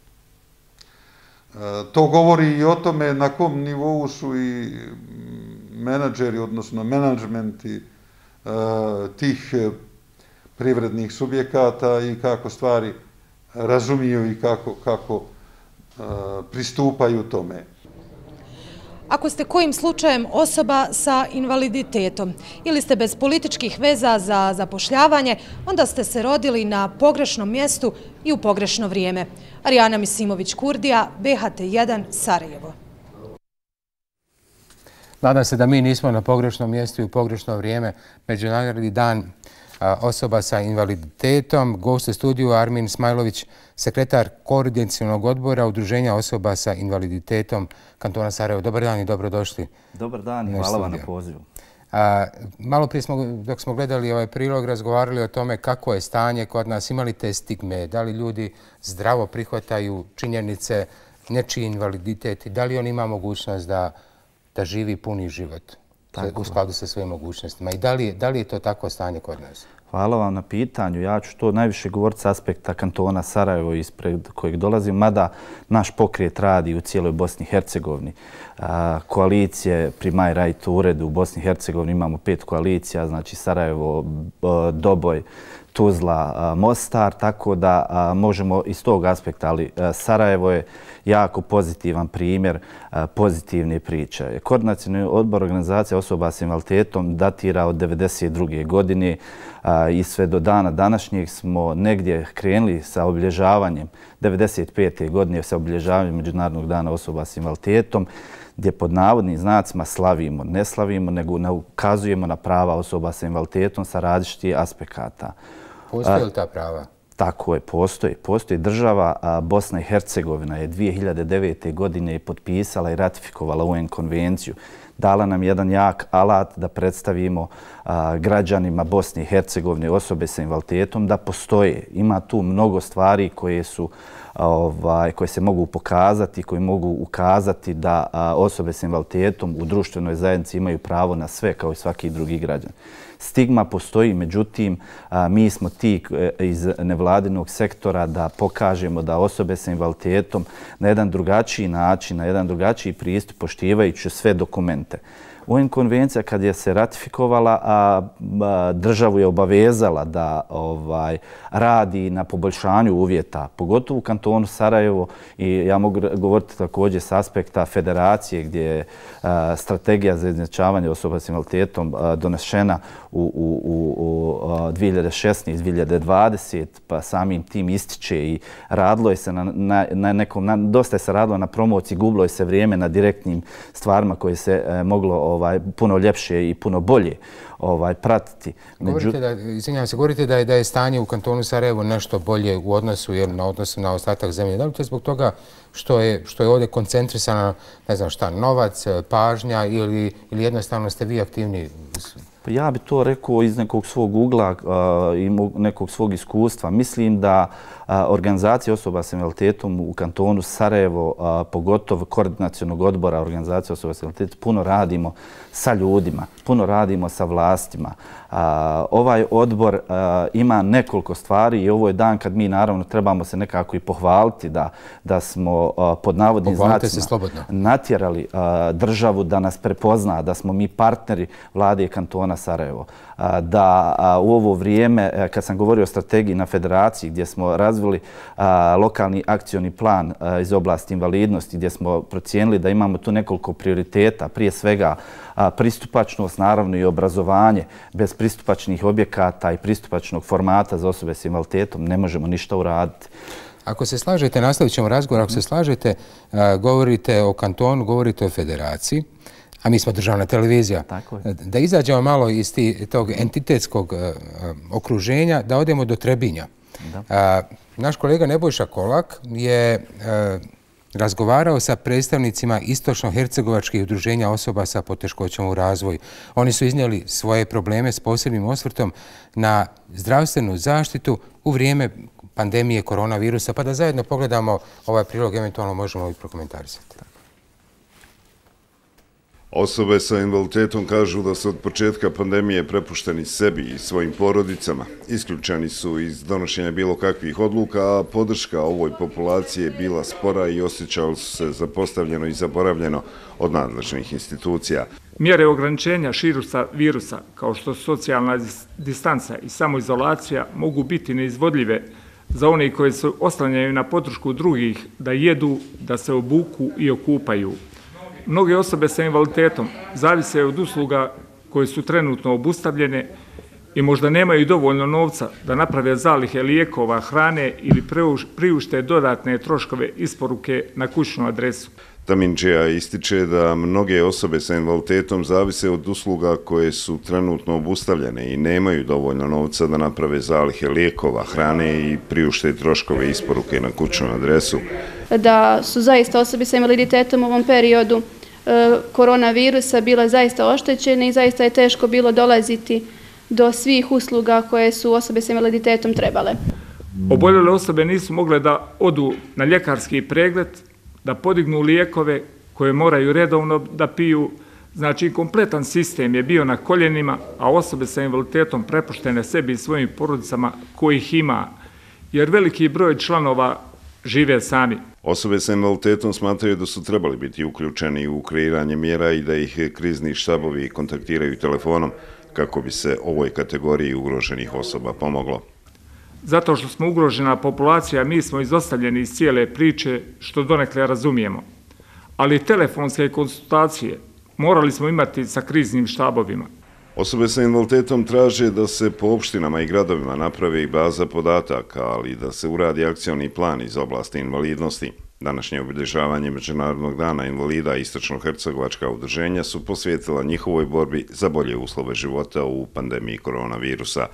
To govori i o tome na kom nivou su i menadžeri, odnosno menadžmenti tih privrednih subjekata i kako stvari razumiju i kako, kako uh, pristupaju tome. Ako ste kojim slučajem osoba sa invaliditetom ili ste bez političkih veza za zapošljavanje, onda ste se rodili na pogrešnom mjestu i u pogrešno vrijeme. Arijana Misimović-Kurdija, B H T jedan, Sarajevo. Nadam se da mi nismo na pogrešnom mjestu i u pogrešno vrijeme. Međunarodni dan osoba sa invaliditetom. Gost u studiju Armin Smajlović, sekretar koordinacionog odbora Udruženja osoba sa invaliditetom kantona Sarajevo. Dobar dan i dobrodošli. Dobar dan i hvala vam na pozivu. Malo prije smo, dok smo gledali ovaj prilog, razgovarali o tome kako je stanje kod nas. Imali te stigme? Da li ljudi zdravo prihvataju činjenice, nečiji invaliditet i da li on ima mogućnost da, da živi puni život? Tako. U skladu sa svojim mogućnostima. I da li, da li je to tako stanje kod nas? Hvala vam na pitanju. Ja ću to najviše govoriti s aspekta kantona Sarajevo ispred kojeg dolazim, mada naš pokret radi u cijeloj Bosni i Hercegovini. Koalicije pri My Right uredu u Bosni i Hercegovini imamo pet koalicija, znači Sarajevo, Doboj, Tuzla, Mostar, tako da možemo iz tog aspekta, ali Sarajevo je jako pozitivan primjer pozitivne priče. Koordinacioni odbor organizacije osoba s invaliditetom datira od devedeset druge godine. i sve do dana današnjeg smo negdje krenuli sa obilježavanjem devedeset pete godine sa obilježavanjem Međunarodnog dana osoba s invaliditetom, gdje pod navodnim znacima slavimo, ne slavimo, nego ne ukazujemo na prava osoba sa invaliditetom sa različitih aspekata. Postoje li ta prava? Tako je, postoji. Postoji država, Bosna i Hercegovina je dvije hiljade devete. godine potpisala i ratifikovala U N konvenciju. Dala nam jedan jak alat da predstavimo građanima Bosne i Hercegovine, osobe sa invaliditetom, da postoje. Ima tu mnogo stvari koje su Ovaj, koje se mogu pokazati, koje mogu ukazati da a, osobe s invaliditetom u društvenoj zajednici imaju pravo na sve kao i svaki drugi građan. Stigma postoji, međutim, a, mi smo ti iz nevladinog sektora da pokažemo da osobe s invaliditetom na jedan drugačiji način, na jedan drugačiji pristup poštivajući sve dokumente. U N konvencija kad je se ratifikovala, a, a, državu je obavezala da ovaj, radi na poboljšanju uvjeta, pogotovo u kantonu Sarajevo, i ja mogu govoriti također s aspekta federacije gdje je a, strategija za izjednačavanje osoba s invaliditetom a, donešena u, u, u, u dvije hiljade šesnaeste dvije hiljade dvadesete. Pa samim tim ističe i radilo je se na, na, na nekom, na, dosta je se radilo na promociji, gubilo je se vrijeme na direktnim stvarima koje se e, moglo ovaj, puno ljepše i puno bolje ovaj, pratiti. Govorite, da, izvinjavam se, govorite da je, da je stanje u kantonu Sarajevo nešto bolje u odnosu, jer na odnosu na ostatak zemlje. Da li to je zbog toga što je, što je ovdje koncentrisana, ne znam šta, novac, pažnja ili, ili jednostavno ste vi aktivni? Ja bi to rekao iz nekog svog ugla uh, i nekog svog iskustva. Mislim da uh, organizacija osoba s invaliditetom u kantonu Sarajevo, uh, pogotovo koordinacionog odbora organizacije osoba s invaliditetom, puno radimo sa ljudima, puno radimo sa vlastima. Uh, ovaj odbor uh, ima nekoliko stvari i ovo je dan kad mi naravno trebamo se nekako i pohvaliti da, da smo uh, pod navodnim znacima natjerali uh, državu da nas prepozna, da smo mi partneri vlade i kantona Sarajevo. Da u ovo vrijeme, kad sam govorio o strategiji na federaciji, gdje smo razvili lokalni akcioni plan iz oblasti invalidnosti, gdje smo procijenili da imamo tu nekoliko prioriteta, prije svega pristupačnost, naravno i obrazovanje. Bez pristupačnih objekata i pristupačnog formata za osobe s invaliditetom ne možemo ništa uraditi. Ako se slažete, nastavit ćemo razgovor, ako se slažete, govorite o kantonu, govorite o federaciji, a mi smo državna televizija, da izađemo malo iz tog entitetskog uh, okruženja, da odemo do Trebinja. Uh, naš kolega Nebojša Kolak je uh, razgovarao sa predstavnicima istočno-hercegovačkih udruženja osoba sa poteškoćama u razvoju. Oni su iznijeli svoje probleme s posebnim osvrtom na zdravstvenu zaštitu u vrijeme pandemije koronavirusa, pa da zajedno pogledamo ovaj prilog, eventualno možemo i prokomentarisati. Osobe sa invaliditetom kažu da su od početka pandemije prepušteni sebi i svojim porodicama. Isključeni su iz donošenja bilo kakvih odluka, a podrška ovoj populaciji je bila spora i osjećali su se zapostavljeno i zaboravljeno od nadležnih institucija. Mjere ograničenja širusa virusa, kao što socijalna distanca i samoizolacija, mogu biti neizvodljive za one koji se oslanjaju na podršku drugih da jedu, da se obuku i okupaju. Mnoge osobe sa invaliditetom zavise od usluga koje su trenutno obustavljene i možda nemaju dovoljno novca da naprave zalihe lijekova, hrane ili priušte dodatne troškove isporuke na kućnu adresu. Taminđija ističe da mnoge osobe sa invaliditetom zavise od usluga koje su trenutno obustavljene i nemaju dovoljno novca da naprave zalihe lijekova, hrane i priušte troškove isporuke na kućnu adresu. Da su zaista osobe sa invaliditetom u ovom periodu koronavirusa bile zaista oštećene i zaista je teško bilo dolaziti do svih usluga koje su osobe sa invaliditetom trebale. Oboljele osobe nisu mogle da odu na ljekarski pregled, da podignu lijekove koje moraju redovno da piju. Znači, kompletan sistem je bio na koljenima, a osobe sa invaliditetom prepuštene sebi i svojim porodicama kojih ima, jer veliki broj članova žive sami. Osobe sa invaliditetom smatraju da su trebali biti uključeni u kreiranje mjera i da ih krizni štabovi kontaktiraju telefonom kako bi se ovoj kategoriji ugroženih osoba pomoglo. Zato što smo ugrožena populacija, mi smo izostavljeni iz cijele priče, što donekle razumijemo. Ali telefonske konsultacije morali smo imati sa kriznim štabovima. Osobe sa invaliditetom traže da se po opštinama i gradovima napravi i baza podataka, ali i da se uradi akcioni plan iz oblasti invalidnosti. Današnje obilježavanje Međunarodnog dana invalida istočno-hercegovačka udruženja su posvetila njihovoj borbi za bolje uslove života u pandemiji koronavirusa.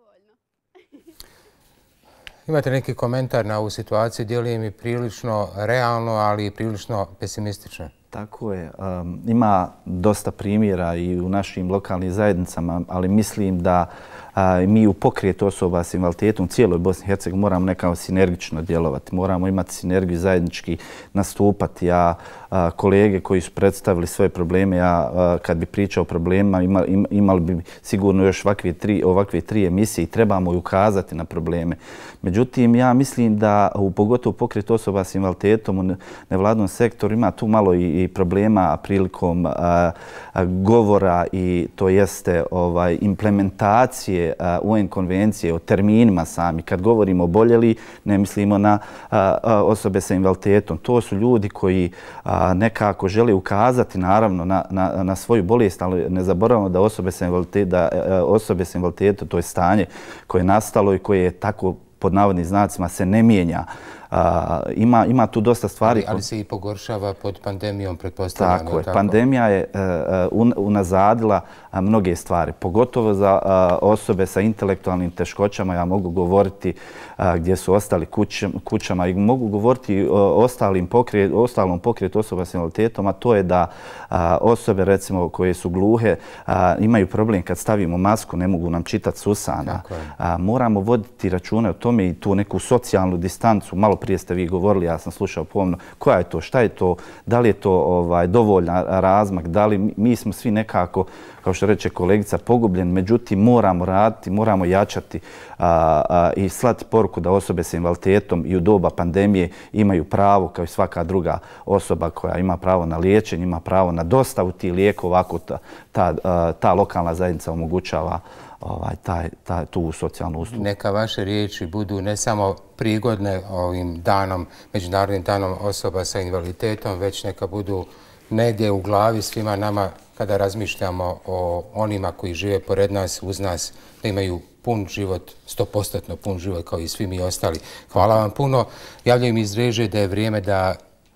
Imate neki komentar na ovu situaciju? Djeluje mi prilično realno, ali i prilično pesimistično. Tako je. Um, ima dosta primjera i u našim lokalnim zajednicama, ali mislim da uh, mi u pokretu osoba s invaliditetom u cijeloj Bosni i Hercegovini moramo nekako sinergično djelovati. Moramo imati sinergiju, zajednički nastupati. Ja, uh, kolege koji su predstavili svoje probleme, ja uh, kad bi pričao o problemima ima, im, imali bi sigurno još ovakve tri, ovakve tri emisije i trebamo i ukazati na probleme. Međutim, ja mislim da u pogotovo pokret osoba s invaliditetom u nevladnom sektoru ima tu malo i, i problema prilikom a, a, govora i to jeste ovaj, implementacije a, U N konvencije o terminima sami. Kad govorimo o boljeli, ne mislimo na a, a, osobe sa invaliditetom. To su ljudi koji a, nekako žele ukazati naravno na, na, na svoju bolest, ali ne zaboravimo da osobe sa invaliditetom, da a, osobe sa invaliditetom, to je stanje koje je nastalo i koje je tako pod navodnim znacima se ne mijenja. Uh, ima, ima tu dosta stvari. Ali, ali se i pogoršava pod pandemijom, pretpostavljamo. Tako je. Tako? Pandemija je uh, unazadila uh, mnoge stvari, pogotovo za uh, osobe sa intelektualnim teškoćama. Ja mogu govoriti uh, gdje su ostali kućem, kućama i mogu govoriti o ostalim pokret, ostalom pokretu osoba s invaliditetom, a to je da uh, osobe recimo koje su gluhe uh, imaju problem kad stavimo masku, ne mogu nam čitati s usana. Uh, moramo voditi račune o tome i tu neku socijalnu distancu. Malo prije ste vi govorili, ja sam slušao pomno, koja je to, šta je to, da li je to ovaj, dovoljan razmak, da li mi smo svi nekako, kao što reče kolegica, pogubljeni, međutim moramo raditi, moramo jačati a, a, i slati poruku da osobe sa invaliditetom i u doba pandemije imaju pravo, kao i svaka druga osoba koja ima pravo na liječenje, ima pravo na dostavu tih lijekova, ako ta, ta, ta lokalna zajednica omogućava Ovaj, taj, taj, tu socijalnu uslugu. Neka vaše riječi budu ne samo prigodne ovim danom, Međunarodnim danom osoba sa invaliditetom, već neka budu negdje u glavi svima nama kada razmišljamo o onima koji žive pored nas, uz nas, da imaju pun život, stopostotno pun život kao i svi mi ostali. Hvala vam puno. Javljaju mi iz režije da je vrijeme da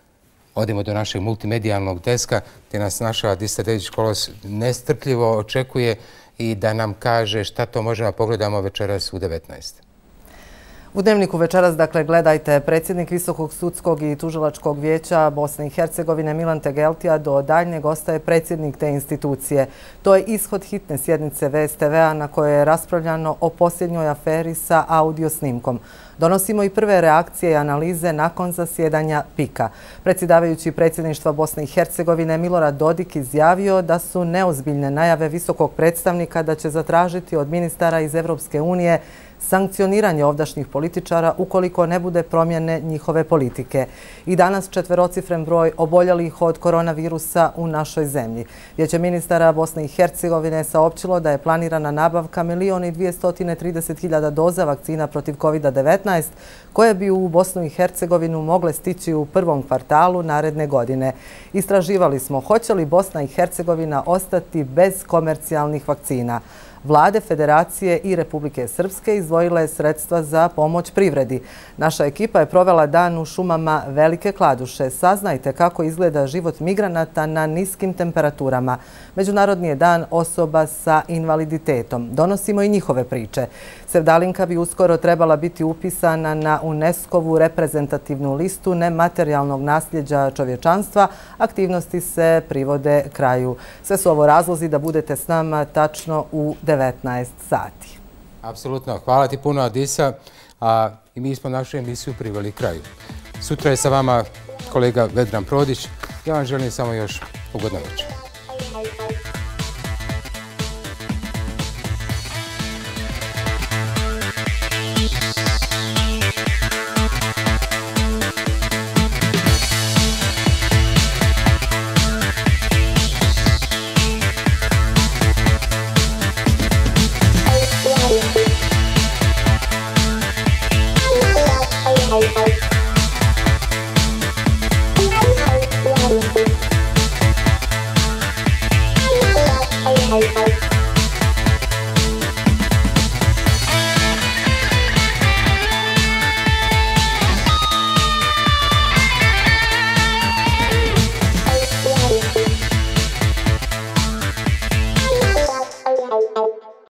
odemo do našeg multimedijalnog deska, gdje nas naša Disa Dedić-Kolos nestrpljivo očekuje i da nam kaže šta to možemo pogledamo večeras u devetnaest. U Dnevniku večeras, dakle, gledajte predsjednik Visokog sudskog i tužilačkog vijeća Bosne i Hercegovine Milan Tegeltija do daljnjeg ostaje predsjednik te institucije. To je ishod hitne sjednice V S T V-a na kojoj je raspravljano o posljednjoj aferi sa audio snimkom. Donosimo i prve reakcije i analize nakon zasjedanja pika. Predsjedavajući predsjedništva Bosne i Hercegovine Milorad Dodik izjavio da su neozbiljne najave visokog predstavnika da će zatražiti od ministara iz Evropske unije sankcioniranje ovdašnjih političara ukoliko ne bude promjene njihove politike. I danas četverocifren broj oboljelih od koronavirusa u našoj zemlji. Vijeće ministara Bosne i Hercegovine saopćilo da je planirana nabavka milion i dvjesto trideset hiljada doza vakcina protiv kovid devetnaest koje bi u Bosnu i Hercegovinu mogle stići u prvom kvartalu naredne godine. Istraživali smo hoće li Bosna i Hercegovina ostati bez komercijalnih vakcina. Vlade Federacije i Republike Srpske izdvojile sredstva za pomoć privredi. Naša ekipa je provela dan u šumama Velike Kladuše. Saznajte kako izgleda život migranata na niskim temperaturama. Međunarodni je dan osoba sa invaliditetom. Donosimo i njihove priče. Sevdalinka bi uskoro trebala biti upisana na UNESCO-vu reprezentativnu listu nematerijalnog nasljeđa čovječanstva. Aktivnosti se privode kraju. Sve su ovo razlozi da budete s nama tačno u devetnaest sati. Apsolutno. Hvala ti puno, Adisa. A i mi smo našu emisiju priveli kraju. Sutra je sa vama kolega Vedran Prodić. Ja vam želim samo još ugodno večer.